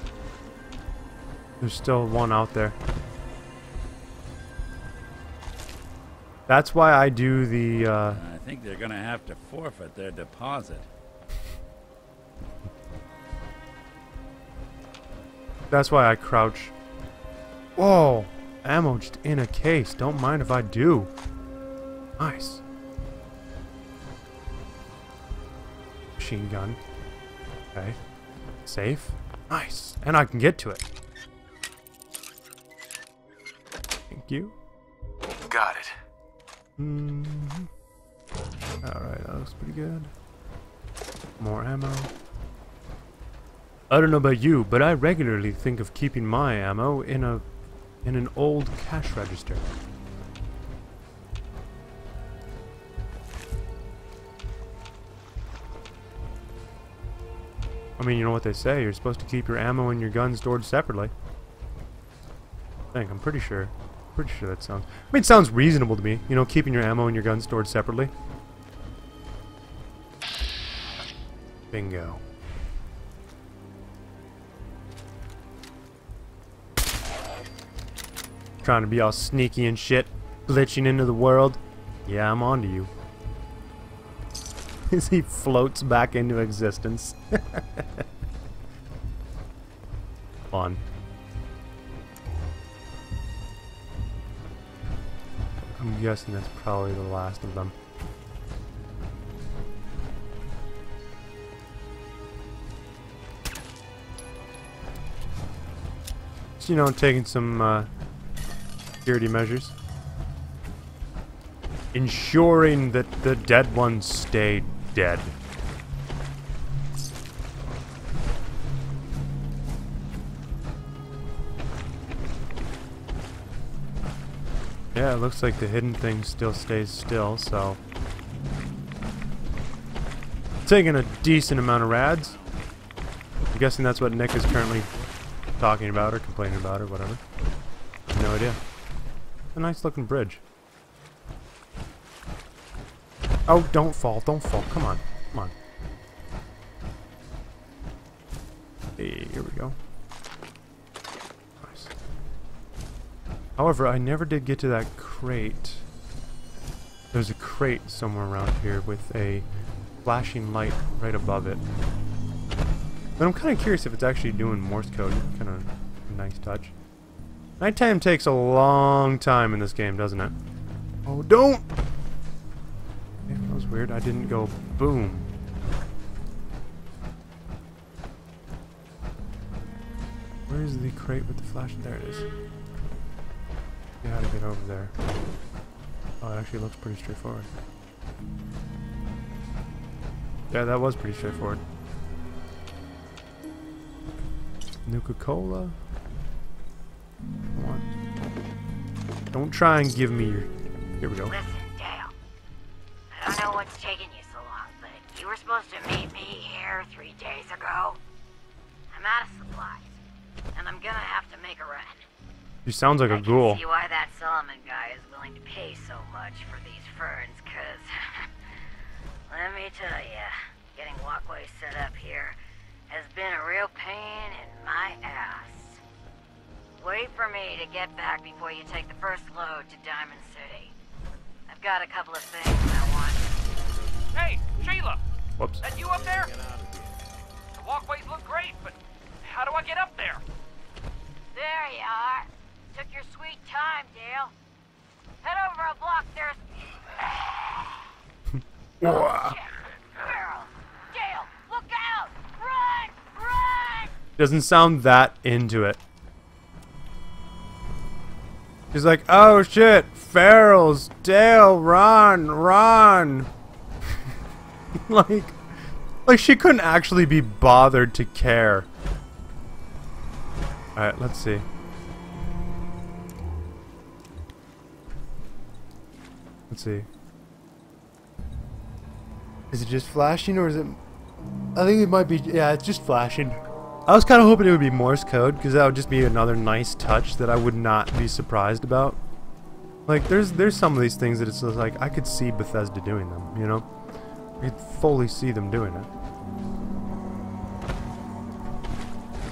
There's still one out there. That's why I do the, I think they're gonna have to forfeit their deposit. That's why I crouch. Whoa! Ammo just in a case. Don't mind if I do. Nice. Machine gun. Okay. Safe. Nice. And I can get to it. Thank you. Got it. Alright, that looks pretty good. More ammo. I don't know about you, but I regularly think of keeping my ammo in an old cash register. I mean, you know what they say, you're supposed to keep your ammo and your gun stored separately. I'm pretty sure. Pretty sure that sounds... I mean, it sounds reasonable to me, you know, keeping your ammo and your gun stored separately. Bingo. Trying to be all sneaky and shit, glitching into the world. Yeah, I'm onto you. As he floats back into existence. Fun. I'm guessing that's probably the last of them. So, you know, taking some security measures. Ensuring that the dead ones stay dead. Yeah, it looks like the hidden thing still stays still, so... Taking a decent amount of rads. I'm guessing that's what Nick is currently talking about or complaining about or whatever. No idea. A nice looking bridge. Oh, don't fall, don't fall. Come on, come on. Hey, here we go. Nice. However, I never did get to that crate. There's a crate somewhere around here with a flashing light right above it. But I'm kind of curious if it's actually doing Morse code. Kind of a nice touch. Nighttime takes a long time in this game, doesn't it? Oh, don't! Yeah, that was weird. I didn't go boom. Where's the crate with the flash? There it is. Yeah, how to get over there. Oh, it actually looks pretty straightforward. Yeah, that was pretty straightforward. Nuka-Cola. Come on. Don't try and give me your... Here we go. Listen, Dale. I don't know what's taking you so long, but you were supposed to meet me here 3 days ago. I'm out of supplies, and I'm gonna have to make a run. He sounds like a ghoul. I can see why that Solomon guy is willing to pay so much for these ferns, cause... let me tell ya, getting walkways set up here has been a real pain in my ass. Wait for me to get back before you take the first load to Diamond City. I've got a couple of things I want. Hey, Sheila! Whoops. That you up there? The walkways look great, but how do I get up there? There you are. Took your sweet time, Dale. Head over a block, there's... oh, shit. Girl! Dale, look out! Run! Run! Doesn't sound that into it. He's like, oh shit, Ferals, Dale, run, run. like she couldn't actually be bothered to care. Alright, let's see. Let's see. Is it just flashing or is it... I think it might be... Yeah, it's just flashing. I was kind of hoping it would be Morse code, because that would just be another nice touch that I would not be surprised about. Like, there's some of these things that it's just like, I could see Bethesda doing them, you know? I could fully see them doing it.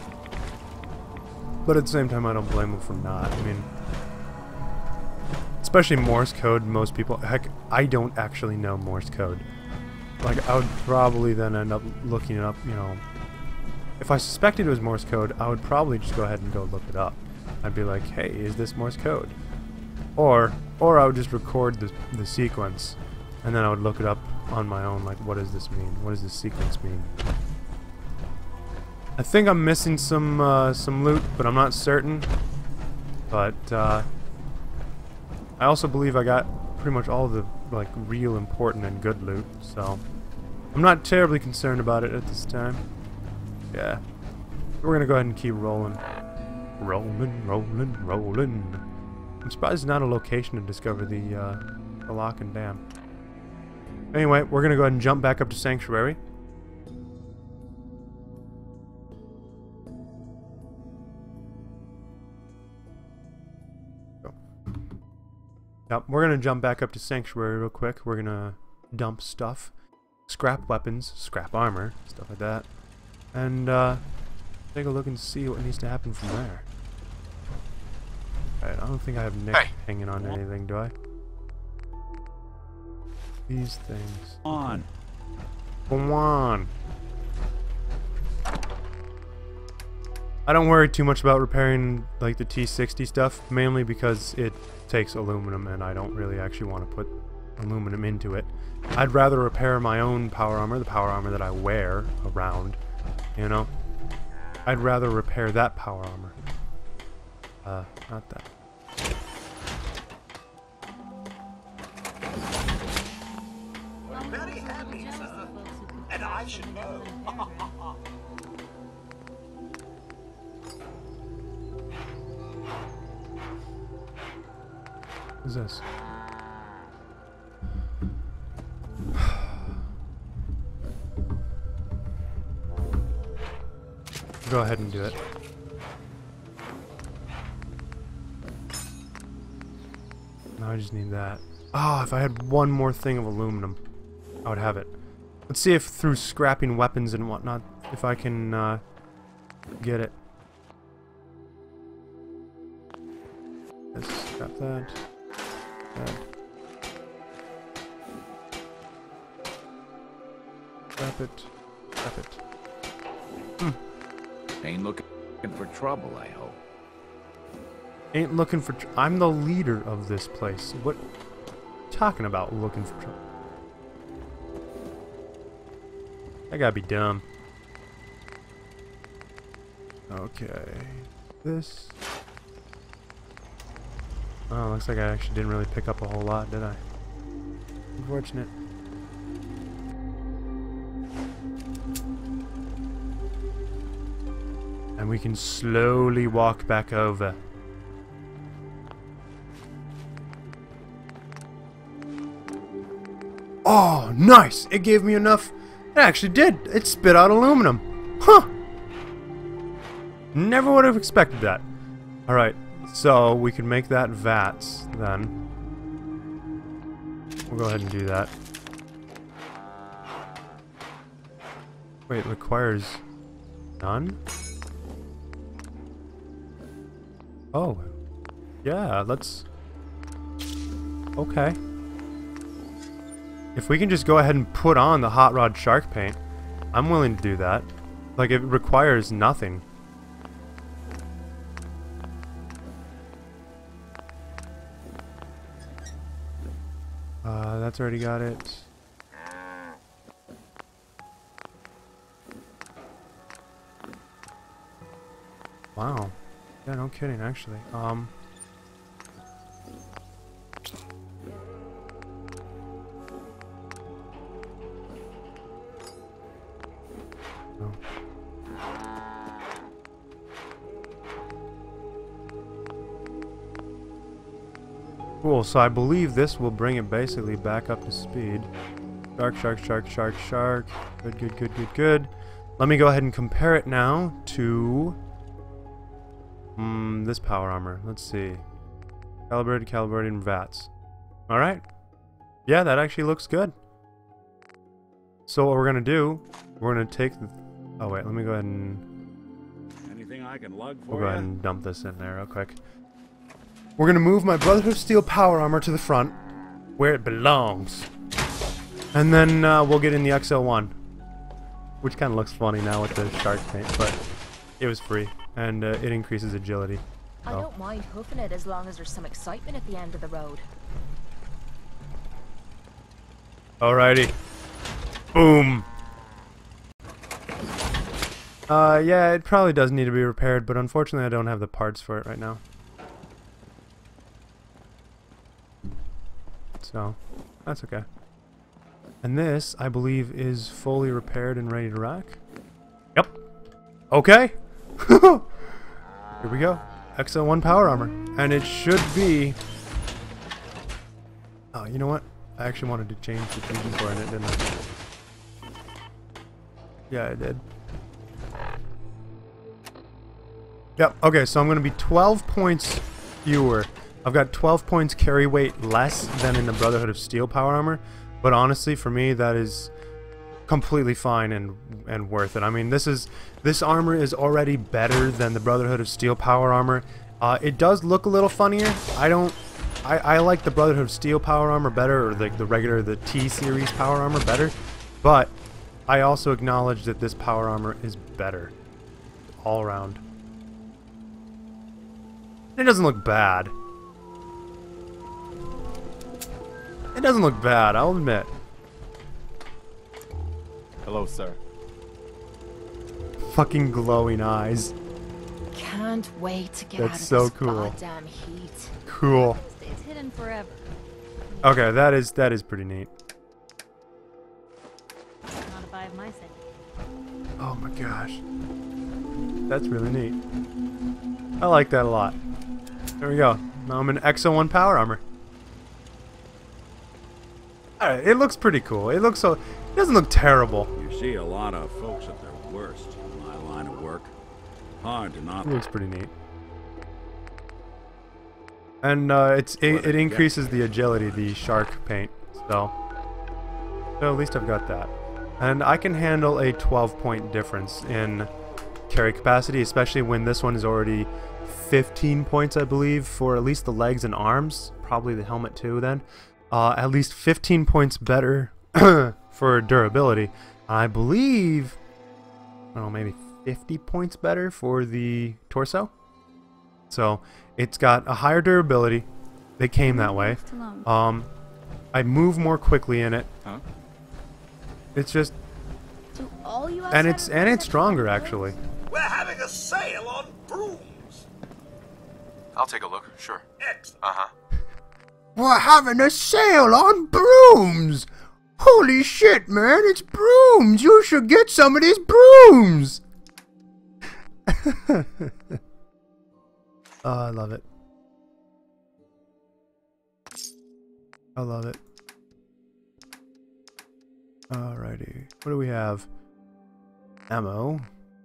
But at the same time, I don't blame them for not. I mean, it's especially Morse code, most people, heck, I don't actually know Morse code. Like, I would probably then end up looking it up, you know. If I suspected it was Morse code, I would probably just go ahead and go look it up. I'd be like, hey, is this Morse code? Or I would just record the sequence, and then I would look it up on my own, like, what does this mean? What does this sequence mean? I think I'm missing some loot, but I'm not certain. But, I also believe I got pretty much all the, like, real important and good loot, so I'm not terribly concerned about it at this time. Yeah. We're gonna go ahead and keep rolling. Rolling. I'm surprised it's not a location to discover the lock and dam. Anyway, we're gonna go ahead and jump back up to Sanctuary. Yep, we're gonna jump back up to Sanctuary real quick. We're gonna dump stuff. Scrap weapons, scrap armor, stuff like that. And take a look and see what needs to happen from there. Alright, I don't think I have Nick hanging on to anything, do I? These things. On. Come on. I don't worry too much about repairing like the T60 stuff, mainly because it takes aluminum and I don't really actually want to put aluminum into it. I'd rather repair my own power armor, the power armor that I wear around, you know? I'd rather repair that power armor. Not that. We're very happy, sir. And I should know. What's this? Go ahead and do it. Now I just need that. Ah, if I had one more thing of aluminum, I would have it. Let's see if through scrapping weapons and whatnot, if I can get it. Let's scrap that. Scrap it. Scrap it. Ain't looking for trouble, I hope. Ain't looking for I'm the leader of this place. What talking about looking for trouble? I gotta be dumb. Okay. This. Oh, looks like I actually didn't really pick up a whole lot, did I? Unfortunate. And we can slowly walk back over. Oh, nice! It gave me enough. It actually did. It spit out aluminum. Huh! Never would have expected that. Alright, so we can make that vats then. We'll go ahead and do that. Wait, it requires none? Oh. Yeah, let's... Okay. If we can just go ahead and put on the Hot Rod Shark paint, I'm willing to do that. Like, it requires nothing. That's already got it. Wow. Yeah, no kidding, actually. Oh. Cool, so I believe this will bring it basically back up to speed. Shark, shark, shark, shark, shark. Good, good, good, good, good. Let me go ahead and compare it now to... this power armor. Let's see. Calibrated, and VATS. Alright. Yeah, that actually looks good. So what we're going to do, we're going to take the... Oh wait, let me go ahead and... Anything I can lug for We'll go ahead and dump this in there real quick. we're gonna move my Brotherhood of Steel power armor to the front, where it belongs. And then we'll get in the XL1, which kind of looks funny now with the shark paint, but it was free, and it increases agility. So. I don't mind hoofing it as long as there's some excitement at the end of the road. Alrighty. Boom! Yeah, it probably does need to be repaired, but unfortunately I don't have the parts for it right now. So, that's okay. And this, I believe, is fully repaired and ready to rock. Yep. Okay. Here we go. XL1 power armor. And it should be... Oh, you know what? I actually wanted to change the fusion core in it, didn't I? Yeah, I did. Yep, okay, so I'm going to be 12 points fewer. I've got 12 points carry weight less than in the Brotherhood of Steel power armor. But honestly, for me, that is completely fine and worth it. I mean, this armor is already better than the Brotherhood of Steel power armor. It does look a little funnier. I like the Brotherhood of Steel power armor better, or the regular, the T-series power armor better. But I also acknowledge that this power armor is better all around. It doesn't look bad. It doesn't look bad, I'll admit. Hello, sir. Fucking glowing eyes. Can't wait to get That's out of so this cool. goddamn heat. Cool. It's hidden forever. Okay, that is pretty neat. Not if I have my say. Oh my gosh. That's really neat. I like that a lot. There we go. Now I'm in XL1 power armor. Alright, it looks pretty cool. It looks so... It doesn't look terrible. You see a lot of folks at their worst in my line of work. Hard to not... It looks pretty neat. And it increases the agility, the shark paint. So at least I've got that. And I can handle a 12-point difference in carry capacity, especially when this one is already 15 points, I believe, for at least the legs and arms. Probably the helmet too then. At least 15 points better for durability. I believe, I don't know, maybe 50 points better for the torso. So it's got a higher durability. They came that way. I move more quickly in it. Huh? It's just, Do all you and it's stronger actually. We're having a sale on brooms. I'll take a look, sure. Excellent. Uh-huh. We're having a sale on brooms! Holy shit, man, it's brooms! You should get some of these brooms! Oh, I love it. I love it. Alrighty. What do we have? Ammo.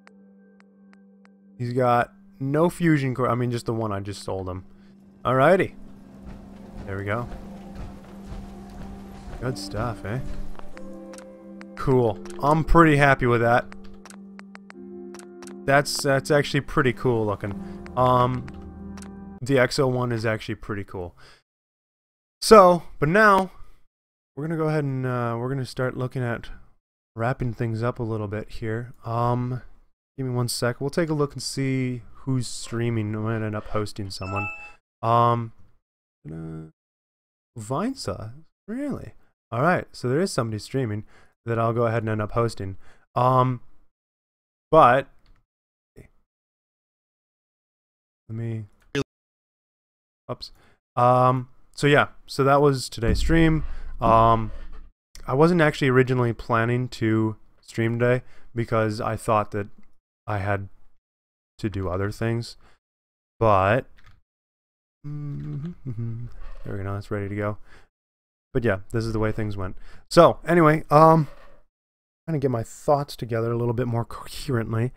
He's got no fusion core. I mean, just the one I just sold him. Alrighty. There we go. Good stuff, eh? Cool. I'm pretty happy with that. That's actually pretty cool looking. The XL1 is actually pretty cool. So, but now we're gonna go ahead and we're gonna start looking at wrapping things up a little bit here. Give me 1 sec. We'll take a look and see who's streaming. I'm gonna end up hosting someone. Vinesa, really? All right, so there is somebody streaming that I'll go ahead and end up hosting. But let me. Oops. So yeah, so that was today's stream. I wasn't actually originally planning to stream today because I thought that I had to do other things, but there we go. It's ready to go. But yeah, this is the way things went. So anyway, trying to get my thoughts together a little bit more coherently.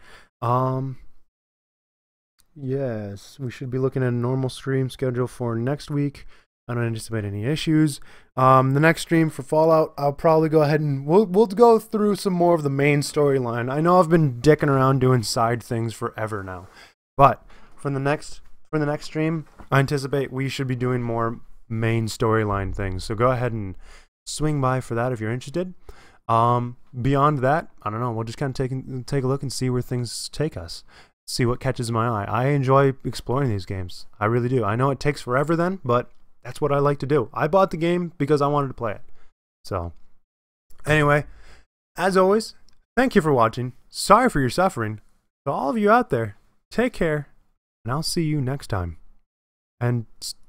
Yes, we should be looking at a normal stream schedule for next week. I don't anticipate any issues. The next stream for Fallout, I'll probably go ahead and we'll go through some more of the main storyline. I know I've been dicking around doing side things forever now, but for the next for the next stream, I anticipate we should be doing more main storyline things. So go ahead and swing by for that if you're interested. Beyond that, I don't know. We'll just kind of take a look and see where things take us. See what catches my eye. I enjoy exploring these games. I really do. I know it takes forever then, but that's what I like to do. I bought the game because I wanted to play it. So, anyway, as always, thank you for watching. Sorry for your suffering. To all of you out there, take care, and I'll see you next time. And